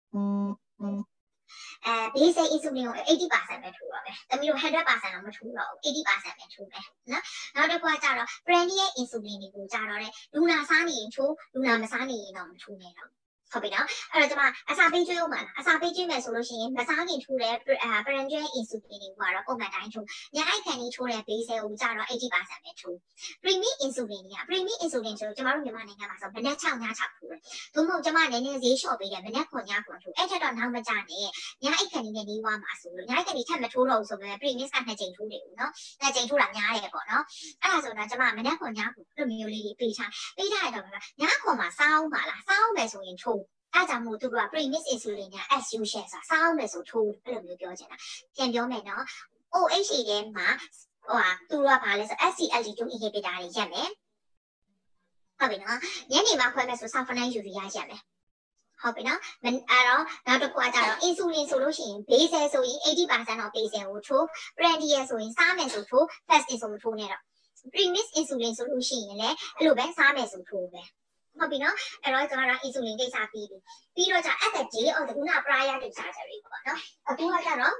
Uh, basic insulin eighty percent ပဲထိုးတော့ပဲ။တမီးတို့one hundred percent တော့မထိုးတော့ဘူးeighty percent ပဲထိုးတယ်နော်။နောက်တစ်ခုကကြတော့ branded insulin တွေကိုကြတော့လေလူနာစားနေရင်ထိုးလူနာမစားနေရင်တော့မထိုးနဲ့တော့ဟုတ်ပြီနော်အဲ့တော့ကျွန်မအစာပေးကျွေးဦးမှာလားအစာပေးကျွေးမယ်ဆိုလို့ရှိရင်မစားခင်ထိုးတဲ့ branded insulin တွေကတော့ပုံမှန်တိုင်းထိုးညအိုက်ခံကြီးထိုးတဲ့ base ကိုကြတော့eighty percent ပဲထိုး premium insulin တွေက premium insulin ဆိုတော့ကျွန်တော်တို့မြန်မာနိုင်ငံမှာဆိုမနက်6ည6ထိုးတယ်သို့မဟုတ်ကျွန်မနည်းနည်းဈေးလျှော့ပေးတယ်မနက်9ည9ထိုးအဲ့ထက်တော့နောက်မကြနဲ့ညအိုက်ခံကြီးနဲ့နေဝါမှာဆိုလို့ညအိုက်ခံကြီးထပ်မထိုးတော့ဘူးဆိုပေမဲ့ premium ကနှစ်ကြိမ်ထိုးတယ်ဦးနော်နှစ်ကြိမ်ထိုးတာများတယ်ပေါ့နော်အဲ့ဒါဆိုတော့ကျွန်မမနက်9ည9လိုမျိုးလေးပေးထားပေးထားရတော့ည9မှာစားအောင်ပါလားစားအောင်မယ်ဆိုရင်ထိုးအဲ့ကြောင့်မို့သူတို့က premix insulin က as usual ဆိုတာစားအောင်မယ်ဆိုထိုးအဲ့လိုမျိုးပြောချင်တာပြန်ပြောမယ်နော် O H ထဲမှာဟိုဟာသူတို့ကဘာလဲဆို S C L T two inhibitor တွေရက်မယ်ဟုတ်ပြီနော်ညနေမှာခွဲမယ်ဆို sulfonate urea ရက်မယ်ဟုတ်ပြီနော်အဲ့တော့နောက်တစ်ခုကကြတော့ insulin ဆိုလို့ရှိရင် base ဆိုရင်eighty percent တော့ base ကိုထိုး prandial ဆိုရင်စားမယ်ဆိုထိုး fasting ဆိုမထိုးနဲ့တော့ premix insulin ဆိုလို့ရှိရင်လည်းအဲ့လိုပဲစားမယ်ဆိုထိုးပဲဟုတ်ပြီနော်အဲ့တော့ကျွန်တော်က insulin ကိစ္စပြီးပြီပြီးတော့じゃ at the day of the ခုန prior to surgery ပေါ့နော်အခုကကြတော့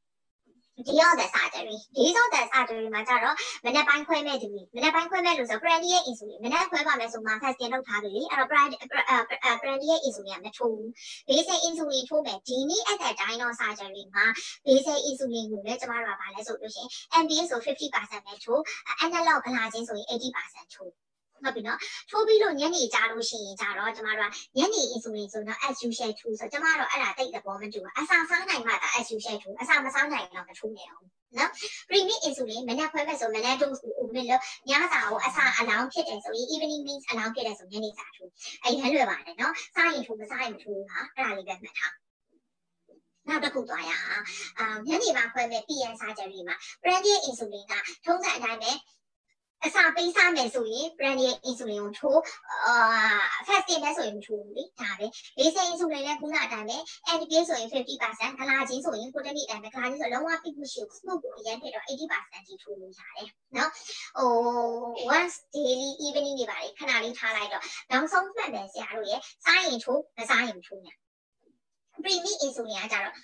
day of the surgery days of the surgery မှာကြတော့မနေ့ပိုင်းခွဲမဲ့သူမနေ့ပိုင်းခွဲမဲ့လို့ဆို prandial insulin မနေ့ခွဲပါမယ်ဆိုမှ fasting လုပ်ထားပြီလေအဲ့တော့ prandial insulin ကမထိုးဘူး basic insulin ထိုးမယ်ဒီနေ့ at the time of surgery မှာ basic insulin ကိုလည်းကျမတို့ကဗာလဲဆိုလို့ရှိရင် M B A ဆိုfifty percent ပဲထိုး analog ကလာချင်းဆိုရင်eighty percent ထိုးဟုတ်ပြီနော်ထိုးပြီးလို့ညနေကြလို့ရှိရင်ကြတော့ကျမတို့ကညနေ insulin ဆိုတော့ as usual ထိုးဆိုကျမတို့အဲ့ဒါတိတ်တဲ့ပေါ်မတူဘူးအစာစားနိုင်မှဒါ as usual ထိုးအစာမစားနိုင်တော့မထိုးနဲ့အောင်နော် premix insulin မနေ့ခွဲမဲ့ဆိုမနေ့ dose ကိုဦးမလို့ညစာကိုအစာအလောင်းဖြစ်တယ်ဆိုရင် evening meals အလောင်းဖြစ်တယ်ဆိုညနေစာထိုးအဲ့ဟဲလွယ်ပါတယ်နော်စားရင်ထိုးမစားရင်မထိုးဟာအဲ့ဒါလေးပဲမှတ်ထားနောက်တစ်ခုသွားရအောင်အာညနေမှာခွဲမဲ့ P N surgery မှာ prandial insulin ကထုံးစံအတိုင်းပဲအစာပေးစားမယ်ဆိုရင် prandial insulin ကိုထိုးအာ fasting ပဲဆိုရင်မထိုးဘူးလေဒါပဲ basic insulin လည်းခုနအတိုင်းပဲ M B A ဆိုရင်fifty percent ကလာချင်းဆိုရင်ကိုတနည်းအတိုင်းပဲကလာချင်းဆိုလုံးဝပြစ်မရှိဘူး smoke ကိုအရင်ထည့်တော့eighty percent ထိထိုးလို့ရတယ်နော်ဟို once daily evening တွေပါလေခဏလေးထားလိုက်တော့နောက်ဆုံးမှတ်မယ်ဆရာတို့ရဲ့စားရင်ထိုးမစားရင်မထိုးနဲ့ premix insulin ကကြတော့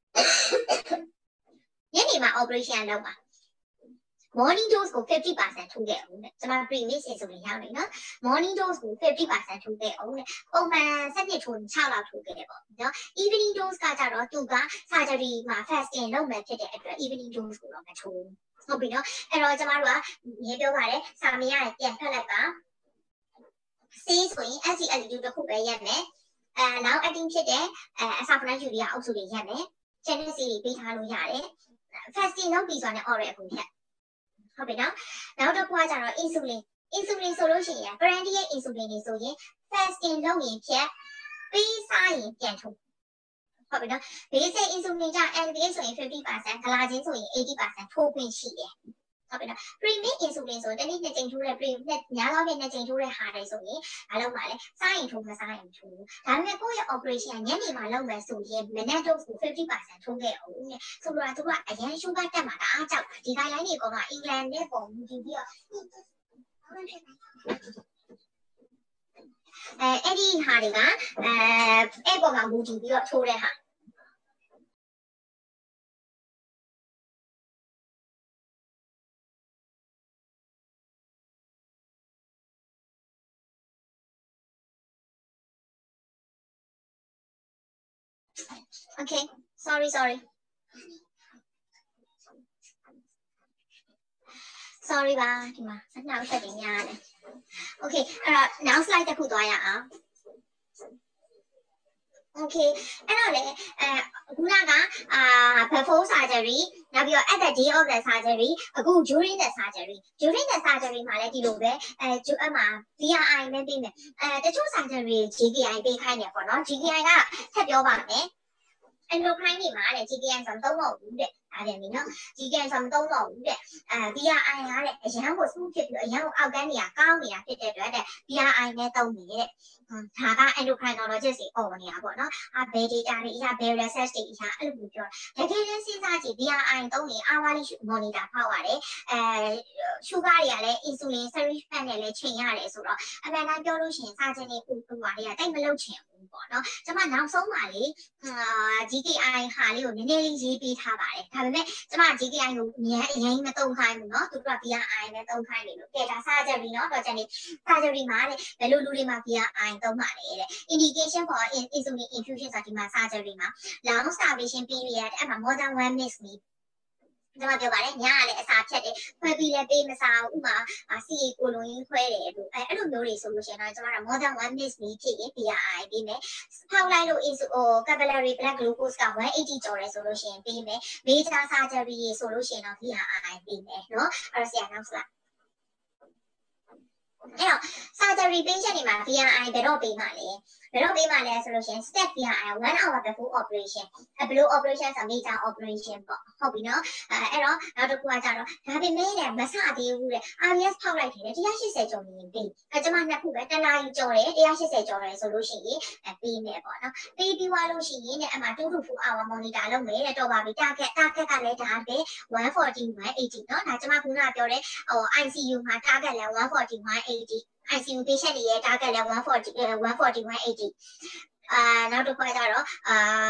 ညနေမှာ operation လုပ်ပါmorning dose ကိုfifty percent ထိုးခဲ့အောင်တဲ့ကျွန်မ premix insulin ရောက်နေနော် morning dose ကိုfifty percent ထိုးခဲ့အောင်တဲ့ပုံမှန်စနစ်ထိုးsixလောက်ထိုးခဲ့တယ်ပေါ့နော် evening dose ကကြတော့သူက surgery မှာ fasting လုပ်မယ်ဖြစ်တဲ့အတွက် evening dose ကိုတော့မထိုးဟုတ်ပြီနော်အဲ့တော့ကျွန်မတို့ကရေပြောပါတယ်စာမေးရပြန်ဖတ်လိုက်ပါ C ဆိုရင် S C L T two တစ်ခုပဲရက်မယ်အဲနောက် acting ဖြစ်တဲ့အဲ sulfonate urea အုပ်စုတွေရက်မယ် genesis တွေပေးထားလို့ရတယ် fasting လုပ်ပြီးဆိုတော့ oral အခုဖြတ်ဟုတ်ပြီနော်နောက်တစ်ခုကကြတော့ insulin insulin ဆိုလို့ရှိရင် prandial insulin တွေဆိုရင် fasting လုပ်ရင်ဖြတ်ပြီးစားရင်ပြန်ထိုးဟုတ်ပြီနော် basic insulin ကြောင့် M B A ဆိုရင် fifty percent ကလာချင်းဆိုရင် eighty percent ထိုးခွင့်ရှိတယ်ဟုတ်ပြီနော် premix insulin ဆိုတနေ့နှစ်ကြိမ်ထိုးတဲ့ premix ညာတော့နှစ်ကြိမ်ထိုးတဲ့ဟာတွေဆိုရင်အားလုံးပါလေစားရင်ထိုးမစားရင်ထိုးဒါပေမဲ့ကိုယ့်ရဲ့ operation ကညနေမှာလုပ်မယ်ဆိုရင် minute dose ကိုfifty percent ထိုးခဲ့အောင်တဲ့ဆိုတော့သူကအရင် sugar တက်မှာတအားကြောက်ဒီ guideline တွေကတော့ England နဲ့ပုံမူတည်ပြီးတော့အဲအဲ့ဒီဟာတွေကအဲအဲ့ပေါ်မှာမူတည်ပြီးတော့ထိုးတဲ့ဟာOkay, sorry, sorry. Sorry ပါဒီမှာစနှောက်ဆက်နေရတယ် Okay အဲ့တော့ now slide တစ်ခုသွားရအောင် Okay အဲ့တော့လေအဲခုနကအာ before surgery နောက်ပြီးတော့ at the day of the surgery အခု during the surgery during the surgery မှာလည်းဒီလိုပဲအဲအမှ V R I နဲ့ပြီးမယ်အဲတချို့ surgery G K I ပေးခိုင်းတယ်ပေါ့နော် G K I ကထပ်ပြောပါမယ်endocrine တွေမှာတဲ့ G K I ဆိုတော့သုံးတော့ဘူးတဲ့ဒါပြန်ပြီနော်ကြီးကဲဆိုမသုံးတော့ဘူးတဲ့အဲ B R I ရတဲ့အရန်ကိုစမှုဖြစ်ပြီးအရန်ကိုအောက်ကန်းနေရကောင်းနေတာဖြစ်တဲ့အတွက်တဲ့ B R I နဲ့သုံးနေတဲ့ဒါက endocrinologist တွေအော်နေတာပေါ့နော်အဘယ် data တွေအရာဘယ် research တွေအရာအဲ့လိုမျိုးပြောတကယ်လည်းစဉ်းစားကြည့် B R I သုံးနေ hourly monitor ဖောက်ရတယ်အဲ sugar တွေကလည်း insulin series fan နဲ့လည်းချိန်ရတယ်ဆိုတော့အမှန်တမ်းပြောလို့ရှိရင်စာချင်းတွေပူပူပါလေးကတိတ်မလုပ်ချင်ဘူးပေါ့နော်ကျွန်မနောက်ဆုံးပါလေအာ G K I ဟာလေးကိုနည်းနည်းလေးရေးပေးထားပါတယ်ဒါပေမဲ့ကျွန်မ G K I ကိုအရင်အရင်မသုံးခိုင်းဘူးเนาะသူက B R I နဲ့သုံးခိုင်းတယ်လို့ကဲဒါ surgery เนาะတော့ကျန်နေ surgery မှာလေဘယ်လိုလူတွေမှာ B R I သုံးပါလေတဲ့ indication for insulin infusion ဆိုတာဒီမှာ surgery မှာ long starvation period အဲ့မှာ more than one minute နီးကျွန်မပြောပါတယ်ညကလည်းအစာဖြတ်တယ်ခွဲပြီးလည်းပေးမစားဘူးဥမာစီကိုလုံးရင်းခွဲတယ်လို့အဲအဲ့လိုမျိုးတွေဆိုလို့ရှိရင်တော့ကျွန်မက more than one minute နီးဖြစ်ရင် B R I ပေးမယ်ဖောက်လိုက်လို့ is ဟို capillary blood glucose ကone eightyကျော်တယ်ဆိုလို့ရှိရင်ပေးမယ် major surgery ဆိုလို့ရှိရင်တော့ B R I ပေးမယ်เนาะအဲ့တော့ဆရာနောက်ဆက်အဲ့တော့ surgery patient တွေမှာ B R I ဘယ်တော့ပေးမှာလဲဘယ်တော့ပေးမှာလဲဆိုလို့ရှိရင် step B R I one hour before operation ဘယ်လို operation ဆို major operation ပေါ့ဟုတ်ပြီနော်အဲအဲ့တော့နောက်တစ်ခုကကြတော့ဒါပေမဲ့လည်းမစသေးဘူးတဲ့ R B S ဖောက်လိုက်တယ်one eightyကျော်နေရင်ပေးအဲကျွန်မနှစ်ခုပဲတစ်နာရီကျော်တယ်one eightyကျော်တယ်ဆိုလို့ရှိရင်အဲပေးမယ်ပေါ့နော်ပေးပြီးသွားလို့ရှိရင်တဲ့အမှtwo to four hour monitor လုပ်မယ်တဲ့တော့ပါပြီ target target ကလည်းဒါပဲone forty one eighty เนาะဒါကျွန်မခုနကပြောတဲ့ဟို I C U မှာ target လည်းone forty one eighty I C U patient တွေရဲ့ target လည်းone forty one forty one eighty အာနောက်တစ်ခါကျတော့အာ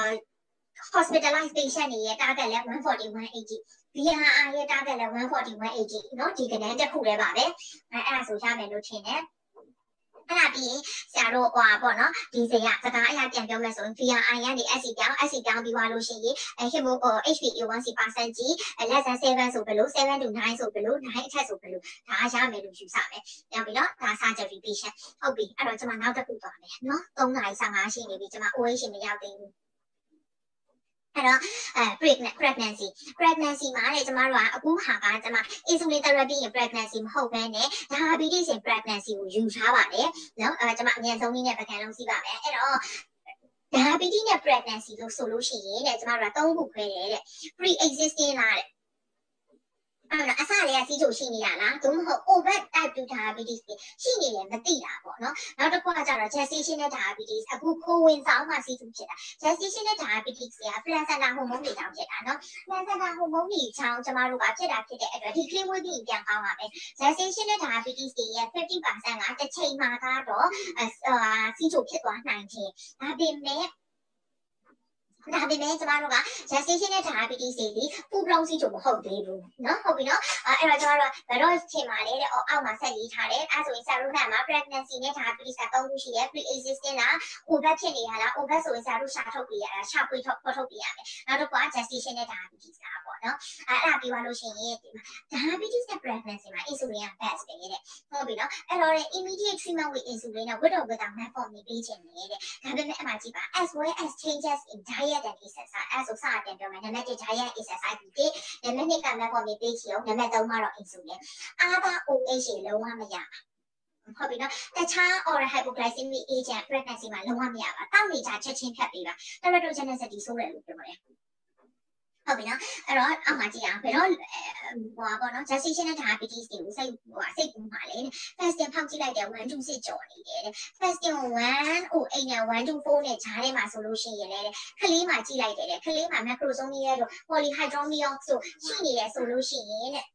hospitalized patient တွေရဲ့ target လည်းone forty one eighty B R I ရဲ့ target လည်းone forty one eighty เนาะဒီကနေ့တစ်ခုလည်းပါပဲအဲအဲ့ဒါဆိုရမယ်လို့ထင်တယ်အဲ့ဒါပြီးဆရာတို့ဟွာပေါ့နော်ဒီစိန်ကစကားအရာပြန်ပြောမယ်ဆိုရင် V R I ကနေ S C ပြောင်း S C ပြောင်းပြီးသွားလို့ရှိရင်အဲ hemo H b A one C percent ကြီး less than seven ဆိုဘယ်လိုseven to nine ဆိုဘယ်လိုnineအထက်ဆိုဘယ်လိုဒါရမယ်လို့ယူဆမယ်။ပြန်ပြီးတော့ဒါ surgery patient ဟုတ်ပြီအဲ့တော့ကျွန်မနောက်တစ်ခုသွားမယ်နော်threeနာရီfifteenရှိနေပြီကျွန်မ O H မရောက်သေးဘူးအဲ့တော့အဲ pregnancy pregnancy မှာလေကျမတို့ကအခုဟာကကျမ insulin therapy ရင် pregnancy မဟုတ်ဘဲနဲ့ diabetes ရင် pregnancy ကိုယူထားပါတယ်နော်အဲကျမအမြန်ဆုံးနည်းနဲ့ပကံလုံးစီးပါမယ်အဲ့တော့ diabetes နဲ့ pregnancy လို့ဆိုလို့ရှိရင်တဲ့ကျမတို့ကသုံးခုခွဲတယ်တဲ့ pre existing လားတဲ့အဲ့တော့အစလေးကစီးချိုရှိနေတာလားသို့မဟုတ် over type two diabetes ရှိနေတယ်မသိတာပေါ့နော်နောက်တစ်ခုကကျတော့ gestational diabetes အခုကိုဝင်ဆောင်မှစီးချိုဖြစ်တာ gestational diabetes က placenta hormone တွေကြောင့်ဖြစ်တာနော် placenta hormone တွေကြောင့်ကျမတို့ကဖြစ်တာဖြစ်တဲ့အတွက်ဒီ claim ဝေးပြီးပြန်ကောင်းပါမယ် gestational diabetes တွေရဲ့fifty percent ကတစ်ချိန်မှာကတော့အာစီးချိုဖြစ်သွားနိုင်တယ်ဒါပေမဲ့ဒါပေမဲ့ကျမတို့က gestational diabetes တွေဒီပူပလုံးစီးချိုမဟုတ်သေးဘူးเนาะဟုတ်ပြီเนาะအဲ့တော့ကျမတို့ကဘယ်တော့ချိန်မှာလဲတဲ့အောက်မှာဆက်ရေးထားတယ်အဲဆိုရင် seronet မှာ pregnancy နဲ့ diabetes ကသုံးခုရှိတယ် pre existing လား over ဖြစ်နေတာလား over ဆိုရင် seronet ရှာထုတ်ပြရတာရှာပွေထုတ်ထုတ်ပြရမယ်နောက်တစ်ခုက gestational diabetes ကပေါ့เนาะအဲ့အဲ့ပြီးသွားလို့ရှိရင် diabetes နဲ့ pregnancy မှာ insulin က best ပဲတဲ့ဟုတ်ပြီเนาะအဲ့တော့ immediate treatment with insulin နဲ့ with or without metformin ပေးခြင်းနေတဲ့ဒါပေမဲ့အမှကြည့်ပါ as well as changes in diet and exercise အဲဆိုစတင်ပြောမယ်နံပါတ်one diet exercise ဒီနံပါတ်twoက metformin ပေးချင်အောင်နံပါတ်threeကတော့ insulin အားသာ O H လုံးဝမရဟုတ်ပြီနော်တခြား oral hypoglycemic agent pregnancy မှာလုံးဝမရပါတောက်နေကြချက်ချင်းဖြတ်ပေးပါ teratogenicity ဆိုတယ်လို့ပြောတယ်ဟုတ်ပြီနော်အဲ့တော့အောက်မှာကြည့်အောင်ဘယ်တော့ဟိုပါပေါ့နော် gestational diabetes တွေကိုစိတ်ဟိုစိတ်ကူးပါလေ fasting ဖောက်ကြည့်လိုက်တယ်one to sixကျော်နေတယ် fasting one ဟိုအိမ်နဲ့one to fourနဲ့ဂျားထဲမှာဆိုလို့ရှိရင်လည်းခလေးမှာကြည့်လိုက်တယ်ခလေးမှာ macrosomia တို့ polyhydramnion ဆိုရှိနေတယ်ဆိုလို့ရှိရင်တဲ့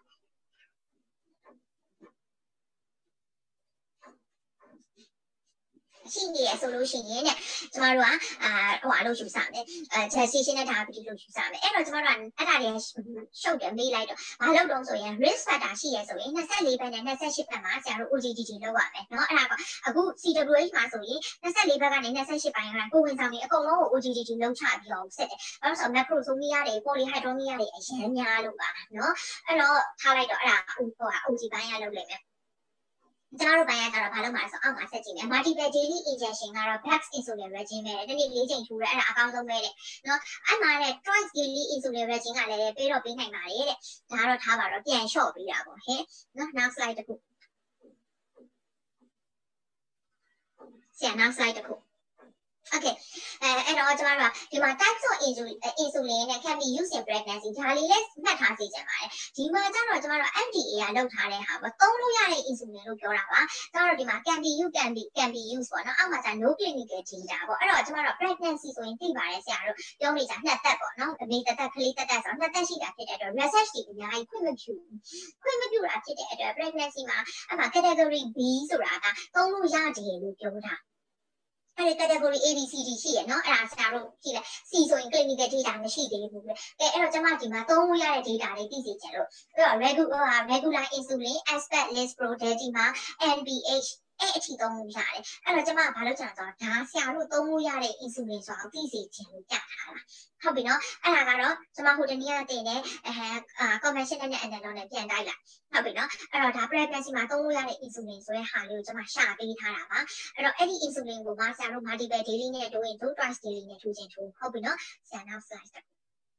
ရှိနေရဆိုလို့ရှိရင်တဲ့ကျမတို့ကအာဟိုအလုပ်ယူစားမယ်အဲ gestational diabetes လို့ယူစားမယ်အဲ့တော့ကျမတို့ကအဲ့ဒါတွေရှုပ်တယ်မေးလိုက်တော့မလုပ်တော့ဆိုရင် risk factor ရှိရဆိုရင်twenty-fourဘက်နဲ့twenty-eightဘက်မှာဆရာတို့ O G G G လုပ်ရမယ်เนาะအဲ့ဒါကအခု C W H မှာဆိုရင်twenty-fourဘက်ကနေtwenty-eightဘက်ကကိုဝင်ဆောင်နေအကုန်လုံးကို O G G G လုပ်ချပြီးတော့ဆက်တယ်အဲ့တော့ဆို macrosomia တွေ polyhydramnion တွေအရင်များလို့ပါเนาะအဲ့တော့ထားလိုက်တော့အဲ့ဒါဟိုက O G ဘိုင်းရလုပ်လိုက်မယ်ကျမတို့ဘိုင်းရကတော့ဘာလို့မှာလဲဆိုအောက်မှာဆက်ကြည့်မယ် multiple daily injection ကတော့ Bax insulin regimen ပဲဒီနေ့၄ချိန်ထိုးရဲအဲ့ဒါအကောင်းဆုံးပဲတဲ့နော်အဲ့မှာလည်း twice daily insulin regimen ကလည်းပေးတော့ပေးနိုင်ပါလေတဲ့ဒါကတော့ထားပါတော့ပြန်လျှော့ပေးတာပေါ့ဟဲ့နော်နောက် slide တစ်ခုဆရာနောက် slide တစ်ခု Okay, uh, and all tomorrow, the types of insulin, uh, insulin can be used in pregnancy. Charlie, let's not have it. The tomorrow, tomorrow, M D A, I don't have a total insulin. Tomorrow, the can be you can be can be used for now. I'm not no clinical data. But tomorrow, pregnancy so in three bars. You only have that that no, the meat that clean that that's on that she got it at a research. I couldn't do. Couldn't do at a pregnancy. I'm a category B, so rather, total yard. အဲ့ဒီ category A B C D ရှိရเนาะအဲ့ဒါဆရာတို့ကြည့်လိုက် C ဆိုရင် clinical data မရှိသေးဘူးလေအဲအဲ့တော့ကျွန်မဒီမှာသုံးလို့ရတဲ့ data တွေသိစေချင်လို့အဲ့တော့ regular regular insulin aspect list protein ဒီမှာ N P H အဲ့အထိသုံးလို့ရတယ်အဲ့တော့ကျွန်မဘာလို့ကျွန်တော်ဆိုတော့ဒါဆရာတို့သုံးလို့ရတဲ့ insulin ဆိုတော့သိစေချင်လို့ပြထားတာဟုတ်ပြီနော်အဲ့ဒါကတော့ကျွန်မဟိုတနေ့ကတင်တဲ့အဲအာ conventional နဲ့ analog နဲ့ပြန်တိုက်လိုက်ဟုတ်ပြီနော်အဲ့တော့ဒါ pregnancy မှာသုံးလို့ရတဲ့ insulin ဆိုတဲ့ဟာလေးကိုကျွန်မရှာပေးထားတာပါအဲ့တော့အဲ့ဒီ insulin ကိုမှဆရာတို့ multiple daily နဲ့တိုးရင်တိုး twice daily နဲ့ထိုးခြင်းထိုးဟုတ်ပြီနော်ဆရာနောက် slide တက်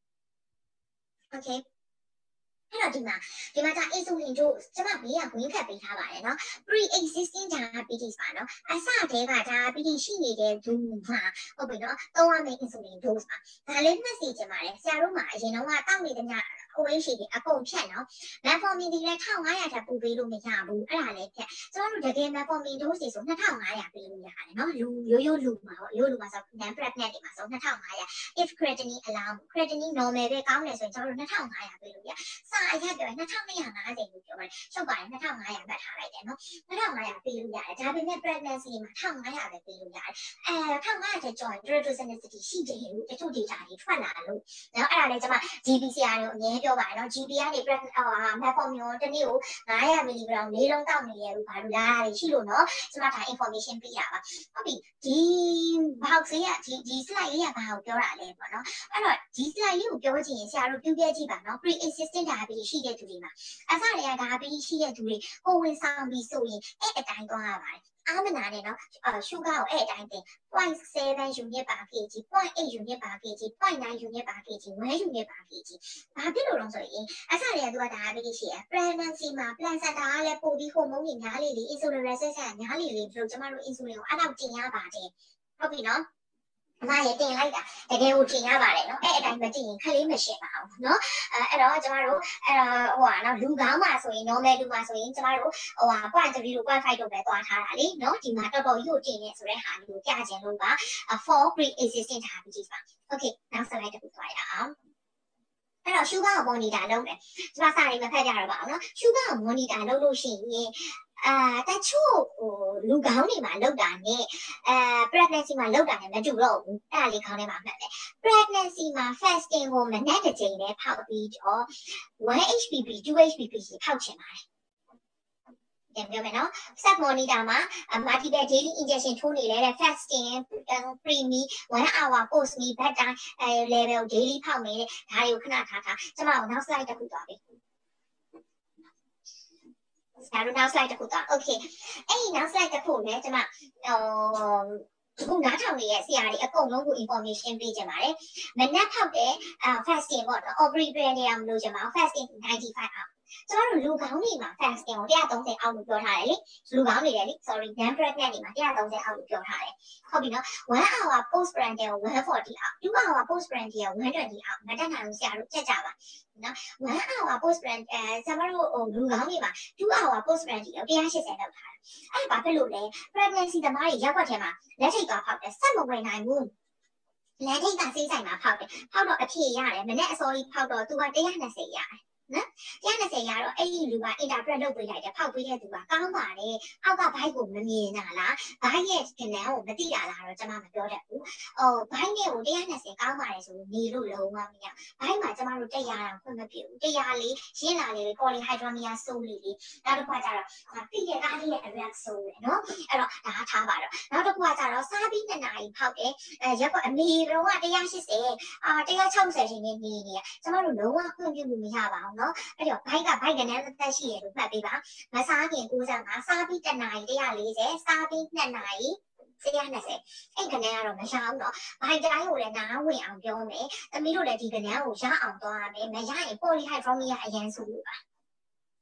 okay အဲ့တော့ဒီမှာဒီမှာဒါ insulin တို့ကျွန်မဘေးကဝင်ခတ်ပေးထားပါတယ်နော် pre existing diabetes ပါနော်အစတည်းက diabetes ရှိနေတဲ့သူမှာဟုတ်ပြီနော်သုံးရမယ့် insulin dose ပါဒါလေးမှတ်စီချင်ပါတယ်ဆရာတို့မှာအရင်တော့ကတောက်နေတဲ့ည O H တွေအကုန်ဖြတ်နော် metformin ဒီလည်းone thousand five hundredထပ်ပို့ပေးလို့မရဘူးအဲ့ဒါလည်းဖြတ်ကျွန်တော်တို့တကယ် metformin dose တွေဆိုtwo thousand five hundredပေးလို့ရတယ်နော်လူရိုးရိုးလူမှာပေါ့ရိုးလူမှာဆို non pregnant တွေမှာဆိုtwo thousand five hundred if creatinine allow creatinine normal ပဲကောင်းတယ်ဆိုရင်ကျွန်တော်တို့two thousand five hundredပေးလို့ရစာအရက်ပြောရင်two thousand two hundred fiftyလို့ပြောပါတယ်ရှုပ်ပါတယ်two thousand five hundredမှတ်ထားလိုက်တယ်နော်two thousand five hundredပေးလို့ရတယ်ဒါပေမဲ့ pregnancy မှာone thousand five hundredပဲပေးလို့ရတယ်အဲone thousand five hundredတဲ့ကြောင့် teratogenic ရှိတယ်လို့တချို့ data တွေထွက်လာလို့နော်အဲ့ဒါလည်းကျွန်မ G P C R ကိုအမြဲပြောပါတယ်နော် G P ကနေ pregnant ဟာ metformin ကိုတစ်နေ့ကိုfive hundred milligram လေးလုံးတောက်နေရလို့ဘာလို့လားရှိလို့နော်ကျွန်မဒါ information ပေးတာပါဟုတ်ပြီဒီ box လေးကဒီဒီ slide လေးကဘာကိုပြောတာလဲပေါ့နော်အဲ့တော့ဒီ slide လေးကိုပြောချင်ရင်ဆရာတို့ပြုခဲ့ကြည့်ပါနော် pre existing diabetes ရှိတဲ့သူတွေမှာအစတည်းက diabetes ရှိတဲ့သူတွေကိုဝင်ဆောင်ပြီးဆိုရင်အဲ့အတိုင်းသွားရပါတယ်အားမနာနဲ့နော်အာ sugar ကိုအဲ့အတိုင်းတင်zero point seven unit per kg zero point eight unit per kg zero point nine unit per kg one unit per kg ဘာဖြစ်လို့လဲဆိုရင်အစတည်းကသူက diabetes ရှိရ pregnancy မှာ placenta ကလည်းပို့ပြီး hormone တွေများလေလေ insulin resistance ကများလေလေဆိုတော့ကျမတို့ insulin ကိုအဲ့လောက်တင်ရပါတယ်ဟုတ်ပြီနော်အမရတင်လိုက်တာတကယ်ကိုတင်ရပါတယ်နော်အဲ့အတိုင်းမတင်ရင်ခလေးမရှင်းပါဘူးနော်အဲအဲ့တော့ကျမတို့အဲ့ဟိုဟာနော်လူကောင်းပါဆိုရင် normal လူပါဆိုရင်ကျမတို့ဟိုဟာ zero point three လို့ zero point five လို့ပဲသွားထားတာလေနော်ဒီမှာတော်တော်ကြီးကိုတင်နေဆိုတဲ့ဟာမျိုးပြချင်လို့ပါ for pre existing diabetes ပါ okay နောက်ဆက်လိုက်တစ်ခုသွားရအောင်အဲ့တော့ sugar ကို monitor လုပ်တယ်ကျမစာရေးမဖတ်ကြတော့ပါဘူးနော် sugar ကို monitor လုပ်လို့ရှိရင်အာတချို့ဟိုလူကောင်းတွေမှာလောက်တာနဲ့အဲ pregnancy မှာလောက်တာနဲ့မတူတော့ဘူးအဲ့ဒါလေးခေါင်းထဲမှာမှတ်တယ် pregnancy မှာ fasting ကိုမနက်တစ်ချိန်နဲ့ဖောက်ပြီးတော့one H P P two H P P ဖောက်ချင်ပါတယ်ပြန်ပြောမယ်နော် sub monitor မှာ multiple daily injection ထိုးနေလဲတဲ့ fasting pre me one hour post me bedtime အဲ level daily ဖောက်နေတဲ့ဒါတွေကိုခဏထားထားကျမတို့နောက် slide တစ်ခုသွားပြီဆရာတို့နောက် slide တစ်ခုသွား okay အဲ့ဒီနောက် slide တစ်ခုနဲ့ကျမဟိုခုနားထောင်နေတဲ့ဆရာတွေအကုန်လုံးကို information ပေးကြပါတယ်မနက်ဖောက်တဲ့ fasting ပေါ့နော် ovary prayer နေရာမလို့ကျမ fasting ninety-five hours ကျမတို့လူကောင်းတွေမှာ fasting ကိုone hundred thirtyအောက်လို့ပြောထားတယ်လေလူကောင်းတွေလေ sorry non pregnant တွေမှာone hundred thirtyအောက်လို့ပြောထားတယ်ဟုတ်ပြီနော်one hour post prandial one hundred fortyအောက်two hour post prandial one hundred twentyအောက်မတက်နိုင်ဘူးဆရာတို့ကြက်ကြပါနော်one hour post prandial အဲကျမတို့ဟိုလူကောင်းတွေမှာtwo hour post prandial one hundred eightyလောက်ထားတယ်အဲ့ဘာဖြစ်လို့လဲ pregnancy သမားတွေရက်ွက်ထဲမှာလက်ထိတ်သွားဖောက်တယ်စက်မဝင်နိုင်ဘူးလက်ထိတ်ကဆေးဆိုင်မှာဖောက်တယ်ဖောက်တော့အဖြေရတယ်မနေ့အစောကြီးဖောက်တော့သူကone hundred twentyရတယ်နော်one hundred twentyရတော့အဲ့ဒီလူက interpret လုပ်ပေးလိုက်တယ်ဖောက်ပေးတဲ့သူကကောင်းပါတယ်အောက်ကဘိုက်ကိုမမြင်တာလားဘိုက်ရဲ့ကဏ္ဍကိုမသိတာလားတော့ကျွန်မမပြောတတ်ဘူးဟိုဘိုက်နဲ့ကိုone hundred twentyကောင်းပါတယ်ဆိုလို့နေလို့လုံးဝမရဘိုက်မှာကျွန်မတို့one hundredတောင်ခွင့်မပြုဘူးone hundredလေးရှင်းလာလေ polyhydramnion ဆိုးလေးလေးနောက်တစ်ခါကျတော့ပြီးတဲ့ကားလေးရဲ့ react ဆိုးတယ်နော်အဲ့တော့ဒါထားပါတော့နောက်တစ်ခါကျတော့စားပြီးနှစ်နာရီဖောက်တယ်အဲရက်ကအမေတော့one hundred eightyအာone hundred sixtyချိန်နေနေနေကျွန်တော်တို့လုံးဝခွင့်ပြုလို့မရပါဘူးနော်အဲ့တော့ဘိုက်ကဘိုက်ကလည်းသက်ရှိရလို့မှတ်ပေးပါမစားခင်၉၅စားပြီးတစ်နာရီone hundred fortyစားပြီးနှစ်နာရီone hundred twentyအဲ့ကနေကတော့မရအောင်တော့ဘိုက်တိုင်းကိုလည်းနားဝင်အောင်ပြောမယ်သမီးတို့လည်းဒီကနေကိုရအောင်သွားရမယ်မရရင် polyhydramnion အရင်ဆိုလို့ပါ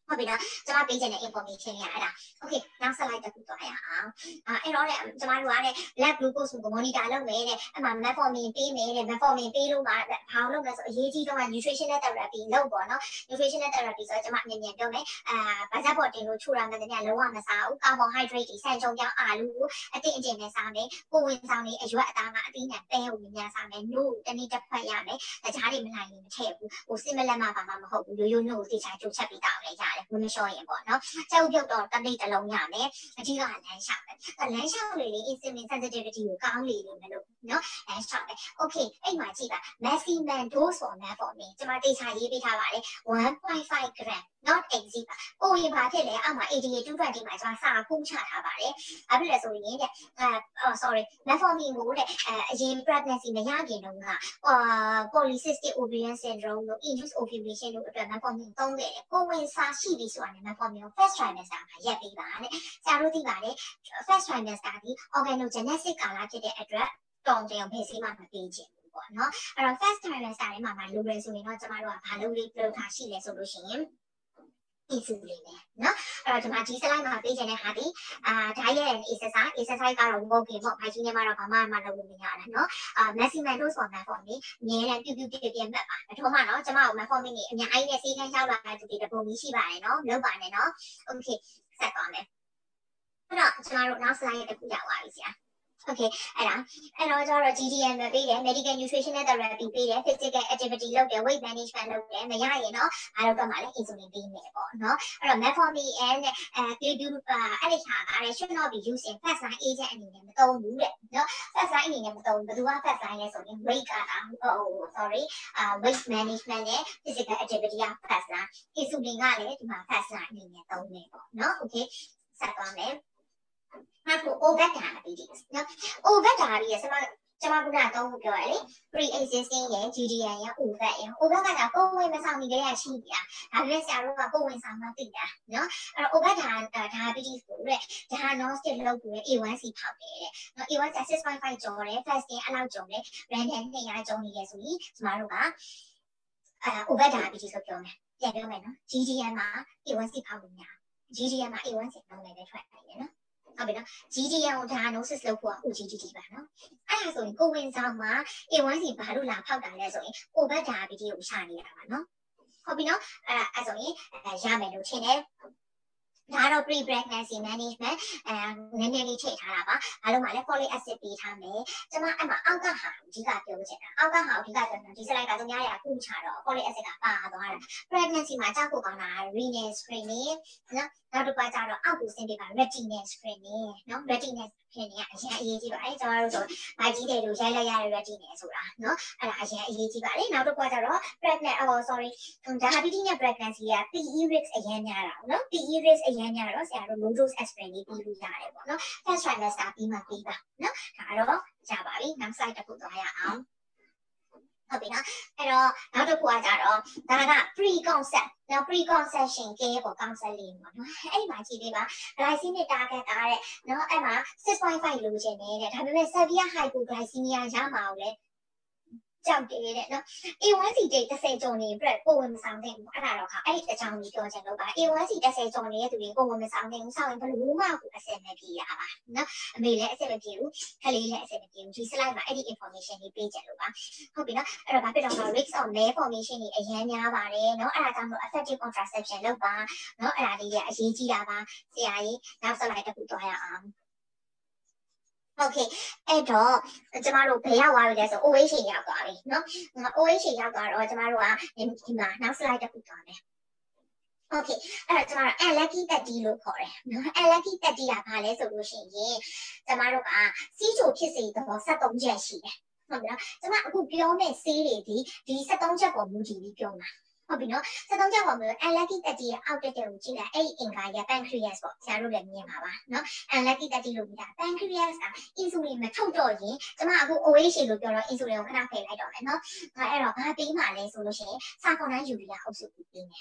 ဟုတ်ပြီနော်ကျမပေးချင်တဲ့ information ရအဲ့ဒါ okay နောက် slide တစ်ခုသွားရအောင်အာအဲ့တော့လေကျမတို့ကလည်း lab glucose ကို monitor လုပ်မယ်တဲ့အဲ့မှာ metformin ပေးမယ်တဲ့ metformin ပေးလို့မှာဘာလို့လုပ်လဲဆိုအရေးကြီးတော့ nutritional therapy လုပ်ပေါ့နော် nutritional therapy ဆိုတော့ကျမအမြင်မြင်ပြောမယ်အာဘာသာပေါ်တင်လို့ချူရမယ်တဲ့လုံးဝမစားဘူး carbohydrate တွေဆန်ချုံပြောင်းအာလူကိုအတင်းအကျဉ်းနဲ့စားမယ်ကိုဝင်ဆောင်နေအရွက်အသားကအတင်းနဲ့ပဲကိုမြင်များစားမယ်နို့တနည်းတစ်ဖက်ရမယ်တခြားတွေမနိုင်ရင်မထည့်ဘူးဟို similar မှာပါမှာမဟုတ်ဘူးရိုးရိုးနို့ကိုတိကျချုပ်ချက်ပြီးတောင်းလဲရတယ်မလျှော့ရင်ပေါ့နော်ကျောက်ပြုတ်တော့တနေ့တစ်လုံးရမယ်အကြီးကလမ်းလျှောက်တယ်လမ်းလျှောက်လေလေ insulin sensitivity ကိုကောင်းလေလေမလို့နော်လမ်းလျှောက်တယ် okay အဲ့မှာကြည့်ပါ maximum dose for metformin ကျွန်မတေချာရေးပေးထားပါတယ် one point five gram not exceed ပါကိုရင်ဘာဖြစ်လဲအောက်မှာ A D A two twenty မှာကျွန်မစာခုချထားပါတယ်ဘာဖြစ်လဲဆိုရင်တဲ့အဲ sorry metformin ကိုတဲ့အရင် pregnancy မရခင်တုန်းကအာ polycystic ovarian syndrome လို့ induced ovulation လို့အတွက် metformin သုံးခဲ့တယ်ကိုဝင်စာရှိပြီဆိုတာနဲ့ metformin ကို first trimester မှာရက်ပေးပါတဲ့ဆရာတို့သိပါတယ် first trimester ဒီ organogenesis ကာလဖြစ်တဲ့အတွက်တောင်တယ်ဘယ်စီမှမပေးချင်ဘူးပေါ့နော်အဲ့တော့ first trimester ထဲမှာမှလိုရဲဆိုရင်တော့ကျမတို့ကဘာလုပ်လေးလုပ်ထားရှိလဲဆိုလို့ရှိရင်insulin နဲ့နော်အဲ့တော့ဒီမှာဒီ slide မှာပေးချင်တဲ့ဟာဒီအာ diet and exercise exercise ကတော့ walking ပေါ့ဘာကြီးနဲ့မှတော့ဘာမှမလုပ်လို့မရတာနော်အာ maximum dose for metformin အမြဲတမ်းပြုပြုပြပြမှတ်ပါအထုံးမှနော်ကျမတို့ metformin ကြီးအများကြီးနဲ့စီးခန်းရောက်လာတဲ့ဒီတပုံကြီးရှိပါတယ်နော်လုပ်ပါနဲ့နော် okay ဆက်သွားမယ်အဲ့တော့ကျမတို့နောက် slide တစ်ခုရောက်ပါပြီဆရာOkay အဲ့ဒါအဲ့တော့ကျတော့ G D M ပေးတယ် medical nutritional therapy ပေးတယ် physical activity လုပ်တယ် weight management လုပ်တယ်မရရင်တော့အားလုံးတော့မှလည်း insulin ပေးမယ်ပေါ့နော်အဲ့တော့ metformin and အဲ glubu အဲ့ဒီဟာကလည်း should not be used in first line agent အနေနဲ့မသုံးဘူးတဲ့နော် first line အနေနဲ့မသုံးဘူးဘယ်သူက first line လဲဆိုရင် weight ကတာဟို sorry အာ weight management နဲ့ physical activity က first line insulin ကလည်းဒီမှာ first line အနေနဲ့သုံးမယ်ပေါ့နော် okay ဆက်သွားမယ်နောက်ကို over diabetes နော် over diabetes ဆိုတော့ကျမကတော့ခုပြောရလေ pre existing ရဲ့ G D M ရဲ့ over ရဲ့ over ကလည်းကိုယ်ဝင်မဆောင်နေကြရရှိနေတာဒါပေမဲ့ဆရာတို့ကကိုယ်ဝင်ဆောင်မှသိတာနော်အဲ့တော့ over diabetes ကိုတဲ့ဒါ diagnostic လုပ်ပြီး A one C ဖောက်တယ်တဲ့နော် A one C six point five ကျော်တယ် fasting အဲ့လောက်ကျော်တယ် random နှစ်ရာကျော်နေရဆိုရင်ကျမတို့ကအဲ over diabetes ဆိုပြောမယ်ပြန်ပြောမယ်နော် G D M မှာ A one C ဖောက်လို့မရ G D M မှာ A one C လုံးလည်းပဲထွက်နေတယ်နော်ဟုတ်ပြီနော် G D M ကို diagnosis လုပ်ဖို့က O G D T ပါနော်အဲ့ဒါဆိုရင်ကိုဝင်ဆောင်မှာ A one C ဘာလို့လာဖောက်တာလဲဆိုရင် over diabetes ကိုရှာနေတာပါနော်ဟုတ်ပြီနော်အဲ့အဲ့ဆိုရင်ရမယ်လို့ထင်တယ်ဒါတော့ pre pregnancy management အဲနည်းနည်းလေးချိန်ထားတာပါအားလုံးကလည်း folic acid ပေးထားမယ်ကျမအဲ့မှာအောက်ကဟာအဓိကပြောချင်တာအောက်ကဟာအဓိကပြောတာဒီ slide ကသူများရအခုချတော့ folic acid ကပါသွားတာ pregnancy မှာကြောက်ဖို့ကောင်းတာ renal screening နော်နောက်တစ်ပတ်ကျတော့အောက်ကိုဆင်းပေးပါ retinal screening နော် retinal screening ကအရင်အရေးကြီးပါတယ်ကျမတို့ဆိုဗိုက်ကြီးတွေကိုရိုက်လိုက်ရတဲ့ retinal ဆိုတာနော်အဲ့ဒါအရင်အရေးကြီးပါတယ်နောက်တစ်ပတ်ကျတော့ pregnant oh sorry diabetes နဲ့ pregnancy က P E risk အရင်များတာနော် P E risk အရင်များတော့ဆရာတို့ low dose aspirin လေးပြီးလို့ရတယ်ပေါ့နော် first trimester ပြီးမှပြီးပါနော်ဒါတော့ရပါပြီနောက် slide တစ်ခုသွားရအောင်ဟုတ်ပြီနော်အဲ့တော့နောက်တစ်ခုကကြတော့ဒါက pre concept နော် pre conception care ပေါ့ counseling ပေါ့နော်အဲ့ဒီမှာကြည့်ပေးပါ glycemic target ကတဲ့နော်အဲ့မှာ six point five လိုချင်နေတဲ့ဒါပေမဲ့ severe hypoglycemia ရမှာကိုလေကြောက်တယ်တဲ့နော် A one C တိတ်တစ်ဆယ်ကျော်နေပြက်ကိုဝင်မဆောင်တဲ့ဘူးအဲ့ဒါတော့ခါအဲ့ဒီအကြောင်းကြီးပြောချင်လို့ပါ A one C တစ်ဆယ်ကျော်နေတဲ့သူတွေကိုဝင်မဆောင်တဲ့ဘူးဆောင်ရင်ဘယ်လိုမှကိုအဆင်မပြေရပါနော်အမေလည်းအဆင်မပြေဘူးခလေးလည်းအဆင်မပြေဘူးဒီ slide မှာအဲ့ဒီ information လေးပေးချင်လို့ပါဟုတ်ပြီနော်အဲ့တော့ဘာဖြစ်တော့ risk of malformation တွေအရင်များပါတယ်နော်အဲ့ဒါကြောင့်မို့ effective contraception လုပ်ပါနော်အဲ့ဒါလေးကအရေးကြီးတာပါဆရာကြီးနောက် slide တစ်ခုသွားရအောင်Okay အဲ့တော့ကျမတို့ဘယ်ရောက်သွားပြီလဲဆို O H ရောက်သွားပြီနော် O H ရောက်သွားတော့ကျမတို့ကဒီမှာနောက် slide တစ်ခုသွားမယ် Okay အဲ့တော့ကျမတို့ unlucky thirty လို့ခေါ်တယ်နော် unlucky thirty ကဘာလဲဆိုလို့ရှိရင်ကျမတို့ကစီးချိုဖြစ်စေတော့seventeenချက်ရှိတယ်ဟုတ်ပြီနော်ကျမအခုပြောမယ့်ဆေးတွေဒီဒီseventeenချက်ပေါ်မူတည်ပြီးပြောမှာဟုတ်ပြီနော်seventeenချက်ပေါ်မှာ unlucky thirty ရဲ့အောက်တက်တဲ့ကိုကြည့်လိုက်အဲ့ဒီအင်္ဂါရဲ့ pancreas ပေါ့ဆရာတို့လည်းမြင်ပါပါနော် unlucky thirty လို့ပြောတာ pancreas က insulin မထုတ်တော့ရင်ကျမအခု O H လို့ပြောတော့ insulin ကိုခဏဖယ်လိုက်တော့မယ်နော်အဲ့တော့ဘာပေးမှလဲဆိုလို့ရှိရင် saccharine urea အုပ်စုပေးမယ်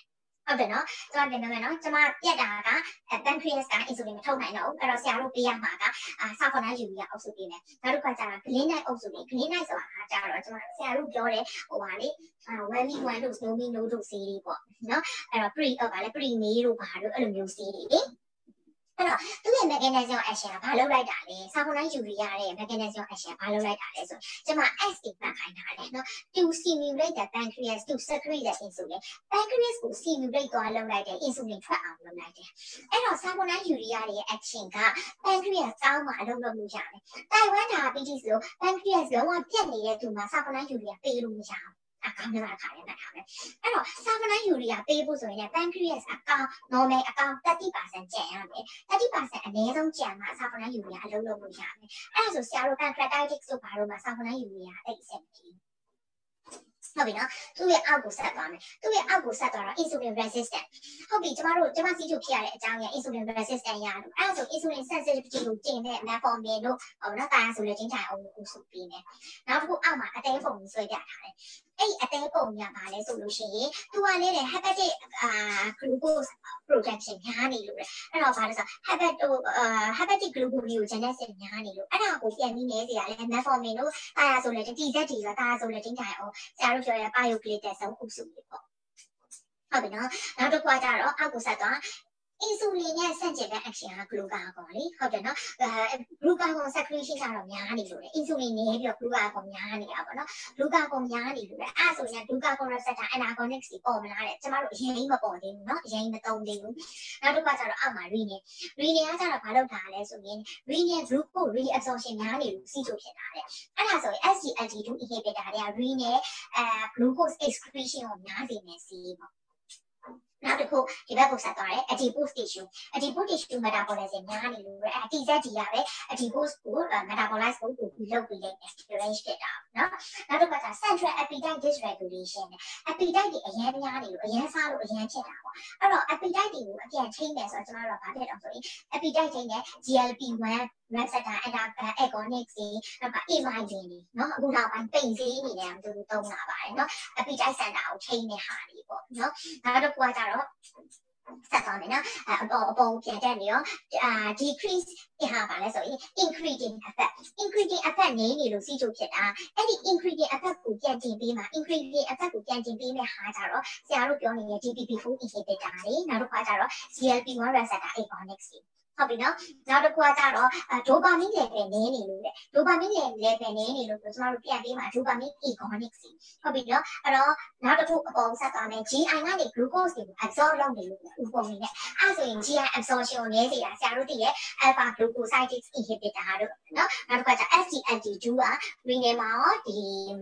ဟုတ်တယ်နော်ကျမတင်ပြမယ်နော်ကျမပြက်တာက pancreas က insulin မထုတ်နိုင်တော့ဘူးအဲ့တော့ဆရာတို့ပေးရမှာကစာဖော်နိုင်ယူရီးယားအုပ်စုပေးမယ်နောက်တစ်ခါကျတော့ glycine အုပ်စုပေး glycine ဆိုတာကကျတော့ကျမဆရာတို့ပြောတယ်ဟိုပါလေone me one တို့ no me no တို့ဆေးတွေပေါ့နော်အဲ့တော့ pre ဟုတ်ပါလေ pre me တို့ဘာတို့အဲ့လိုမျိုးဆေးတွေလေအဲ့တော့သူ့ရဲ့ mechanism action ကဘာလုပ်လိုက်တာလဲစာဖော်နိုင်ယူရီးယားရဲ့ mechanism action ကဘာလုပ်လိုက်တာလဲဆိုကျမ S ကိုပတ်ခိုင်းထားတယ်နော် to stimulate the pancreas to secrete the insulin pancreas ကို stimulate သွားလုပ်လိုက်တဲ့ insulin ထွက်အောင်လုပ်လိုက်တယ်အဲ့တော့စာဖော်နိုင်ယူရီးယားရဲ့ action က pancreas တောင်းမှာအလုပ်လုပ်လို့ရတယ်တိုင်ဝမ် diabetes လို့ pancreas လုံးဝပြတ်နေတဲ့သူမှာစာဖော်နိုင်ယူရီးယားပေးလို့မရဘူးအကောင်ကခါရမှာထားမယ်အဲ့တော့စာဖနိုင်းယူရီးယားပေးဖို့ဆိုရင်လည်း pancreas အကောင် normal အကောင် thirty percent ကျန်ရမယ် thirty percent အနည်းဆုံးကျန်မှစာဖနိုင်းယူရီးယားအလုပ်လုပ်လို့ရမယ်အဲ့ဒါဆိုဆရာတို့ pancreatitis တို့ဘာလို့မှစာဖနိုင်းယူရီးယားအဲ့ဒီဆက်ပြီးဟုတ်ပြီနော်သူ့ရဲ့အောက်ကိုဆက်သွားမယ်သူ့ရဲ့အောက်ကိုဆက်သွားတော့ insulin resistant ဟုတ်ပြီကျမတို့ကျမစီးကျူဖြစ်ရတဲ့အကြောင်းရ insulin resistant ရလို့အဲ့ဒါဆို insulin sensitivity ကိုကျင့်တဲ့ metformin တို့ဟိုနော်တာယာဆိုလည်းချင်းချိုင်အောင်ကိုစုပြီးမယ်နောက်တစ်ခုအောက်မှာအသေးပုံကြီးဆွဲပြထားတယ်အဲ့ဒီအသေးပုံကဘာလဲဆိုလို့ရှိရင်သူကလည်း hepatic အာ glucose production များနေလို့လေအဲ့တော့ဘာလဲဆို hepatic အာ hepatic gluconeogenesis များနေလို့အဲ့ဒါကိုပြန်ပြီးနေစီရလဲ metformin တို့တာယာဆိုလည်း T Z T ဆိုတာတာယာဆိုလည်းချင်းချိုင်အောင်ဆရာတို့ပြောရ bioclitic ဆုံးအုပ်စုတွေပေါ့ဟုတ်ပြီနော်နောက်တစ်ခုကကြတော့အောက်ကိုဆက်သွားinsulin နဲ့ဆန့်ကျင်တဲ့ action က glucagon လေဟုတ်တယ်နော်အဲ glucagon secretion ကတော့များနေလို့လေ insulin နည်းပြီးတော့ glucagon များနေတာပေါ့နော် glucagon များနေလို့လေအဲ့ဆိုရင် glucagon receptor antagonists တွေပေါ်မလာတဲ့ကျမတို့အရင်မပေါ်သေးဘူးနော်အရင်မသုံးသေးဘူးနောက်တစ်ခါကျတော့အောက်မှာ renal renal ကကျတော့ဘာလုပ်တာလဲဆိုရင် renal glucose reabsorption များနေလို့စီးချိုဖြစ်တာလေအဲ့ဒါဆိုရင် S G L T two inhibitor တွေက renal အဲ glucose excretion ကိုများစေမယ်စီးပေါ့နောက်တစ်ခုဒီဘက်ကိုဆက်သွားတယ် adipose tissue adipose tissue metabolism များနေလို့အဲ T Z T ရပဲ adipose ကို metabolize ကိုကိုလုပ်ပြီးလိုက်တယ် range ဖြစ်တာနော်နောက်တစ်ခါကျ central appetite dysregulation appetite တွေအရင်များနေလို့အရင်စားလို့အရင်ဖြစ်တာပေါ့အဲ့တော့ appetite တွေကိုအပြန်ထိန်းတယ်ဆိုတော့ကျွန်တော်တို့ကဘာဖြစ်တော့ဆိုရင် appetite ထိန်းတယ် G L P one receptor antagonists တွေနောက်က amylin တွေနော်အခုနောက်ပိုင်းပိန်စည်းအနေနဲ့သူတို့သုံးလာပါတယ်နော် appetite center ကိုထိန်းတဲ့ဟာတွေပေါ့နော်နောက်တစ်ခုကကျတော့ဆက်သွားမယ်နော်အပေါ်အပေါ်ပြန်တက်နေရောအာ decrease ဟာပါလဲဆိုရင် increasing effect increasing effect နေနေလို့စီးချိုဖြစ်တာအဲ့ဒီ increasing effect ကိုပြန်တင်ပေးမှာ increasing effect ကိုပြန်တင်ပေးမဲ့ဟာကြတော့ဆရာတို့ပြောနေတဲ့ D P P four inhibitor တွေနောက်တစ်ခါကျတော့ G L P one receptor agonists တွေဟုတ်ပြီနော်နောက်တစ်ခုကကြတော့ဒိုပါမင်း level နည်းနေလို့လေဒိုပါမင်း level နည်းနေလို့ကျွန်တော်တို့ပြန်ပေးမှာဒိုပါမင်း agonists ဟုတ်ပြီနော်အဲ့တော့နောက်တစ်ခုအပေါ်ဆက်သွားမယ် G I ကနေ glucose ကို absorb လုပ်နေလို့ဥပုံနေနဲ့အဲ့ဆိုရင် G I absorption ကိုနည်းစေတာဆရာတို့သိရဲ့ alpha glucosides inhibitor တို့နော်နောက်တစ်ခါကျ S G L T two က renal မှာရောဒီ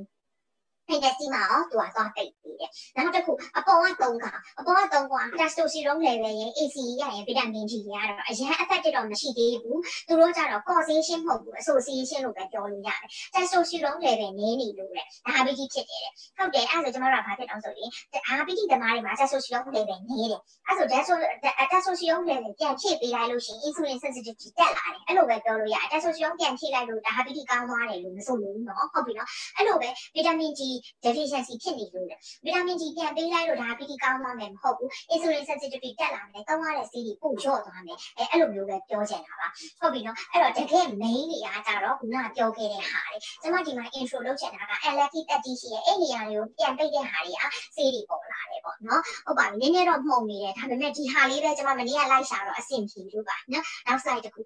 Pregnancy မှာရောသူကသွားတိတ်ပြီးတယ်။နောက်တစ်ခုအပေါ်ကသုံးကောင်အပေါ်ကသုံးကောင် testosterone level ရဲ့ A C E ရရင် vitamin D ရတော့အရင် affected တော့မရှိသေးဘူး။သူတို့ကြတော့ causation မဟုတ်ဘူး association လို့ပဲပြောလို့ရတယ်။ testosterone level နည်းနေလို့လေ။ဒါဟာဘီကြီးဖြစ်တယ်တဲ့။ဟုတ်တယ်အဲ့ဒါဆိုကျွန်တော်တို့ကဘာဖြစ်တော့ဆိုရင်အာဘီကြီးသမားတွေမှာ testosterone level နည်းတယ်။အဲ့ဆို testosterone level ပြန်ဖြည့်ပေးလိုက်လို့ရှိရင် insulin sensitivity တက်လာတယ်။အဲ့လိုပဲပြောလို့ရတယ်။ testosterone ပြန်ဖြည့်လိုက်လို့ဒါဟာဘီကြီးကောင်းသွားတယ်လို့မဆိုလို့နော်။ဟုတ်ပြီနော်။အဲ့လိုပဲ vitamin D deficiency ဖြစ်နေလို့လေ vitamin D ပြန်ပေးလိုက်လို့ဒါပီတီကောင်းသွားမယ်မဟုတ်ဘူး insulin sensitivity တက်လာမယ်တောင်းရတဲ့ဆေးတွေပို့လျော့သွားမယ်အဲအဲ့လိုမျိုးပဲပြောချင်တာပါဟုတ်ပြီနော်အဲ့တော့တကယ် main တွေကကြတော့ခုနကပြောခဲ့တဲ့ဟာတွေကျွန်မဒီမှာ intro လုပ်ချင်တာက allergy တက်တီရှိရဲ့အဲ့နေရာတွေကိုပြန်ပိတ်တဲ့ဟာတွေကဆေးတွေပေါ်လာတယ်ပေါ့နော်ဟုတ်ပါပြီနည်းနည်းတော့မှုန်နေတယ်ဒါပေမဲ့ဒီဟာလေးပဲကျွန်မမနေ့ကလိုက်ရှာတော့အဆင်ပြေလို့ပါနော်နောက် slide တစ်ခု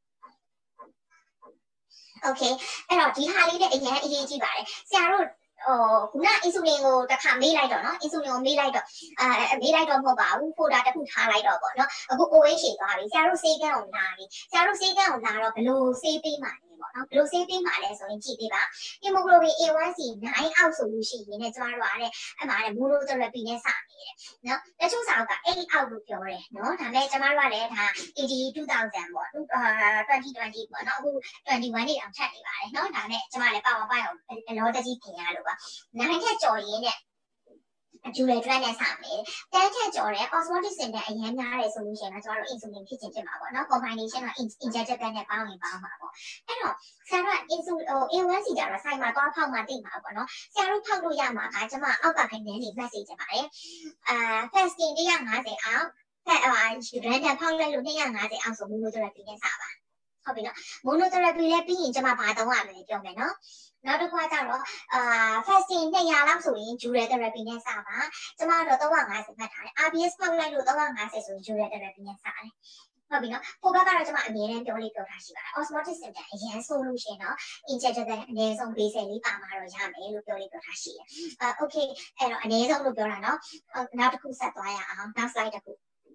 โอเคအဲ့တော့ဒီဟာလေးနဲ့အရင်အရေးကြီးပါတယ်ဆရာတို့ဟိုခုန insulin ကိုတစ်ခါမေးလိုက်တော့နော် insulin ကိုမေးလိုက်တော့အဲမေးလိုက်တော့မဟုတ်ပါဘူး folder တစ်ခုထားလိုက်တော့ပေါ့နော်အခု O H ရှိသွားပြီဆရာတို့ဆေးကန်းကိုလာပြီဆရာတို့ဆေးကန်းကိုလာတော့ဘယ်လိုဆေးပေးမှာလဲပေါ့နော်ဘယ်လိုဆေးပေးမှာလဲဆိုရင်ကြည့်ပေးပါ hemoglobin A one C nine အောက်ဆိုလို့ရှိရင်လည်းကျမတို့ကလည်းအမှန်လည်း monotherapy နဲ့စနေတယ်နော်တချို့စာအုပ်က eight အောက်လို့ပြောတယ်နော်ဒါပေမဲ့ကျမတို့ကလည်းဒါ eighty two thousand ပေါ့အာtwenty twenty ပေါ့နော်အခု twenty-one နေအောင်ထပ်နေပါတယ်နော်ဒါနဲ့ကျမလည်းပါဝါပိုင်အောင်အလောတကြီးပြင်ရလို့ပါနိုင်ထက်ကြော်ရင်းနဲ့ဂျူရယ်ဒရက်နဲ့စမယ်တန်းထက်ကျော်တဲ့ osmotic symptom အရင်များတဲ့ solution ကကျွန်တော်တို့ insulin ဖြစ်ခြင်းဖြစ်မှာပေါ့နော် combination က injectable နဲ့ပေါင်းရင်ပေါင်းမှာပေါ့အဲ့တော့ဆရာတို့က insulin ဟို A one C ကြတော့ဆိုင်မှာသွားဖောက်မှသိမှာပေါ့နော်ဆရာတို့ဖောက်လို့ရမှာကကျွန်မအောက်ကခိုင်းနေနေ message ချင်ပါတယ်အာ fasting one fiftyအောက်ဖက်အာ random ဖောက်လိုက်လို့two fiftyအောက်ဆို monotherapy နဲ့စပါဟုတ်ပြီနော် monotherapy လည်းပြီးရင်ကျွန်မဘာသုံးရမလဲပြောမယ်နော်နောက်တစ်ခါကျတော့အာ fasting two hundredလောက်ဆိုရင် dual therapy နဲ့စပါကျမတို့three fiftyမှတ်ထားတယ် R B S ဖောက်လိုက်လို့three fiftyဆိုရင် dual therapy နဲ့စတယ်ဟုတ်ပြီနော်ဟိုဘက်ကတော့ကျမအမြဲတမ်းပြောလေးပြောထားရှိပါတယ် osmotic symptom အရင်ဆိုလို့ရှိရင်တော့ injectable အနည်းဆုံး base လေးပါမှာတော့ရမယ်လို့ပြောလေးပြောထားရှိတယ်အာ okay အဲ့တော့အနည်းဆုံးလို့ပြောတာနော်နောက်တစ်ခုဆက်သွားရအောင်နောက် slide တစ်ခု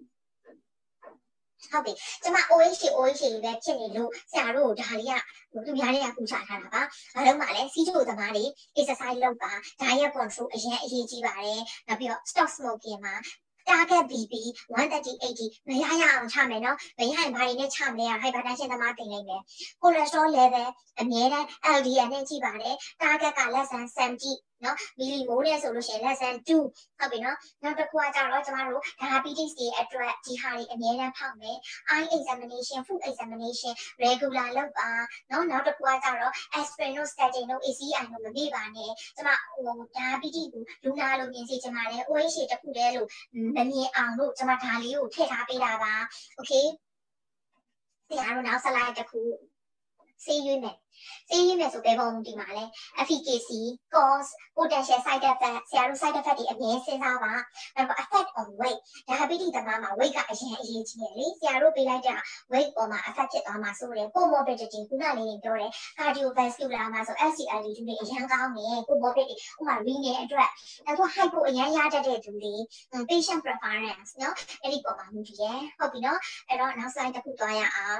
ဟုတ်ပြီကျမ O H O H တွေပဲဖြစ်နေလို့ဆရာတို့ဒါလေးကသူများတွေကပူချထားတာပါဘာလို့မှလဲစီးချိုသမားတွေ exercise လုပ်ပါ diet control အရင်အရေးကြီးပါတယ်နောက်ပြီးတော့ stop smoking မှာtarget B P one thirty eighty မရရအောင်ချမယ်နော်မရရင်ဘာတွေနဲ့ချမလဲ hypertension သမားတင်လိုက်မယ် cholesterol level အမြဲတမ်း L D L နဲ့ကြည့်ပါတယ် target က less than seventy နော်မီလီမိုးနဲ့ဆိုလို့ရှိရင် less than two ဟုတ်ပြီနော်နောက်တစ်ခုကကြတော့ကျမတို့ diabetes တွေအတွက်ဒီဟာတွေအမြဲတမ်းဖောက်မယ် eye examination food examination regular လုပ်ပါနော်နောက်တစ်ခုကကြတော့ aspirin တို့ statin တို့ A C I တို့မမေ့ပါနဲ့ကျမဟို diabetes ကိုလူနာလိုမြင်စေချင်ပါတယ် O H တစ်ခုတည်းလို့မမြင်အောင်လို့ကျမဒါလေးကိုထည့်ထားပေးတာပါ okay ဆရာတို့နောက် slide တစ်ခုဆေးရွေးမယ်ဆေးရွေးမယ်ဆိုဘယ်ပုံဒီမှာလဲ efficacy cost potential side effect ဆရာတို့ side effect တွေအမြဲစဉ်းစားပါနောက် effect on weight diabetes သမားမှာ weight ကအရင်အရေးကြီးတယ်လေဆရာတို့ပေးလိုက်တာ weight ပေါ်မှာ effect ဖြစ်သွားမှာဆိုရင် comorbidity ခုနလေးနေပြောတယ် cardiovascular မှာဆို S C L D တွေအရင်ကောင်းတယ် comorbidity ဥပမာ renal အတွက်အခု hypo အရင်ရတတ်တဲ့သူတွေ patient preference เนาะအဲ့ဒီပေါ်မှာမူတည်ရဟုတ်ပြီเนาะအဲ့တော့နောက် slide တစ်ခုသွားရအောင်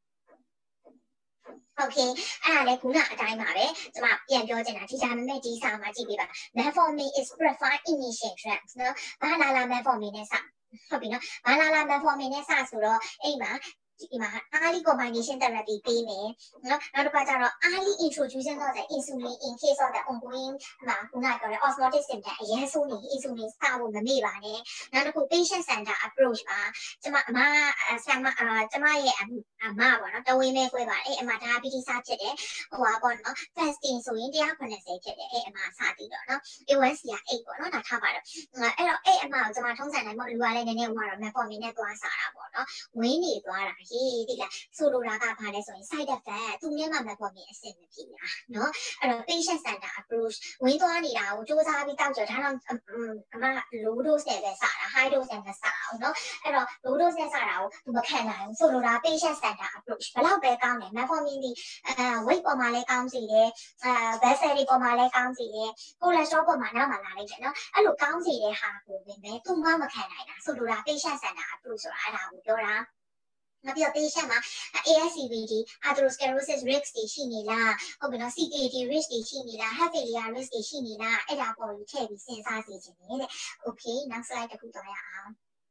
Okay အဲ့ဒါလည်းခုနအတိုင်းပါပဲကျမပြန်ပြောချင်တာဒီစာမမဲ့ဒီစာမှာကြည့်ပေးပါ metformin is preferred initial drugs နော်ဘာလာလာ metformin နဲ့စဟုတ်ပြီနော်ဘာလာလာ metformin နဲ့စဆိုတော့အဲ့မှာဒီမှာ early combination therapy ပေးမယ်နော်နောက်တစ်ခါကျတော့ early introduction of the insulin in case of the ongoing မှာခုနပြောတဲ့ osmotic symptom အရင်ဆုံးနေ insulin စဖို့မမေ့ပါနဲ့နောက်တစ်ခု patient center approach ပါကျမအမဆရာမအာကျမရဲ့အမပေါ့နော်တဝင်းမဲခွဲပါအဲ့အမ diabetes စဖြစ်တယ်ဟိုပါပေါ့နော် fasting ဆိုရင်one fiftyဖြစ်တယ်အဲ့အမစတည်တော့နော် A one C ကeightပေါ့နော်ဒါထားပါတော့အဲ့တော့အဲ့အမကိုကျမထုံးစံတိုင်းပေါ့လူကလည်းနည်းနည်းဟိုကတော့ metformin နဲ့သွားစားတာပေါ့နော်ဝင်းနေသွားတာဟေးဒီလားဆိုလိုတာကဘာလဲဆိုရင် side effect သူနဲ့မှ metformin အဆင်မပြေတာနော်အဲ့တော့ patient center approach ဝင်းသွားနေတာကိုစူးစမ်းပြီးတောက်ကြဒါတော့အမ low dose နဲ့ပဲစတာ high dose နဲ့မစအောင်နော်အဲ့တော့ low dose နဲ့စတာကိုသူမခံနိုင်ဘူးဆိုလိုတာ patient center approach ဘယ်လောက်ပဲကောင်းတယ် metformin ဒီအဲ weight ပေါ်မှာလည်းကောင်းစီတယ်အဲ vessel တွေပေါ်မှာလည်းကောင်းစီတယ် cholesterol ပေါ်မှာနောက်မှလာလိုက်တယ်နော်အဲ့လိုကောင်းစီတဲ့ဟာကိုပဲသူမှမခံနိုင်တာဆိုလိုတာ patient center approach ဆိုတာအဲ့ဒါကိုပြောတာနောက်ပြီးတော့ patient မှာ A S C V D atherosclerosis risk တွေရှိနေလားဟုတ်ပြီနော် C K D risk တွေရှိနေလား heart failure risk တွေရှိနေလားအဲ့ဒါပေါ်ပြီးထည့်ပြီးစဉ်းစားစီခြင်းနဲ့တဲ့ okay နောက် slide တစ်ခုသွားရအောင်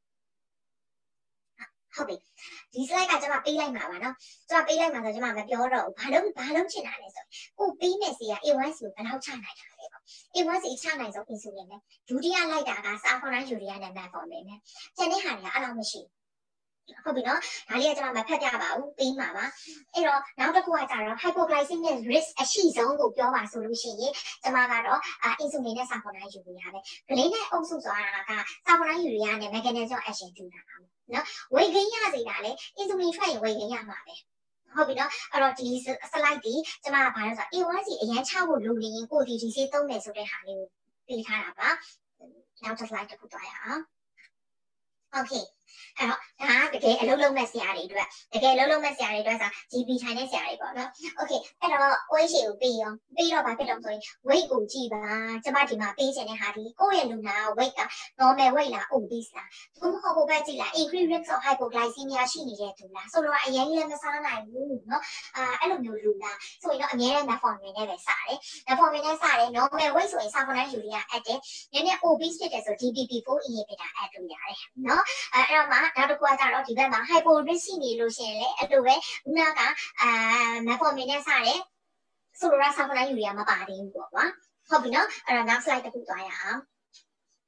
ဟုတ်ပြီဒီ slide ကကျွန်မပေးလိုက်မှာပါနော်ကျွန်မပေးလိုက်မှာဆိုကျွန်မမပြောတော့ဘူးဘာလို့ဘာလို့ချင်တာလဲဆိုကိုပေးမယ်စီက A one C ကိုဘယ်လောက်ချနိုင်တာလဲပေါ့ A one C ချနိုင်ဆုံး insulin နဲ့ဒုတိယလိုက်တာက sulfonine urea နဲ့ metformin နဲ့ကျန်တဲ့ဟာတွေကအဲ့လိုမရှိဟုတ်ပြီနော်ဒါလေးကကျွန်မမဖတ်ပြပါဘူးပေးမှာပါအဲ့တော့နောက်တစ်ခုကကြတော့ hypoglycemic risk အရှိဆုံးကိုပြောပါဆိုလို့ရှိရင်ကျွန်မကတော့ insulin နဲ့ sulfonine urea ပဲဂလိနဲ့အုပ်စုဆိုတာက sulfonine urea နဲ့ mechanism action တူတာပါနော် weight gain ရစေတာလေ insulin ထွက်ရင် weight gain ရမှာပဲဟုတ်ပြီနော်အဲ့တော့ဒီ slide ဒီကျွန်မကဘာလဲဆိုတော့ A one C အရင်ချဖို့လိုနေရင်ကိုဒီဒီဆေးသုံးမယ်ဆိုတဲ့ဟာလေးကိုပေးထားတာပါနောက်တစ် slide တစ်ခုသွားရအောင် okay အဲ့တော့ဒါကတကယ်အလုံးလုံးမဲ့ဆရာတွေအတွက်တကယ်အလုံးလုံးမဲ့ဆရာတွေအတွက်ဆို G P ထိုင်တဲ့ဆရာတွေပေါ့နော် okay အဲ့တော့ O H ကိုပေးရောပေးတော့ဘာဖြစ်တော့ဆိုရင် weight ကိုကြည့်ပါကျွန်မဒီမှာပေးချင်တဲ့ဟာဒီကိုယ့်ရဲ့လူနာ weight က normal weight လား obese လားသူမဟုတ်ဘူးပဲကြည့်လား increased risk of hypoglycemia ရှိနေတဲ့သူလားဆိုတော့အရင်ကြီးလည်းမစားနိုင်ဘူးเนาะအာအဲ့လိုမျိုးလူနာဆိုရင်တော့အများနဲ့ metformin နဲ့ပဲစားတယ် metformin နဲ့စားတယ် normal weight ဆိုရင် sulfonine urea add တယ်နည်းနည်း obese ဖြစ်တယ်ဆို D P P four inhibitor add လုပ်ရတယ်เนาะအဲ့တော့မှနောက်တစ်ခုကကြတော့ဒီဘက်မှာ hypo risk ရှိနေလို့ရှိရင်လည်းအဲ့လိုပဲခုနကအာ metformin နဲ့စားတယ်ဆိုတော့ sulfonine urea မပါသေးဘူးပေါ့ကွာဟုတ်ပြီနော်အဲ့တော့နောက် slide တစ်ခုသွားရအောင်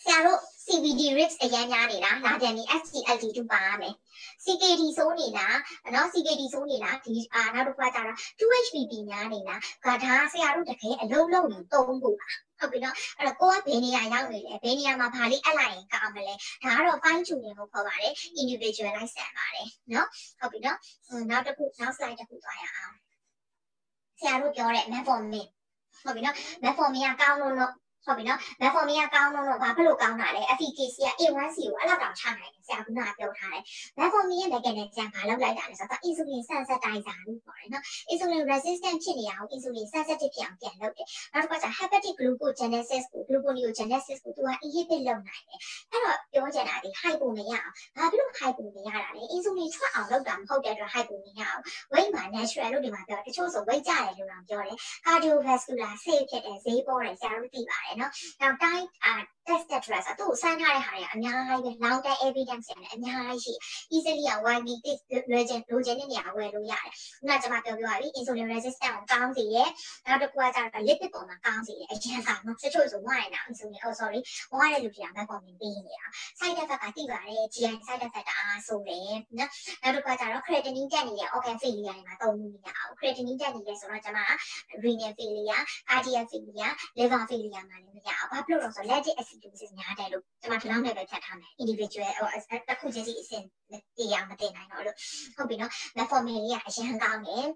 ဆရာတို့ C V D risk အရင်များနေတာလာပြန်ပြီး S G L T 2ပါရမယ် C K D ဆိုးနေတာနော် C K D ဆိုးနေတာဒီအာနောက်တစ်ခါကျတော့ two H P P များနေတာဒါဒါဆရာတို့တကယ်အလုံးလုံးကိုသုံးဖို့ပါဟုတ်ပြီနော်အဲ့တော့ကိုကဘယ်နေရာရောက်နေလဲဘယ်နေရာမှာဘာလေးအပ်လိုက်ရင်ကောင်းမလဲဒါကတော့ fine tuning ကိုခေါ်ပါတယ် individualize ဆန်ပါတယ်နော်ဟုတ်ပြီနော်နောက်တစ်ခုနောက် slide တစ်ခုသွားရအောင်ဆရာတို့ပြောတဲ့ metformin ဟုတ်ပြီနော် metformin ကကောင်းလို့လို့ဟုတ်ပြီနော် metformin ကကောင်းလို့လို့ဘာဖြစ်လို့ကောင်းတာလဲ efficacy က A one C ကိုအဲ့လောက်တောင်ချနိုင်တယ်ဆရာကကပြောထားတယ် metformin ရဲ့ mechanism ဘာလုပ်လိုက်တာလဲဆိုတော့ insulin sensitizer လို့ခေါ်တယ်နော် insulin resistant ဖြစ်နေအောင် insulin sensitive ဖြစ်အောင်ပြန်လုပ်တယ်နောက်တစ်ခါကျ hepatic glucogenesis ကို gluconeogenesis ကိုသူက inhibit လုပ်နိုင်တယ်အဲ့တော့ပြောချင်တာဒီ hypo မရအောင်ဘာဖြစ်လို့ hypo မရတာလဲ insulin ထွက်အောင်လုပ်တာမဟုတ်တဲ့အတွက် hypo မရအောင် weight မှာ natural လို့ဒီမှာပြောတချို့ဆို weight ကျတယ်လို့တော့ပြောတယ် cardiovascular safe ဖြစ်တယ်ဈေးပေါ်တယ်ဆရာတို့သိပါတယ်နော်နောက်တိုင်းအာ tested dress သူ့ကိုစမ်းထားတဲ့ဟာတွေအများကြီးပဲ long term evidence တွေအများကြီးရှိ easily widely legend လိုချင်တဲ့နေရာဝယ်လို့ရတယ်ခုနကကျွန်မပြောပြပါပြီ insulin resistant ကိုကောင်းစေတယ်နောက်တစ်ခုကကျတော့ lipid ပေါ်မှာကောင်းစေတယ်အရင်ကနော်တချို့ဆိုဝိုင်းနေတာ insulin oh sorry ဝိုင်းတဲ့လူတွေက metformin ပေးနေတာ side effect ကသိပါတယ် G I side effect ကအားဆိုတယ်နော်နောက်တစ်ခုကကျတော့ creatinine တက်နေတဲ့ organ failure တွေမှာသုံးလို့မရအောင် creatinine တက်နေတယ်ဆိုတော့ကျွန်မ renal failure cardiac failure liver failure မှာလည်းမရအောင်ဘာဖြစ်လို့လဲဆိုတော့ lactic acidosis များတယ်လို့ကျွန်မဒီလောက်နဲ့ပဲဖြတ်ထားမယ် individual ဟိုတစ်ခုချင်းစီအဆင့်တရားမတင်နိုင်တော့လို့ဟုတ်ပြီနော် metformin လေးကအရင်ကောင်းတယ်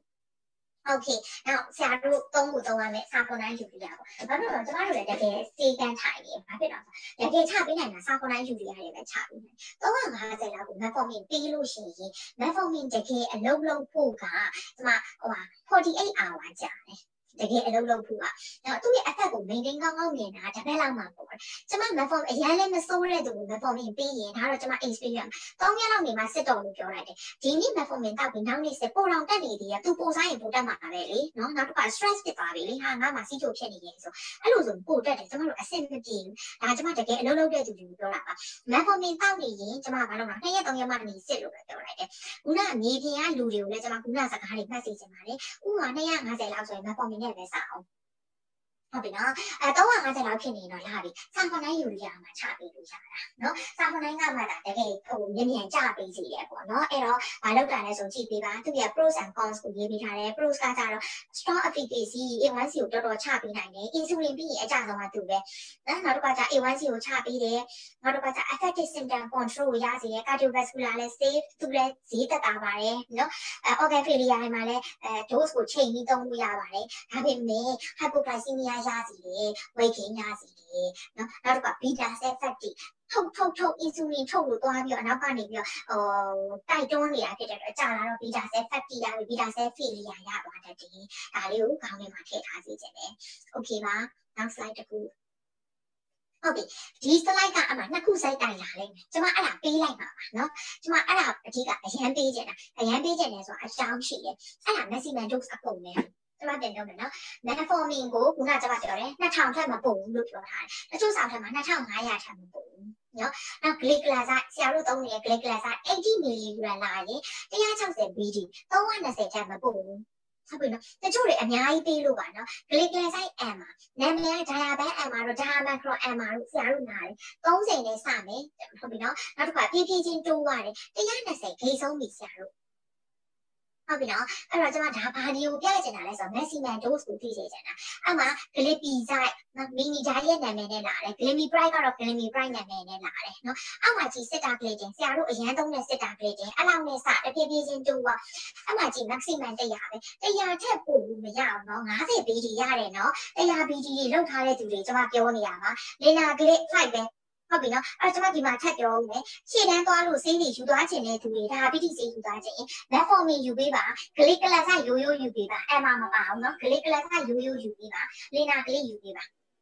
Okay နောက်ဆရာတို့သုံးခုသုံးရမယ်စာခွန်တိုင်းယူရီးယားပေါ့ဘာလို့လဲကျမတို့လည်းတကယ်စေကန်းထိုင်နေဘာဖြစ်တော့တကယ်ချပေးနိုင်တာစာခွန်တိုင်းယူရီးယားတွေပဲချပေးနိုင်သုံးရာ၅၀လောက်ကို metformin ပေးလို့ရှိရင် metformin တကယ်အလုံးလုံးဖို့ကကျမဟိုဟာforty-eight hour ကြာတယ်တကယ်အလုပ်လုပ်ဖို့ကအဲ့သူ့ရဲ့ effect ကို maintain ကောင်းကောင်းမြင်တာတပည့်လောက်မှာပေါ့ကျမ metformin အရင်လည်းမစိုးတဲ့သူကို metformin ပေးရင်ဒါတော့ကျမ experience သုံးရက်လောက်နေမှစစ်တော်လို့ပြောလိုက်တယ်ဒီနေ့ metformin တောက်ပြီးနောက်နေ့စစ်ပိုတောင်တက်နေသေးတယ်သူပိုစားရင်ပိုတက်မှာပဲလေနော်နောက်တစ်ခါ stress ဖြစ်သွားပြီလေဟာငါမှစီးချိုဖြစ်နေရင်ဆိုအဲ့လိုဆိုပိုတက်တယ်ကျမတို့အဆင်မပြေဘူးဒါကျမတကယ်အလုပ်လုပ်တဲ့သူတွေကိုပြောတာပါ metformin တောက်နေရင်ကျမဘာလုပ်မှာနှစ်ရက်သုံးရက်မှနေစစ်လို့ပဲပြောလိုက်တယ်ခုနမြေပြင်ကလူတွေကိုလည်းကျမခုနစကားတွေမှတ်စီချင်ပါတယ်ဥပမာနှစ်ရက်၅၀လောက်ဆိုရင် metformin နဲ့ပဲစားအောင်ဟုတ်ပြီနော်အဲသုံးရာ၅၀လောက်ဖြစ်နေတော့လာပြီစာခွန်တိုင်းယူရီးယားမှာချပေးလို့ရတာနော်စာခွန်တိုင်းကမှဒါတကယ်ဟိုမြင်မြန်ကြပေးစီတယ်ပေါ့နော်အဲ့တော့မလုပ်တာလဲဆိုကြည့်ပေးပါသူက pros and cons ကိုရေးပေးထားတယ် pros ကကြတော့ strong efficacy A one C ကိုတော်တော်ချပေးနိုင်တယ် insulin ပြီးရင်အကြဆုံးကသူပဲနော်နောက်တစ်ခါကျ A one C ကိုချပေးတယ်နောက်တစ်ခါကျ effective symptom control ကိုရစေတယ် cardiovascular လဲ safe သူလည်းဈေးသက်သာပါတယ်နော်အဲ organ failure တွေမှာလဲအဲ dose ကိုချိန်ပြီးသုံးလို့ရပါတယ်ဒါပေမဲ့ hypoglycemia ရစီတယ် weight gain ရစီတယ်နော်နောက်တစ်ခါ beta cell fatty ထုတ်ထုတ်ထုတ် insulin ထုတ်လို့သွားပြီးတော့နောက်ကနေပြီးတော့ဟိုတိုက်တွန်းနေတာဖြစ်တဲ့အတွက်ကြာလာတော့ beta cell fatty ရပြီး beta cell failure ရသွားတတ်တယ်ဒါလေးကိုခေါင်းထဲမှာထည့်ထားစီခြင်းတယ် okay ပါနောက် slide တစ်ခုဟုတ်ပြီဒီ slide ကအမှနှစ်ခုစိုက်တိုင်လာလိမ့်မယ်ကျွန်မအဲ့ဒါပေးလိုက်ပါပါเนาะကျွန်မအဲ့ဒါအဓိကအရန်ပေးခြင်းတာအရန်ပေးခြင်းတယ်ဆိုတာအကြောင်းရှိတယ်အဲ့ဒါ maximum dose အကုန်ပဲကျွန်မတင်ပြောမယ်နော် metformin ကိုခုနကကျွန်မပြောတယ်နှစ်ထောင်ထက်မပိုဘူးလို့ပြောထားတယ်တချို့ဆောင်ထက်မှာနှစ်ထောင်ငါးရာထက်မပိုဘူးနော်နောက် glycoside ဆရာတို့သုံးနေတဲ့ glycoside eighty milligram လာရင်one hundred sixty B D three hundred twentyထက်မပိုဘူးဟုတ်ပြီနော်တချို့တွေအများကြီးပေးလို့ပါနော် glycoside M နာမည်က diaben M တို့ diamacron M တို့ဆရာတို့နားတယ်thirtyနဲ့စမယ်ဟုတ်ပြီနော်နောက်တစ်ခါဖြည်းဖြည်းချင်းတိုးသွားတယ်one hundred twentyဂိမ်းဆုံးပြီဆရာတို့ဟုတ်ပြီနော်အဲ့တော့ကျွန်မဒါဘာဒီကိုပြချင်တာလဲဆိုတော့ maximum dose ကိုသိစေချင်တာအဲ့မှာ glipizide နော် mini diet ရဲ့နာမည်နဲ့လာတယ် glimepiride ကတော့ glimepiride နာမည်နဲ့လာတယ်နော်အောက်မှာကြည့် sitagliptin ဆရာတို့အရန်သုံးတဲ့ sitagliptin အဲ့လောက်နဲ့စတဖြည်းဖြည်းချင်းတိုးသွားအဲ့မှာကြည့် maximum one hundredပဲone hundredထက်ပိုလို့မရအောင်နော်fifty B D ရတယ်နော်one hundred B D တွေလောက်ထားတဲ့သူတွေကျွန်မပြောနေရမှာ linaglipizide ပဲဟုတ်ပြီနော်အဲ့တော့ကျွန်မဒီမှာထပ်ပြောဦးမယ်ရှေ့တန်းသွားလို့ဆေးတွေယူသွားခြင်းတဲ့သူတွေဒါပိဋိဆေးယူသွားခြင်း metformin ယူပေးပါ glycoside ရိုးရိုးယူပေးပါအမမပါအောင်နော် glycoside ရိုးရိုးယူပေးပါ linaglip ယူပေးပါ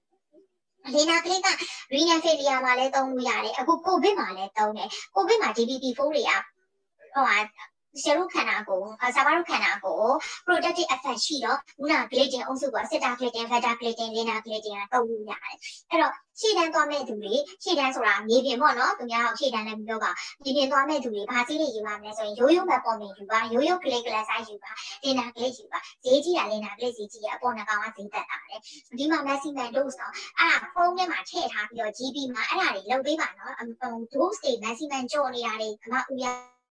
linaglip က renal failure မှာလည်းသုံးလို့ရတယ်အခု covid မှာလည်းသုံးတယ် covid မှာ D P P four တွေကဟိုဟာဆရာတို့ခန္ဓာကိုယ်ဆရာမတို့ခန္ဓာကို protective effect ရှိတော့ခုန glycan အုပ်စုက seta glycan beta glycan lena glycan ကတုံးလို့ရတယ်အဲ့တော့ရှေ့တန်းသွားမဲ့သူတွေရှေ့တန်းဆိုတာမြေပြင်ပေါ့နော်သူများရှေ့တန်းလည်းပြောပါမြေပြင်သွားမဲ့သူတွေဘာစီးတွေယူပါမလဲဆိုရင်ရိုးရိုးမဲ့ပေါ်မြင်ယူပါရိုးရိုး clay glass ယူပါ lena clay ယူပါဈေးကြီးတာ lena clay ဈေးကြီးရအပေါ်နှကောင်ကဈေးသက်တာလေဒီမှာ maximum dose တော့အဲ့ဒါဖုန်းထဲမှာထည့်ထားပြီးတော့ G P မှာအဲ့ဒါတွေလုပ်ပေးပါနော် dose တွေ maximum ကြော်နေတာတွေအမဦးရ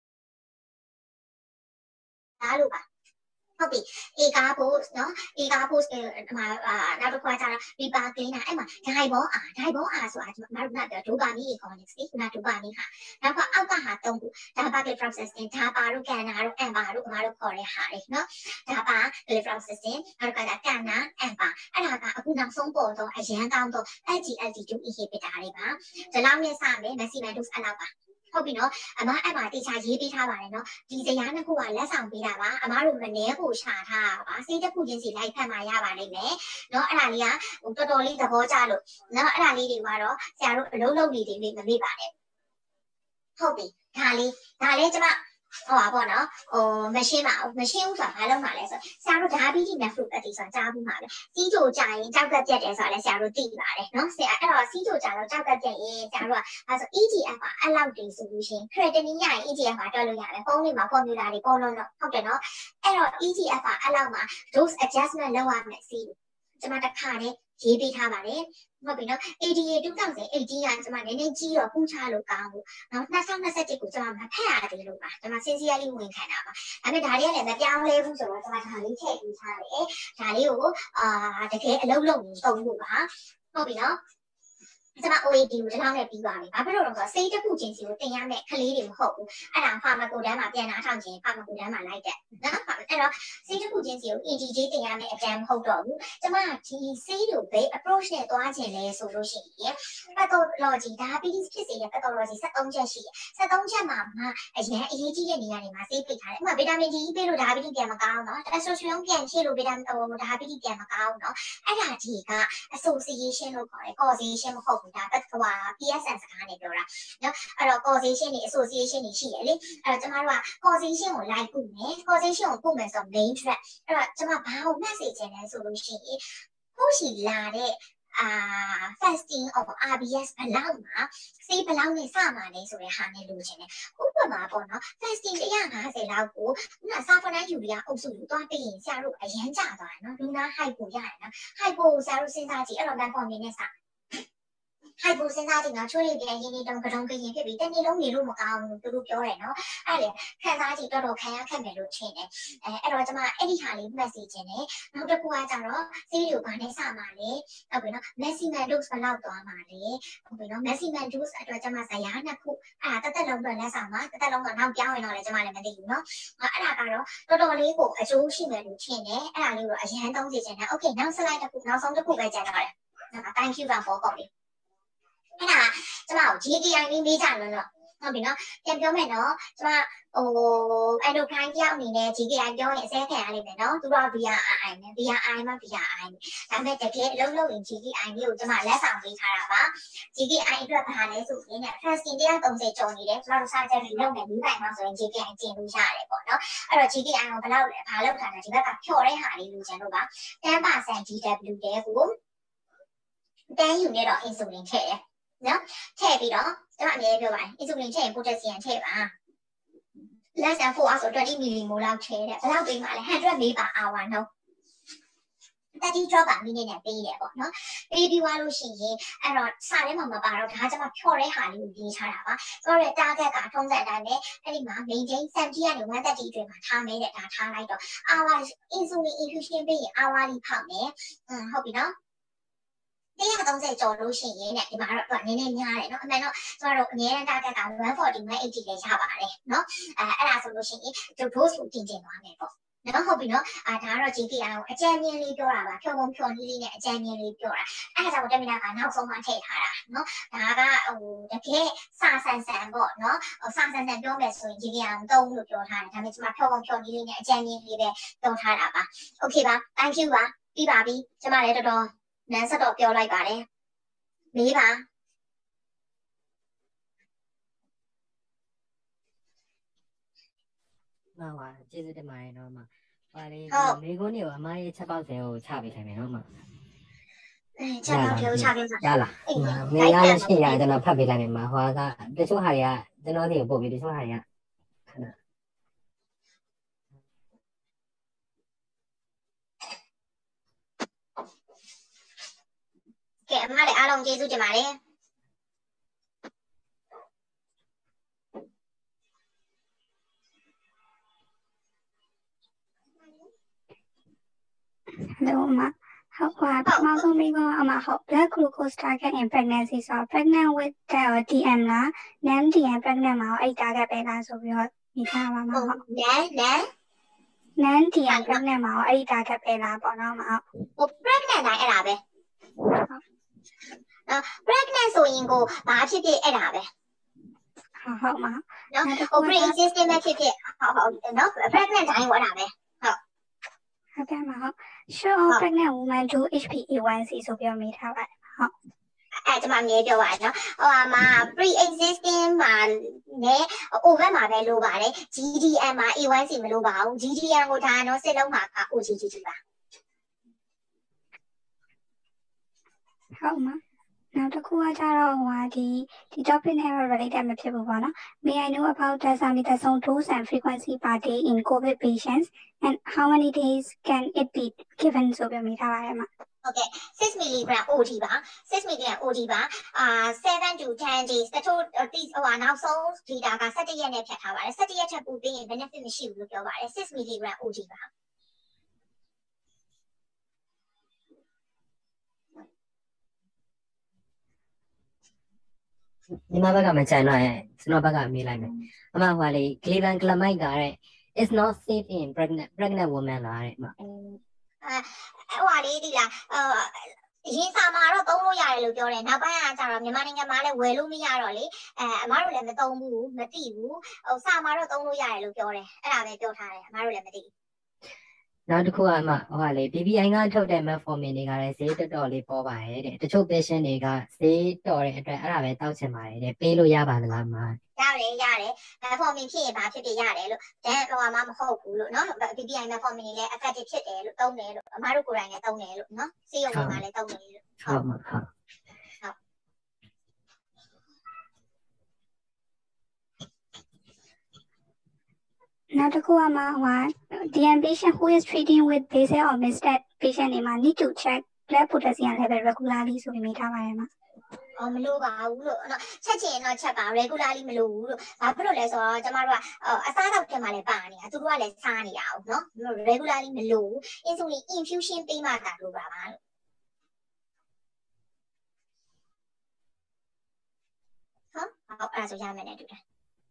အားလို့ပါဟုတ်ပြီအေကာပို့နော်အေကာပို့ဒီမှာနောက်တစ်ခါကျတော့ river cleaner အဲ့မှာဒိုင်ဘောအားဒိုင်ဘောအားဆိုတာမတို့ကပြောဒိုပါမီ economics ဒီကဒိုပါမီဟာနောက်တော့အောက်ကဟာသုံးခုဒါပါ processing ဒါပါတို့ကန်နာတို့အန်ပါတို့အမတို့ခေါ်တဲ့ဟာတွေနော်ဒါပါ processing နောက်ကကန်နာအန်ပါအဲ့ဒါကအခုနောက်ဆုံးပေါ်တော့အရန်ကောင်းတော့ L G L G two inhibitor တွေပါဒီလောက်နဲ့စမယ် maximum dose အဲ့လောက်ပါဟုတ်ပြီနော်အမအဲ့မှာတေချာရေးပေးထားပါတယ်နော်ဒီဇယားနှစ်ခုကလက်ဆောင်ပေးတာပါအမတို့မနှဲကိုရှာထားတာပါစိတ်တစ်ခုချင်းစီလိုက်ဖက်မှာရပါလိမ့်မယ်နော်အဲ့ဒါလေးကဟိုတော်တော်လေးသဘောကျလို့နော်အဲ့ဒါလေးတွေကတော့ဆရာတို့အလုံးလုံးလေးတွေမမေ့ပါနဲ့ဟုတ်ပြီဒါလေးဒါလေးကျမဟောပါပေါ့နော်ဟိုမရှင်းပါဘူးမရှင်းဘူးဆိုတာဘာလို့မှလဲဆိုဆရာတို့ဓာဘီတီနဲ့ fruit အတီဆိုတာကြားဘူးမှာပဲစီးကြိုကြရင်ကြောက်ကက်ပြတ်တယ်ဆိုတာလည်းဆရာတို့သိပါတယ်နော်ဆရာအဲ့တော့စီးကြိုကြတော့ကြောက်ကက်ပြတ်ရင်ဆရာတို့ကအဲဆို E G F ကအဲ့လောက်တင်ဆိုလို့ရှိရင် creatinine ရရင် E G F ကတွက်လို့ရတယ်ဖုန်းလေးမှာ formula တွေပေါ်လို့တော့ဟုတ်တယ်နော်အဲ့တော့ E G F ကအဲ့လောက်မှာ dose adjustment လုပ်ရမယ်စီကျမတခါတည်းရေးပေးထားပါတယ်ဟုတ်ပြီနော် A D A twenty eighteen ကကျမနည်းနည်းကြီးတော့ပူချလို့ကောင်းဘူးနော်twenty twenty-oneကိုကျမမဖက်ရတယ်လို့ပါကျမ sincerely ဝင်ခံတာပါဒါပေမဲ့ဒါတွေကလည်းမပြောင်းလဲဘူးဆိုတော့ကျမဒါလေးထည့်ပေးထားတယ်ဒါလေးကိုအာတကယ်အလုပ်လုပ်နေပုံလို့ပါဟုတ်ပြီနော်ကျမ O A D ကိုဒီလောက်နဲ့ပြီးပါပြီ။ဘာဖြစ်လို့လဲဆိုတော့စိတ်တစ်ခုချင်းစီကိုတင်ရမယ်ကလေးတွေမဟုတ်ဘူး။အဲ့ဒါဖာမကိုတန်းမှာပြန်နာထောင်ခြင်းဖာမကိုတန်းမှာလိုက်တဲ့နော်။အဲ့တော့စိတ်တစ်ခုချင်းစီကို E G J တင်ရမယ်အတန်းမဟုတ်တော့ဘူး။ကျမဒီစိတ်ကိုဘယ် approach နဲ့သွားခြင်းလဲဆိုလို့ရှိရင် pathology diabetes ဖြစ်စေတဲ့ pathology seventeenချက်ရှိတယ်။seventeenချက်မှာမှအရင်အရေးကြီးတဲ့နေရာတွေမှာစိတ်ပိတ်ထားတယ်။ဥပမာ vitamin D ပေးလို့ diabetes ပြန်မကောင်းနော်။ testosterone ပြန်ဖြည့်လို့ vitamin ဟို diabetes ပြန်မကောင်းနော်။အဲ့ဒါဒီက association လို့ခေါ်တယ် causation မဟုတ်ဘူးဒါဟို P S N စကားနဲ့ပြောတာနော်အဲ့တော့ causation တွေ association တွေရှိရလေအဲ့တော့ကျမတို့က causation ကိုလိုက်ပို့မယ် causation ကိုပို့မယ်ဆိုတော့ main track အဲ့တော့ကျမဘာကို message ချင်လဲဆိုလို့ရှိရင်ကိုရှိလာတဲ့အာ fasting of R B S ဘလောက်မှာစေးဘလောက်နဲ့စမှာလဲဆိုတဲ့ဟာနဲ့လိုချင်တယ်ဥပမာပေါ့နော် fasting one fiftyလောက်ကိုခုန saffron urea အုပ်စုကိုတွားပေးရင်ဆရာတို့အရန်ကြသွားတယ်နော်လူနာ hypo ရတယ်နော် hypo ကိုဆရာတို့စဉ်းစားကြည့်အဲ့တော့ metformin နဲ့စဟိုက်ပိုစဉ်းစားကြည့်နော်ချိုးရည်ပြန်ရင်းနေတုံးကတုံးကရင်ဖြစ်ပြီးတနေ့လုံးနေလို့မကောင်းဘူးသူတို့ပြောတယ်နော်အဲ့လေခံစားကြည့်တော်တော်ခံရခက်မယ်လို့ထင်တယ်အဲအဲ့တော့ကျွန်မအဲ့ဒီဟာလေး message ခြင်းတယ်နောက်တစ်ခုကကြတော့ဆေးတွေကိုဘာနဲ့စမှာလဲဟုတ်ပြီနော် maximum dose ဘယ်လောက်သွားမှာလဲဟုတ်ပြီနော် maximum dose အတွက်ကျွန်မဇယားနှစ်ခုအဲ့ဒါတက်တက်လုံးတော့လက်ဆောင်ပါတက်တက်လုံးကနောက်ပြောင်းရင်တော့လည်းကျွန်မလည်းမသိဘူးနော်အဲ့ဒါကတော့တော်တော်လေးကိုအကျိုးရှိမယ်လို့ထင်တယ်အဲ့ဒါလေးကိုအရန်သုံးစီခြင်းတယ် okay နောက် slide တစ်ခုနောက်ဆုံးတစ်ခုပဲကျန်တော့တယ် thank you ပါပေါ်ပေါ့လေအဲ့ဒါကျမကို G K I လေးမေးကြလို့တော့ဟုတ်ပြီနော်ပြန်ပြောမယ်နော်ကျမဟို endocrine တယောက်အနေနဲ့ G K I ပြောရင်အစဲခံရလိမ့်မယ်နော်သူတို့က B R I နဲ့ B R I မှာ B R I ဒါပေမဲ့တကယ်အလုံးလုံးရင် G K I လေးကိုကျမလက်ဆောင်ပေးထားတာပါ G K I အတွက်ဘာလဲဆိုရင် fasting one thirtyကျော်နေတယ်ကျမတို့စားကြပြီးလုပ်မယ်ဒီပိုင်းမှာဆိုရင် G K I ကျင်လို့ရတယ်ပေါ့နော်အဲ့တော့ G K I ကိုဘယ်လောက်လဲဘာလုပ်ထားလဲဒီဘက်ကဖြော်တဲ့ဟာလေးလိုချင်လို့ပါten percent D W တဲ့ကိုten unit တော့ insulin ထည့်တယ်နော်ထည့်ပြီးတော့ကျွန်တော်အမြဲပြောပါတယ် insulin ထည့်ရင် potassium ထည့်ပါ less than four hours ဆိုtwenty millimolar လောက်ထည့်တယ်ဘယ်လောက်ပေးမှလဲone hundred milliliters per hour နော်thirty drop per minute နဲ့ပေးတယ်ပေါ့နော်ပေးပြီးသွားလို့ရှိရင်အဲ့တော့စာထဲမှာမပါတော့ဒါကျွန်မဖြော်တဲ့ဟာလေးကိုရေးထားတာပါဆိုတော့ target ကထုံးစံတိုင်းပဲအဲ့ဒီမှာ maintain seventy ကနေone thirtyအတွင်းမှာထားမယ်တဲ့ဒါထားလိုက်တော့ hour insulin infusion ပေးရင် hour လေးဖောက်မယ်อืมဟုတ်ပြီနော်one thirtyကျော်လို့ရှိရင်ねဒီမှာတော့နည်းနည်းများတယ်เนาะအမှန်တော့ကျမတို့အများအား target ကone forty one eighty လည်းရပါတယ်เนาะအဲအဲ့ဒါဆိုလို့ရှိရင်ဒီ dose ကိုတင်ကျင်သွားမယ်ပေါ့နော်ဟုတ်ပြီနော်အာဒါကတော့ G K I ကိုအကြံဉာဏ်လေးပြောတာပါဖြောပုံဖြောနည်းလေးနဲ့အကြံဉာဏ်လေးပြောတာအဲ့ဒါကြောင့်တက်မနာကနောက်ဆုံးမှထည့်ထားတာနော်ဒါကဟိုတကယ်စာဆန်ဆန်ပေါ့နော်စာဆန်ဆန်ပြောမယ်ဆိုရင် G K I ကိုသုံးလို့ပြောထားတယ်ဒါပေမဲ့ကျမဖြောပုံဖြောနည်းလေးနဲ့အကြံဉာဏ်လေးပဲပြောထားတာပါ okay ပါ thank you ပါပြီးပါပြီကျမလည်းတော်တော်နန်းဆက်တော့ပြောလိုက်ပါတယ်မေးပါမှန်ပါကျေးဇူးတင်ပါတယ်နော်အမပါလေမိကုန်းတွေကိုအမရဲ့ချက်ပေါက်စင်ကိုချပေးခိုင်းမယ်နော်အမချက်ပေါက်တွေကိုချပေးရလားမင်းရလို့ရှိရင်ကျွန်တော်ဖတ်ပေးလိုက်မယ်မှာဟိုကတချို့ဟာတွေကကျွန်တော်ဒီကိုပို့ပြီးတချို့ဟာတွေကခဏကဲအမလည်းအားလုံးကျေးဇူးတင်ပါတယ် Hello, Ma. How are you? Maybe I'm a blood glucose target in pregnancy. So pregnant with the D M la, then D M pregnant ma, I target bela so we are we can ma ma. Then then then D M pregnant ma, I target bela ပေါ့နော် ma. Oh pregnant တိုင်းအဲ့ဒါပဲနော် pregnant ဆိုရင်ကိုဘာဖြစ်ဖြစ်အဲ့ဒါပဲဟုတ်ဟုတ်မှာနော်ဟို pre existing ပဲဖြစ်ဖြစ်ဟုတ်ဟုတ်နော် pregnant တိုင်းကိုအဲ့ဒါပဲဟုတ်ဟုတ်ကဲ့မှာဟုတ် sure pregnant woman do H P A one C ဆိုပြီးမိထားပါတယ်ဟုတ်အဲ့ကျွန်မအမြဲပြောပါတယ်နော်ဟိုဟာမှာ pre existing မှာနဲ့ over မှာပဲလိုပါတယ် G D M မှာ A one C မလိုပါဘူး G D M ကိုဒါနော်စစ်လုံးမှာက O G G G ပါဟုတ်မှာနောက်တစ်ခုကကြတော့ဟိုဒီဒီ topic နဲ့ related မဖြစ်ဘူးပေါ့နော် May I know about the dexamethasone dose and frequency per day in COVID patients and how many days can it be given ဆိုပြီးမိထားပါတယ်မှာဟုတ်ကဲ့six milligram O D ပါsix milligram O D ပါအာ seven to ten days တချို့ဟိုနောက်ဆုံး data ကsevenရက်နဲ့ဖြတ်ထားပါတယ်sevenရက်ချက်ပို့ပြီးရင် benefit မရှိဘူးလို့ပြောပါတယ်six milligram O D ပါညီမဘက်ကမကြိုင်တော့ရဲ့ကျွန်တော်ဘက်ကမေးလိုက်မယ်အမဟိုလေ Cleveland Clamide ကတဲ့ it's not safe in pregnant pregnant woman လားတဲ့မအဲဟိုလေဒီလားအရင်စာမှာတော့သုံးလို့ရတယ်လို့ပြောတယ်နောက်ပိုင်းကကျတော့မြန်မာနိုင်ငံမှာလည်းဝယ်လို့မရတော့လေအဲအမတို့လည်းမသုံးဘူးမသိဘူးဟိုစာမှာတော့သုံးလို့ရတယ်လို့ပြောတယ်အဲ့ဒါပဲပြောထားတယ်အမတို့လည်းမသိဘူးနောက်တစ်ခုကအမဟိုဟာလေ B B I ကထုတ်တဲ့ metformin တွေကလည်းဈေးတော်တော်လေးပေါ်ပါတယ်တဲ့တချို့ patient တွေကဈေးတော်တဲ့အတွက်အဲ့ဒါပဲတောက်ချင်ပါတယ်တဲ့ပေးလို့ရပါသလားမရတယ်ရတယ် metformin ဖြစ်ရင်ဘာဖြစ်ဖြစ်ရတယ်လို့တန်းဟိုမှာမဟုတ်ဘူးလို့နော် B B I metformin တွေလည်း effective ဖြစ်တယ်လို့သုံးတယ်လို့အမတို့ကိုယ်တိုင်လည်းသုံးတယ်လို့နော်ဆေးရုံတွေမှာလည်းသုံးတယ်လို့ဟုတ်မှာဟုတ်နောက်တစ်ခုကမှဟို D M patient who is treating with basal or mixed patient တွေမှာ need to check blood potassium level regularly ဆိုပြီးမိထားပါတယ်မှာအော်မလို့ပါဘူးလို့နော်ချက်ချင်တော့ချက်ပါ regularly မလို့ဘူးလို့ဘာဖြစ်လို့လဲဆိုတော့ကျမတို့ကအစားအသောက်ထဲမှာလည်းပါနေတာသူတို့ကလည်းစားနေတာအောင်နော် regularly မလို့ဘူး insulin infusion ပေးမှသာလို့ပါပါလို့ဟုတ်ဟုတ်အဲ့ဒါဆိုရမယ်နဲ့တူတယ်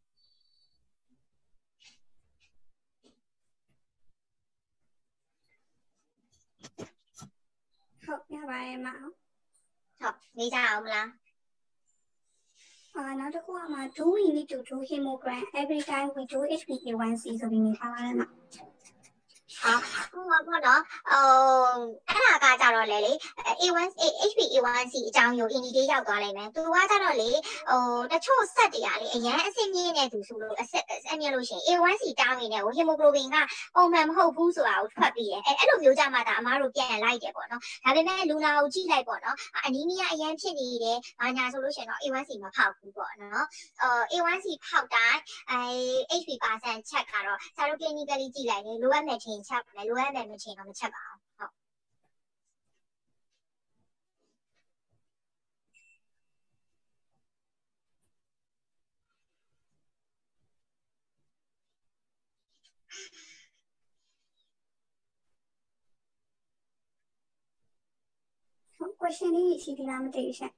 ဟုတ်ရပါတယ်မဟုတ်ဟုတ်နေကြအောင်မလားအာနောက်တစ်ခုကမှ do we need to do hemogram every time we do H b A one C ဆိုပြီးနေထားပါတယ်မအာဟိုပေါ့နော်ဟိုအဲ့ဒါကကြတော့လေလေ A one H b A one C အကြောင်းကို indicate ရောက်သွားလိုက်မယ်သူကကြတော့လေဟိုတချို့ဆက်တွေကလေအရန်အဆင့်မြင့်နေသူဆိုလို့အဆက်အမြင့်လို့ရှိရင် A one C တောင်းနေတယ်ဟို hemoglobin ကပုံမှန်မဟုတ်ဘူးဆိုတာကိုထွက်ပြီးတယ်အဲအဲ့လိုမျိုးကြမှာဒါအမားတို့ပြန်လိုက်တယ်ပေါ့နော်ဒါပေမဲ့လူနာကိုကြည့်လိုက်ပေါ့နော်အနီးမီးယားအရန်ဖြစ်နေတယ်ဘာညာဆိုလို့ရှိရင်တော့ A one C မဖောက်ဘူးပေါ့နော်အော် A one C ဖောက်တိုင်းအဲ H B percent check ကတော့ဆရာတို့ clinically ကြည့်လိုက်တယ်လိုအပ်မယ်ထင်ချက်မယ်လိုအပ်မယ်မထင်တော့မချက်ပါဘူးဟုတ် question လေးရှိသေးလားမသိဘူးရှင်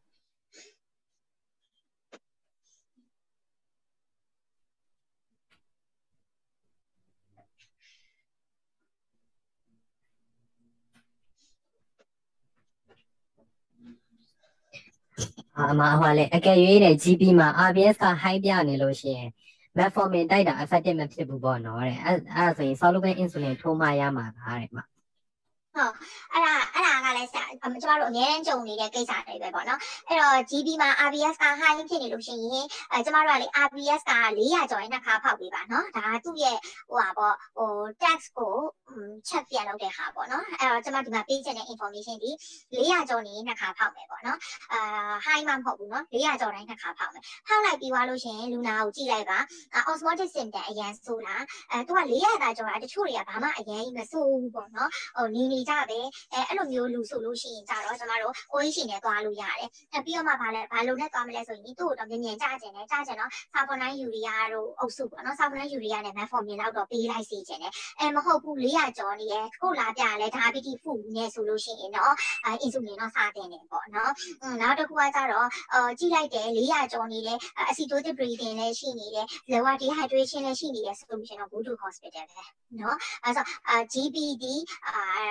အမဟိုလေအကယ်၍တဲ့ G P မှာ R B S က high ပြနေလို့ရှိရင် metformin တိုက်တာ effective မဖြစ်ဘူးပေါ့နော်တဲ့အဲ့အဲ့ဒါဆိုရင် soluble insulin ထိုးမှရမှာလားတဲ့မဟုတ်အဲ့ဒါအဲ့ဒါကလည်းကျမတို့အများကြီးကြုံနေတဲ့ကိစ္စတွေပဲပေါ့နော်အဲ့တော့ G B မှာ R B S က high ဖြစ်နေလို့ရှိရင်အဲကျမတို့ကလေ R B S က၄ရာကျော်ရင်နှစ်ခါဖောက်ပေးပါနော်ဒါကသူ့ရဲ့ဟိုဟာပေါ့ဟို tax ကို check ပြန်လုပ်တဲ့ဟာပေါ့နော်အဲ့တော့ကျမဒီမှာပေးချင်တဲ့ information ဒီ၄ရာကျော်နေနှစ်ခါဖောက်မယ်ပေါ့နော်အာ high မှမဟုတ်ဘူးနော်၄ရာကျော်တိုင်းနှစ်ခါဖောက်မယ်ဖောက်လိုက်ပြီးသွားလို့ရှိရင်လူနာကိုကြည့်လိုက်ပါ osmotic symptom အရန်ဆိုးတာအဲသူက၄ရာတာကျော်တာတချို့တွေကဘာမှအရန်ကြီးမဆိုးဘူးပေါ့နော်ဟိုနေနေကြပဲအဲအဲ့လိုမျိုးလူဆိုလို့ရှိရင်ကြတော့ကျမတို့ O H နဲ့သွားလို့ရတယ်အဲပြီးတော့မှဘာလဲဘာလို့နဲ့သွားမလဲဆိုရင်သူ့ကိုတော့မြင်မြင်ကြားကျင်တယ်ကြားကျင်တော့ sulfonine urea တို့အုပ်စုပေါ့နော် sulfonine urea နဲ့ metformin လောက်တော့ပေးလိုက်စီကျင်တယ်အဲမဟုတ်ဘူး၄ရာကျော်နေရခုလာပြလဲဒါပီတီဖူနေဆိုလို့ရှိရင်တော့အဲ insulin တော့စတင်နေပေါ့နော်နောက်တစ်ခုကကြတော့အော်ကြည့်လိုက်တယ်၄ရာကျော်နေတယ် acidotic breathing လည်းရှိနေတယ် lower dehydration လည်းရှိနေတယ်ဆိုလို့ရှိရင်တော့ go to hospital ပဲနော်အဲဆို G B D အာ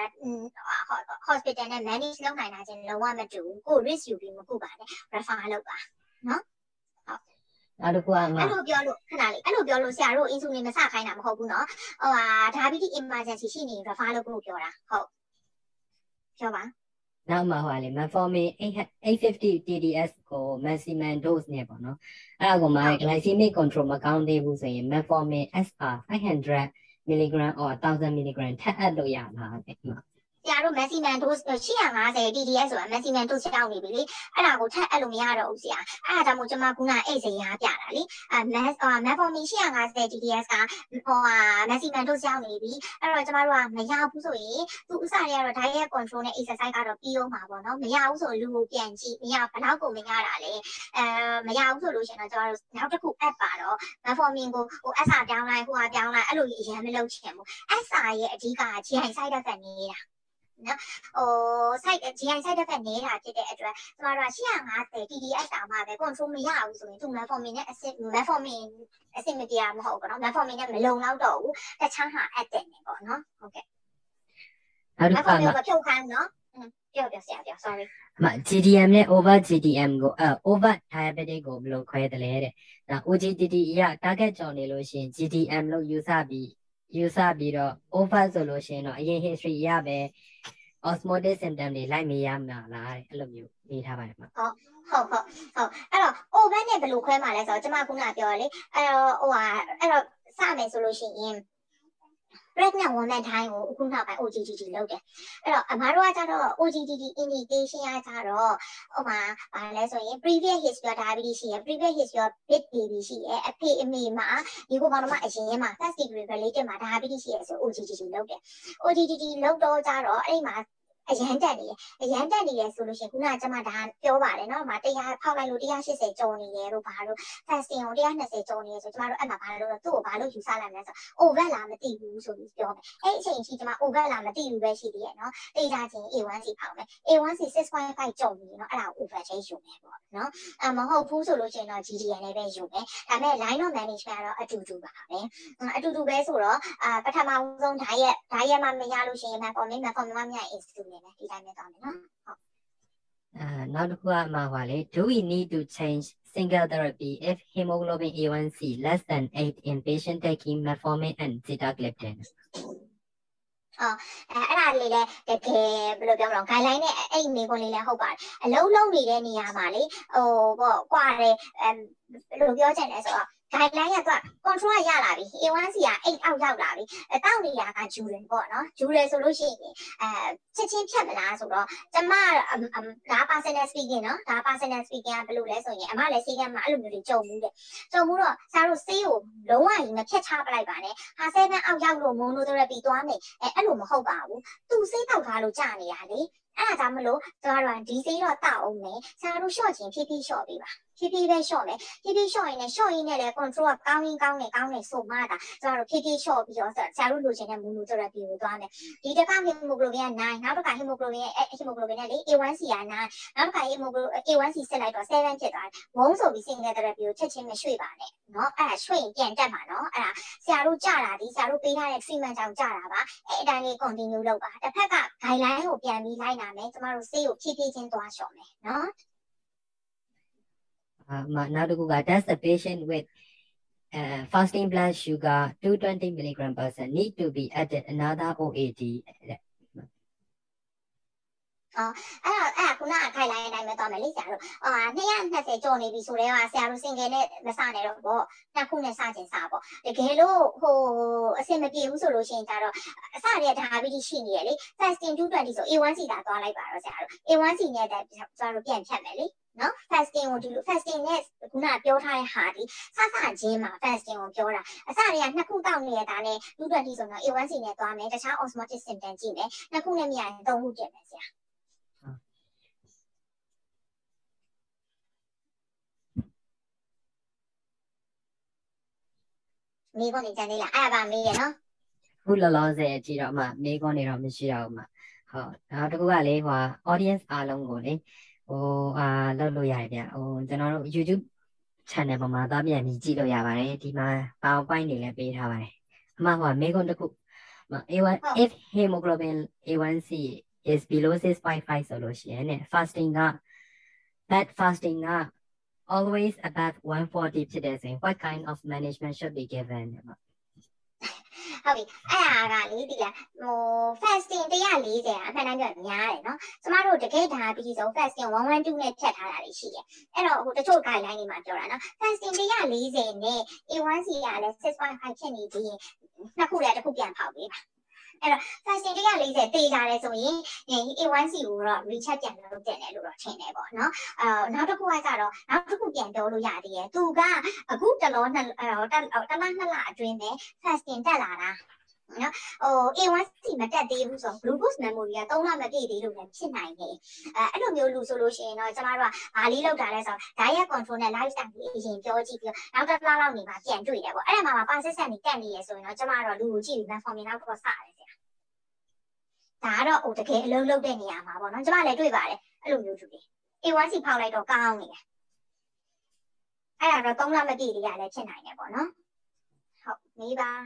hospital နဲ့ manage လုပ်နိုင်တာချင်းလုံးဝမတူဘူးကို risk ယူပြီးမကုပါနဲ့ refer လုပ်ပါနော်နောက်တစ်ခုကငါအဲ့လိုပြောလို့ခဏလေးအဲ့လိုပြောလို့ဆရာတို့ insulin မစခိုင်းတာမဟုတ်ဘူးเนาะဟိုဟာ diabetes emergency ရှိနေ refer လုပ်ဖို့ပြောတာဟုတ်ပြောပါနောက်မှာဟိုလေ metformin eight fifty T D S ကို maximum dose နဲ့ပေါ့နော်အဲ့ဒါကိုမှ glycemic control မကောင်းသေးဘူးဆိုရင် metformin S R five hundred milligram or one thousand milligram ထပ်အပ်လို့ရမှာတဲ့ဆရာတို့ maximum dose eight fifty T D S ဆိုတာ maximum dose ရောက်နေပြီလေအဲ့ဒါကိုထပ်အဲ့လိုမရတော့ဘူးဆရာအဲ့ဒါကြောင့်မို့ကျွန်မခုနအဲ့စိန်ရားပြတာလေအဲ mass metformin eight fifty T D S ကဟိုဟာ maximum dose ရောက်နေပြီအဲ့တော့ကျွန်မတို့ကမရဘူးဆိုရင်သူဥစားတွေကတော့ diet control နဲ့ exercise ကတော့ပြီးအောင်ပါပေါ့နော်မရဘူးဆိုလူကိုပြန်ကြည့်မရဘယ်တော့ကိုမရတာလေအဲမရဘူးဆိုလို့ရှင်တော့ကျွန်တော်တို့နောက်တစ်ခု app ပါတော့ metformin ကိုဟို S R ပြောင်းလိုက်ဟိုဟာပြောင်းလိုက်အဲ့လိုကြီးအရင်မလုပ်ချင်ဘူး S R ရဲ့အဓိက G I side effect နေတာနော်ဟို site G I side effect နေတာဖြစ်တဲ့အတွက်ကျမတို့ကeight fifty T D S တောင်မှပဲ control မရဘူးဆိုရင်သူ metformin နဲ့ acid metformin အဆင်မပြေမဟုတ်ဘူးเนาะ metformin နဲ့မလုံလောက်တော့ဘူးတခြားဟာ active နေပေါ့နော်ဟုတ်ကဲ့နောက်တစ်ခါမှာဖြုတ်ခိုင်းနော်ပြောပြောဆရာပြော sorry အမ G D M နဲ့ over G D M ကိုအဲ over diabetic ကိုဘယ်လိုခွဲတယ်လဲတဲ့ဒါ O G T D ရ target ကျော်နေလို့ရှိရင် G D M လို့ယူဆပြီးယူဆပြီးတော့ over ဆိုလို့ရှိရင်တော့အရင် history ရပဲ osmotic symptom တွေလိုက်မေးရမှာလားတဲ့အဲ့လိုမျိုးရေးထားပါတယ်မှာဟုတ်ဟုတ်ဟုတ်ဟုတ်အဲ့တော့ over နဲ့ဘယ်လိုခွဲမှာလဲဆိုတော့ကျွန်မခုနပြောလေအဲ့တော့ဟိုဟာအဲ့တော့စမယ်ဆိုလို့ရှိရင် pregnant woman တိုင်းကိုအခုနောက်ပိုင်း O G T D လုပ်တယ်အဲ့တော့အမားတို့ကကြတော့ O G T D indication ကကြတော့ဟိုမှာဘာလဲဆိုရင် previous history diabetes ရှိရယ် previous history big baby ရှိရယ်အဖေအမေမှာဒီကိုပေါ်တော့မှအရင်မှာ first degree related မှာ diabetes ရှိရယ်ဆို O G T D လုပ်တယ် O G T D လုပ်တော့ကြတော့အဲ့မှာအရန်တက်နေအရန်တက်နေရဆိုလို့ရှိရင်ခုနကကျွန်မဒါပြောပါတယ်နော်။မတရားဖောက်လိုက်လို့one eightyကျော်နေရလို့ဘာလို့ fasting ကိုone twentyကျော်နေရဆိုကျွန်မတို့အဲ့မှာဘာလို့သူ့ကိုဘာလို့ယူဆလိုက်မလဲဆို over လာမသိဘူးဆိုပြီးပြောမယ်။အဲ့အချိန်ကြီးကျွန်မ over လာမသိဘူးပဲရှိသေးရဲ့နော်။တေးကြချင်း A one C ဖောက်မယ်။ A one C six point fiveကျော်နေနော်အဲ့ဒါကို over ချင်းယူမယ်ပေါ့နော်။အမဟုတ်ဘူးဆိုလို့ရှိရင်တော့ G D M နဲ့ပဲယူမယ်။ဒါပေမဲ့ line of management ကတော့အတူတူပါပဲ။အတူတူပဲဆိုတော့အာပထမဆုံး diet diet မှမရလို့ရှိရင် metformin metformin မှမရ insulin နဲ့ဒီတိုင်းပဲသွားမယ်နော်။ဟုတ်အာနောက်တစ်ခုကမှာပါလေ do we need to change single therapy if hemoglobin A one C less than eight in patient taking metformin and sitagliptin အော်အဲ့ဒါလေးလည်းတကယ်ဘယ်လိုပြောမလဲ guideline နဲ့အဲ့မိခွန်းလေးလည်းဟုတ်ပါတယ်အလုံးလုံးနေတဲ့နေရာမှာလေဟိုပေါ့ကွာတယ်အဲဘယ်လိုပြောချင်လဲဆိုတော့ guideline က control ရလာပြီ A one C ကeightအောက်ရောက်လာပြီအဲတောက်နေတာကဂျူတယ်ပေါ့နော်ဂျူတယ်ဆိုလို့ရှိရင်အဲချက်ချင်းဖြတ်မလားဆိုတော့ကျမဒါ personal speaking နော်ဒါ personal speaking ကဘယ်လိုလဲဆိုရင်အမလည်းစေကမ်းမှာအဲ့လိုမျိုးတွေကြုံမှုတဲ့ကြုံမှုတော့ဆရာတို့ဆေးကိုလုံးဝကြီးမဖြတ်ချပလိုက်ပါနဲ့ဟာsevenအောက်ရောက်လို့ monotherapy သွားမယ်အဲအဲ့လိုမဟုတ်ပါဘူးသူဆေးတောက်ထားလို့ကြာနေတာလေအဲ့ဒါကြောင့်မလို့ကျမတို့ကဒီဆေးတော့တောက်အောင်မယ်ဆရာတို့ short ချင်းဖြည်းဖြည်း short ပေးပါဖြည်းဖြည်းပဲ short မယ်ဖြည်းဖြည်း short ရင်လည်း short ရင်းနဲ့လည်း control ကကောင်းရင်းကောင်းနေကောင်းနေဆိုမှတာကျမတို့ဖြည်းဖြည်း short ပြီးတော့ဆရာတို့လိုချင်တဲ့ monotherapy ကိုသွားမယ်ဒီတစ်ခါ hemoglobin ကnineနောက်တစ်ခါ hemoglobin ရဲ့ hemoglobin နဲ့လေ A one C ကnineနောက်တစ်ခါ hemoglobin A one C စစ်လိုက်တော့sevenဖြစ်သွားတယ်ဝုန်းဆိုပြီး single therapy ကိုချက်ချင်းမရွှေ့ပါနဲ့เนาะအဲ့ဒါရွှေ့ရင်ပြန်တက်မှာเนาะအဲ့ဒါဆရာတို့ကြာတာဒီဆရာတို့ပေးထားတဲ့ treatment ကြောင့်ကြာတာပါအဲ့အတိုင်းလေး continue လုပ်ပါတစ်ဖက်က guideline ကိုပြန်ပြီးလိုက်နာမယ်ကျမတို့ဆေးကိုဖြည်းဖြည်းချင်းသွားလျှော့မယ်เนาะနောက်တစ်ခုက does a patient with uh, fasting blood sugar two hundred twenty milligram per cent need to be added another O A D အော်အဲ့ဒါအဲ့ဒါခုနကခိုင်လိုက်တိုင်းပဲသွားမယ်လေဆရာတို့အာနှစ်ရနှစ်ဆယ်ကျော်နေပြီဆိုတော့ဆရာတို့စင်ကယ်နဲ့မစနဲ့တော့ပေါ့နှစ်ခုနဲ့စခြင်းစပေါ့တကယ်လို့ဟိုအဆင်မပြေဘူးဆိုလို့ရှိရင်ကြတော့အစတွေကဒါဘီတီရှိနေရလေ fasting two twenty ဆို A one C သာသွားလိုက်ပါတော့ဆရာတို့ A one C နဲ့တက်ကျတော့ပြန်ဖြတ်မယ်လေနော် fasting ကိုဒီလို fasting နဲ့ခုနပြောထားတဲ့ဟာဒီစစချင်းမှာ fasting ကိုပြောတာအစတွေကနှစ်ခုတောက်နေရတာနဲ့two twentyဆိုတော့ A one C နဲ့သွားမယ်တခြား osmotic symptom ကြည့်မယ်နှစ်ခုနဲ့မြင်ရင်သုံးခုတက်မယ်ဆရာမိခွန်းနေကြသေးလားအဲ့ဒါပါမေးရနော်ခုလောလောဆယ်ကြည့်တော့မှမိခွန်းနေတော့မရှိတော့ဘူးမှာဟုတ်နောက်တစ်ခုကလေဟို audience အားလုံးကိုလေဟိုအာလောက်လို့ရတယ်ဗျဟိုကျွန်တော်တို့ YouTube channel ပေါ်မှာသွားပြန်ပြီးကြည့်လို့ရပါတယ်ဒီမှာ PowerPoint တွေလည်းပေးထားပါတယ်အမှဟိုမိခွန်းတစ်ခု A one if hemoglobin A one C is below six point five ဆိုလို့ရှိရင် fasting က that fasting ကalways above one forty ဖြစ်တယ်ဆိုရင် what kind of management should be given ဟုတ်ပြီအဲ့ဒါကလေဒီလားဟို fasting one fortyအမှန်တမ်းပြောများတယ်နော်ကျမတို့တကယ်ဒါပြီးဆုံး fasting one twelveနဲ့ဖြတ်ထားတာတွေရှိတယ်အဲ့တော့ဟိုတချို့ guideline တွေမှာပြောတာနော် fasting one fortyနဲ့ A one C ကလည်းsix point five ဖြစ်နေပြီးနှစ်ခုလည်းတစ်ခုပြန်ဖောက်ပေးပါအဲ့တော့ fasting one fortyတေးကြတယ်ဆိုရင် A one C ကိုတော့ recheck ပြန်လုပ်တင်တယ်လို့တော့ထင်တယ်ပေါ့နော်အဲနောက်တစ်ခုကကြတော့နောက်တစ်ခုပြန်ပြောလို့ရသေးတယ်သူကအခုတလောနှစ်တလနှစ်လအတွင်းပဲ fasting တက်လာတာနော်ဟို A one C မတက်သေးဘူးဆို glucose memory ကthreeလမပြည့်သေးလို့လည်းဖြစ်နိုင်တယ်အဲအဲ့လိုမျိုးလူဆိုလို့ရှိရင်တော့ကျမတို့ကဘာလေးလောက်တာလဲဆိုတော့ diet control နဲ့ lifestyle ကိုအရင်ပြောကြည့်ပြီးတော့နောက်တစ်လလောက်နေမှာပြန်တွေ့တယ်ပေါ့အဲ့ဒါမှမှ persistent နေတက်နေရဆိုရင်တော့ကျမတို့လူကိုကြည့်ပြီး metformin နောက်တော့စတယ်ဆရာဒါကတော့ဟိုတကယ်အလုံးလုံးတဲ့နေရာမှာပေါ့နော်ကျမလည်းတွေ့ပါတယ်အဲ့လိုမျိုးသူတွေ A one C ဖောက်လိုက်တော့ကောင်းနေတယ်အဲ့ဒါတော့threeလမပြည့်သေးရလည်းဖြစ်နိုင်တယ်ပေါ့နော်ဟုတ်မေးပါ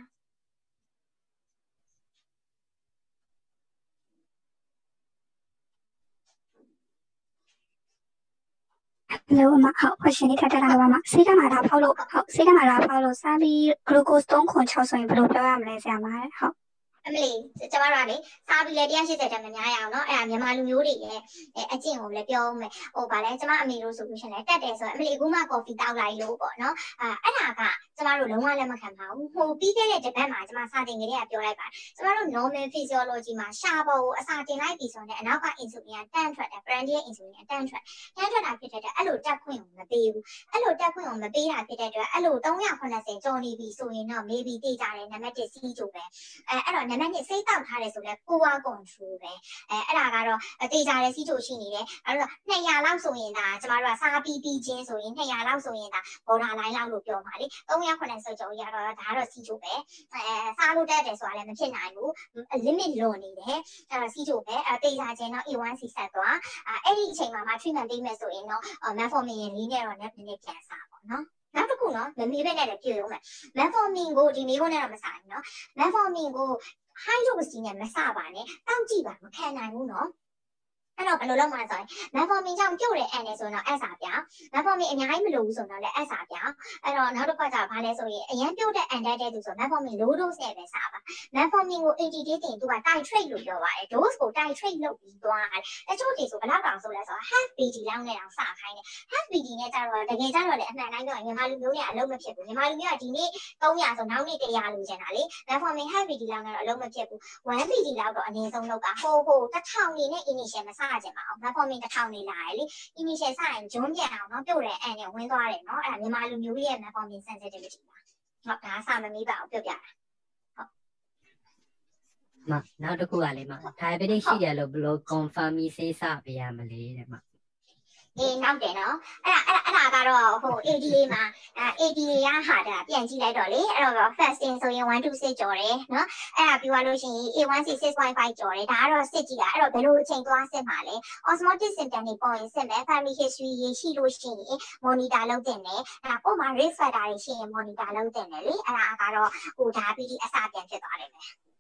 လို့အမဟုတ် question လေးထပ်ထပ်လာပါမဆေးကမှာဒါဖောက်လို့ဟုတ်ဆေးကမှာဒါဖောက်လို့စားပြီး glucose three point six ဆိုရင်ဘယ်လိုပြောရမလဲဆရာမဟုတ်အမလီကျမတို့ကလေစားပြီးလေone eightyတက်မများရအောင်เนาะအဲ့ဒါမြန်မာလူမျိုးတွေရဲ့အကျင့်ကိုလည်းပြောအောင်မယ်ဟိုဗာလဲကျမအမေတို့ဆိုလို့ရှင်လဲတက်တယ်ဆိုရင်အမလီအခုမှ coffee တောက်လိုက်လို့ပေါ့เนาะအဲအဲ့ဒါကကျမတို့လုံးဝလက်မခံပါဘူးဟိုပြီးခဲ့တဲ့တစ်ပတ်မှာကျမစာတင်ကလေးကပြောလိုက်ပါကျမတို့ normal physiology မှာရှာပေါ်ကိုအစာတင်လိုက်ပြီဆိုရင်အနောက်က insulin ကတန်းထွက်တယ် prandial insulin ကတန်းထွက်တန်းထွက်တာဖြစ်တဲ့အဲ့လိုတက်ခွင့်ကိုမပေးဘူးအဲ့လိုတက်ခွင့်ကိုမပေးတာဖြစ်တဲ့အတွက်အဲ့လိုthree eightyကျော်နေပြီဆိုရင်တော့ maybe တေးကြတယ်နံပါတ်oneစီးချိုပဲအဲအဲ့တော့နံပါတ်twoစိတ်တောက်ထားတယ်ဆိုလဲကိုဝါ control ပဲအဲအဲ့ဒါကတော့တေးကြတယ်စီးချိုရှိနေတယ်အဲ့တော့two hundredလောက်ဆိုရင်ဒါကျမတို့ကစားပြီးပြီးချင်းဆိုရင်two hundredလောက်ဆိုရင်ဒါ border line လောက်လို့ပြောပါလေthree eightyကျော်ရတော့ဒါကတော့စီးချိုပဲအဲစားလို့တက်တယ်ဆိုတာလည်းမဖြစ်နိုင်ဘူး limit လွန်နေတယ်အဲ့တော့စီးချိုပဲအဲတေးကြခြင်းတော့ A one C ဆက်သွားအဲ့ဒီအချိန်မှာမှ treatment ပေးမယ်ဆိုရင်တော့ metformin ရင်းလေးနဲ့တော့နည်းနည်းပြန်စားပါနော်နောက်တစ်ခုနော်မမေးပဲနဲ့လည်းပြောရုံပဲ metformin ကိုဒီမေးခွန်းနဲ့တော့မစားဘူးနော် metformin ကို high dose နဲ့မစပါနဲ့တောက်ကြည့်ပါမခံနိုင်ဘူးနော်အဲ့တော့ဘယ်လိုလုပ်မှလဲဆိုရင် metformin ကြောင့်ပြုတ်တဲ့အန်နေဆိုတော့ S စာပြ metformin အများကြီးမလိုဘူးဆိုတော့လည်း S စာပြအဲ့တော့နောက်တစ်ခါကျဘာလဲဆိုရင်အရင်ပြုတ်တဲ့အန်တဲ့သူဆို metformin low dose နဲ့ပဲစပါ metformin ကိုeighty day တင်သူက titrate လို့ပြောပါတယ် dose ကို titrate လုပ်ပြီးသွားတယ်တချို့တွေဆိုဘယ်လောက်တောင်ဆိုလဲဆိုတော့ half B D လောက်နဲ့တောင်စခိုင်းတယ် half B D နဲ့ကျတော့တကယ်ကျတော့လည်းအမှန်တိုင်းပြောရင်မြန်မာလူမျိုးတွေအလုံးမဖြစ်ဘူးမြန်မာလူမျိုးကဒီနေ့three hundredဆိုနောက်နေ့one hundredလိုချင်တာလေ metformin half B D လောက်နဲ့တော့အလုံးမဖြစ်ဘူးone B D လောက်တော့အနည်းဆုံးလောက်ကဟိုဟိုone thousandနေနဲ့ initial မစကြင်ပါအောင် metformin one thousandနေလာတယ်လေ initial စရင်ဂျွန်းပြန်အောင်နော်ပြုတ်တဲ့အန်နဲ့ဝင်သွားတယ်နော်အဲ့ဒါမြန်မာလူမျိုးရဲ့ metformin sensitivity ပါဟုတ်ဒါအစမမေးပါအောင်ပြုတ်ပြတာဟုတ်မနောက်တစ်ခုကလေမ diabetic ရှိတယ်လို့ဘယ်လို confirm ဆေးစပေးရမလဲတဲ့မအေးနောက်တယ်နော်အဲ့ဒါအဲ့ဒါအဲ့ဒါကတော့ဟို A D A မှာအဲ A D A ရဟာတာပြန်ကြည့်လိုက်တော့လေအဲ့တော့ fasting ဆိုရင်one twenty-sixကျော်တယ်နော်အဲ့ဒါပြီးသွားလို့ရှိရင် A one C six point fiveကျော်တယ်ဒါကတော့စစ်ကြည့်တာအဲ့တော့ဘယ်လိုအချိန်သွားစစ်မှာလဲ osmotic symptom တွေပေါ်ရင်စစ်မယ် family history ရရှိလို့ရှိရင် monitor လုပ်တင်တယ်အဲ့ပုံမှာ risk factor တွေရှိရင် monitor လုပ်တင်တယ်လေအဲ့ဒါကတော့ဟို diabetes အစပြန်ဖြစ်သွားတယ်ပဲ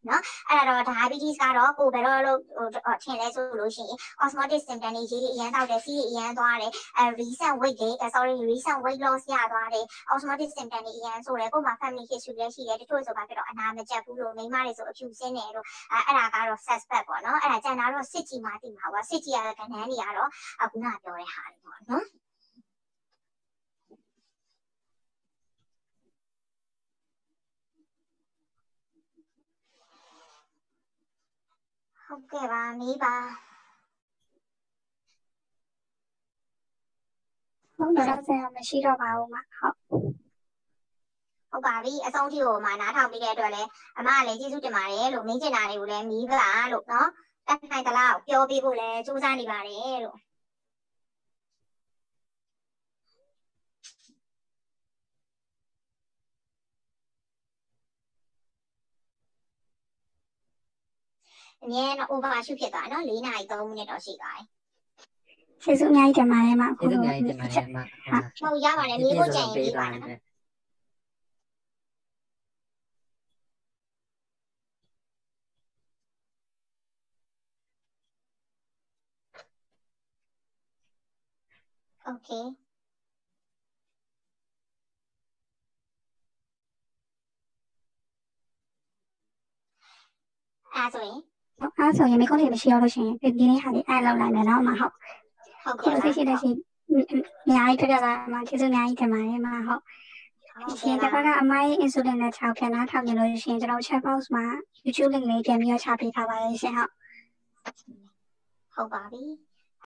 နော်အဲ့ဒါတော့ diabetes ကတော့ကိုဘယ်တော့လို့ဟိုထင်လဲဆိုလို့ရှိရင် osmotic symptom တွေရေးအရန်တောက်တယ်စီးအရန်သွားတယ်အဲ recent weight တွေ sorry recent weight loss ရသွားတယ် osmotic symptom တွေအရန်ဆိုတယ်ကိုမှ family history လည်းရှိတယ်တချို့ဆိုပါဖြစ်တော့အနာမကျက်ဘူးလို့မိမတွေဆိုအဖြူစင်းတယ်လို့အဲအဲ့ဒါကတော့ suspect ပေါ့နော်အဲ့ဒါကျန်တာတော့စစ်ကြည့်မှသိမှာပါစစ်ကြည့်ရတဲ့ကဏ္ဍတွေကတော့အခုနပြောတဲ့ဟာတွေပေါ့နော်ဟုတ်ကဲ့ပါမေးပါဟုတ်တော့ဆရာမရှိတော့ပါဘူးမဟုတ်ဟုတ်ပါပြီအဆုံးထိကိုမှနားထောင်ပြီးတဲ့အတွက်လည်းအမကလည်းကျေးဇူးတင်ပါတယ်လို့မင်းကျင်တာတွေကိုလည်းမီးပါလို့နော်တက်နိုင်သလားပြောပြဖို့လည်းစူးစမ်းနေပါတယ်လို့အမြဲတော့ overshoot ဖြစ်သွားနော်၄နာရီ၃မိနစ်တော့ရှိသွားတယ်ကျေးဇူးအများကြီးတင်ပါတယ်မအခုကျေးဇူးအများကြီးတင်ပါတယ်မဟုတ်ရပါတယ်မေးဖို့ကြံရင်ပြီးပါနော်โอเคအဲ့ဆိုရင်အဲ့ဆိုရင်မိကုန်းလေးမရှိတော့လို့ရှိရင်ဒီနေ့ဟာလေးအဲ့လောက်လိုက်မယ်နော်မဟုတ်ဟုတ်ကဲ့ပါသိရှိတဲ့ရှိအများကြီးပြပြပါမကျေးဇူးအများကြီးတင်ပါတယ်မဟုတ်ရှင်တစ်ခါကအမိုင်း insulin နဲ့ခြောက်ပြန်လာထောက်နေလို့ရှိရင်ကျွန်တော် chat box မှာ YouTube link လေးပြန်ပြီးတော့ချပေးထားပါတယ်ရှင်ဟုတ်ဟုတ်ပါပြီ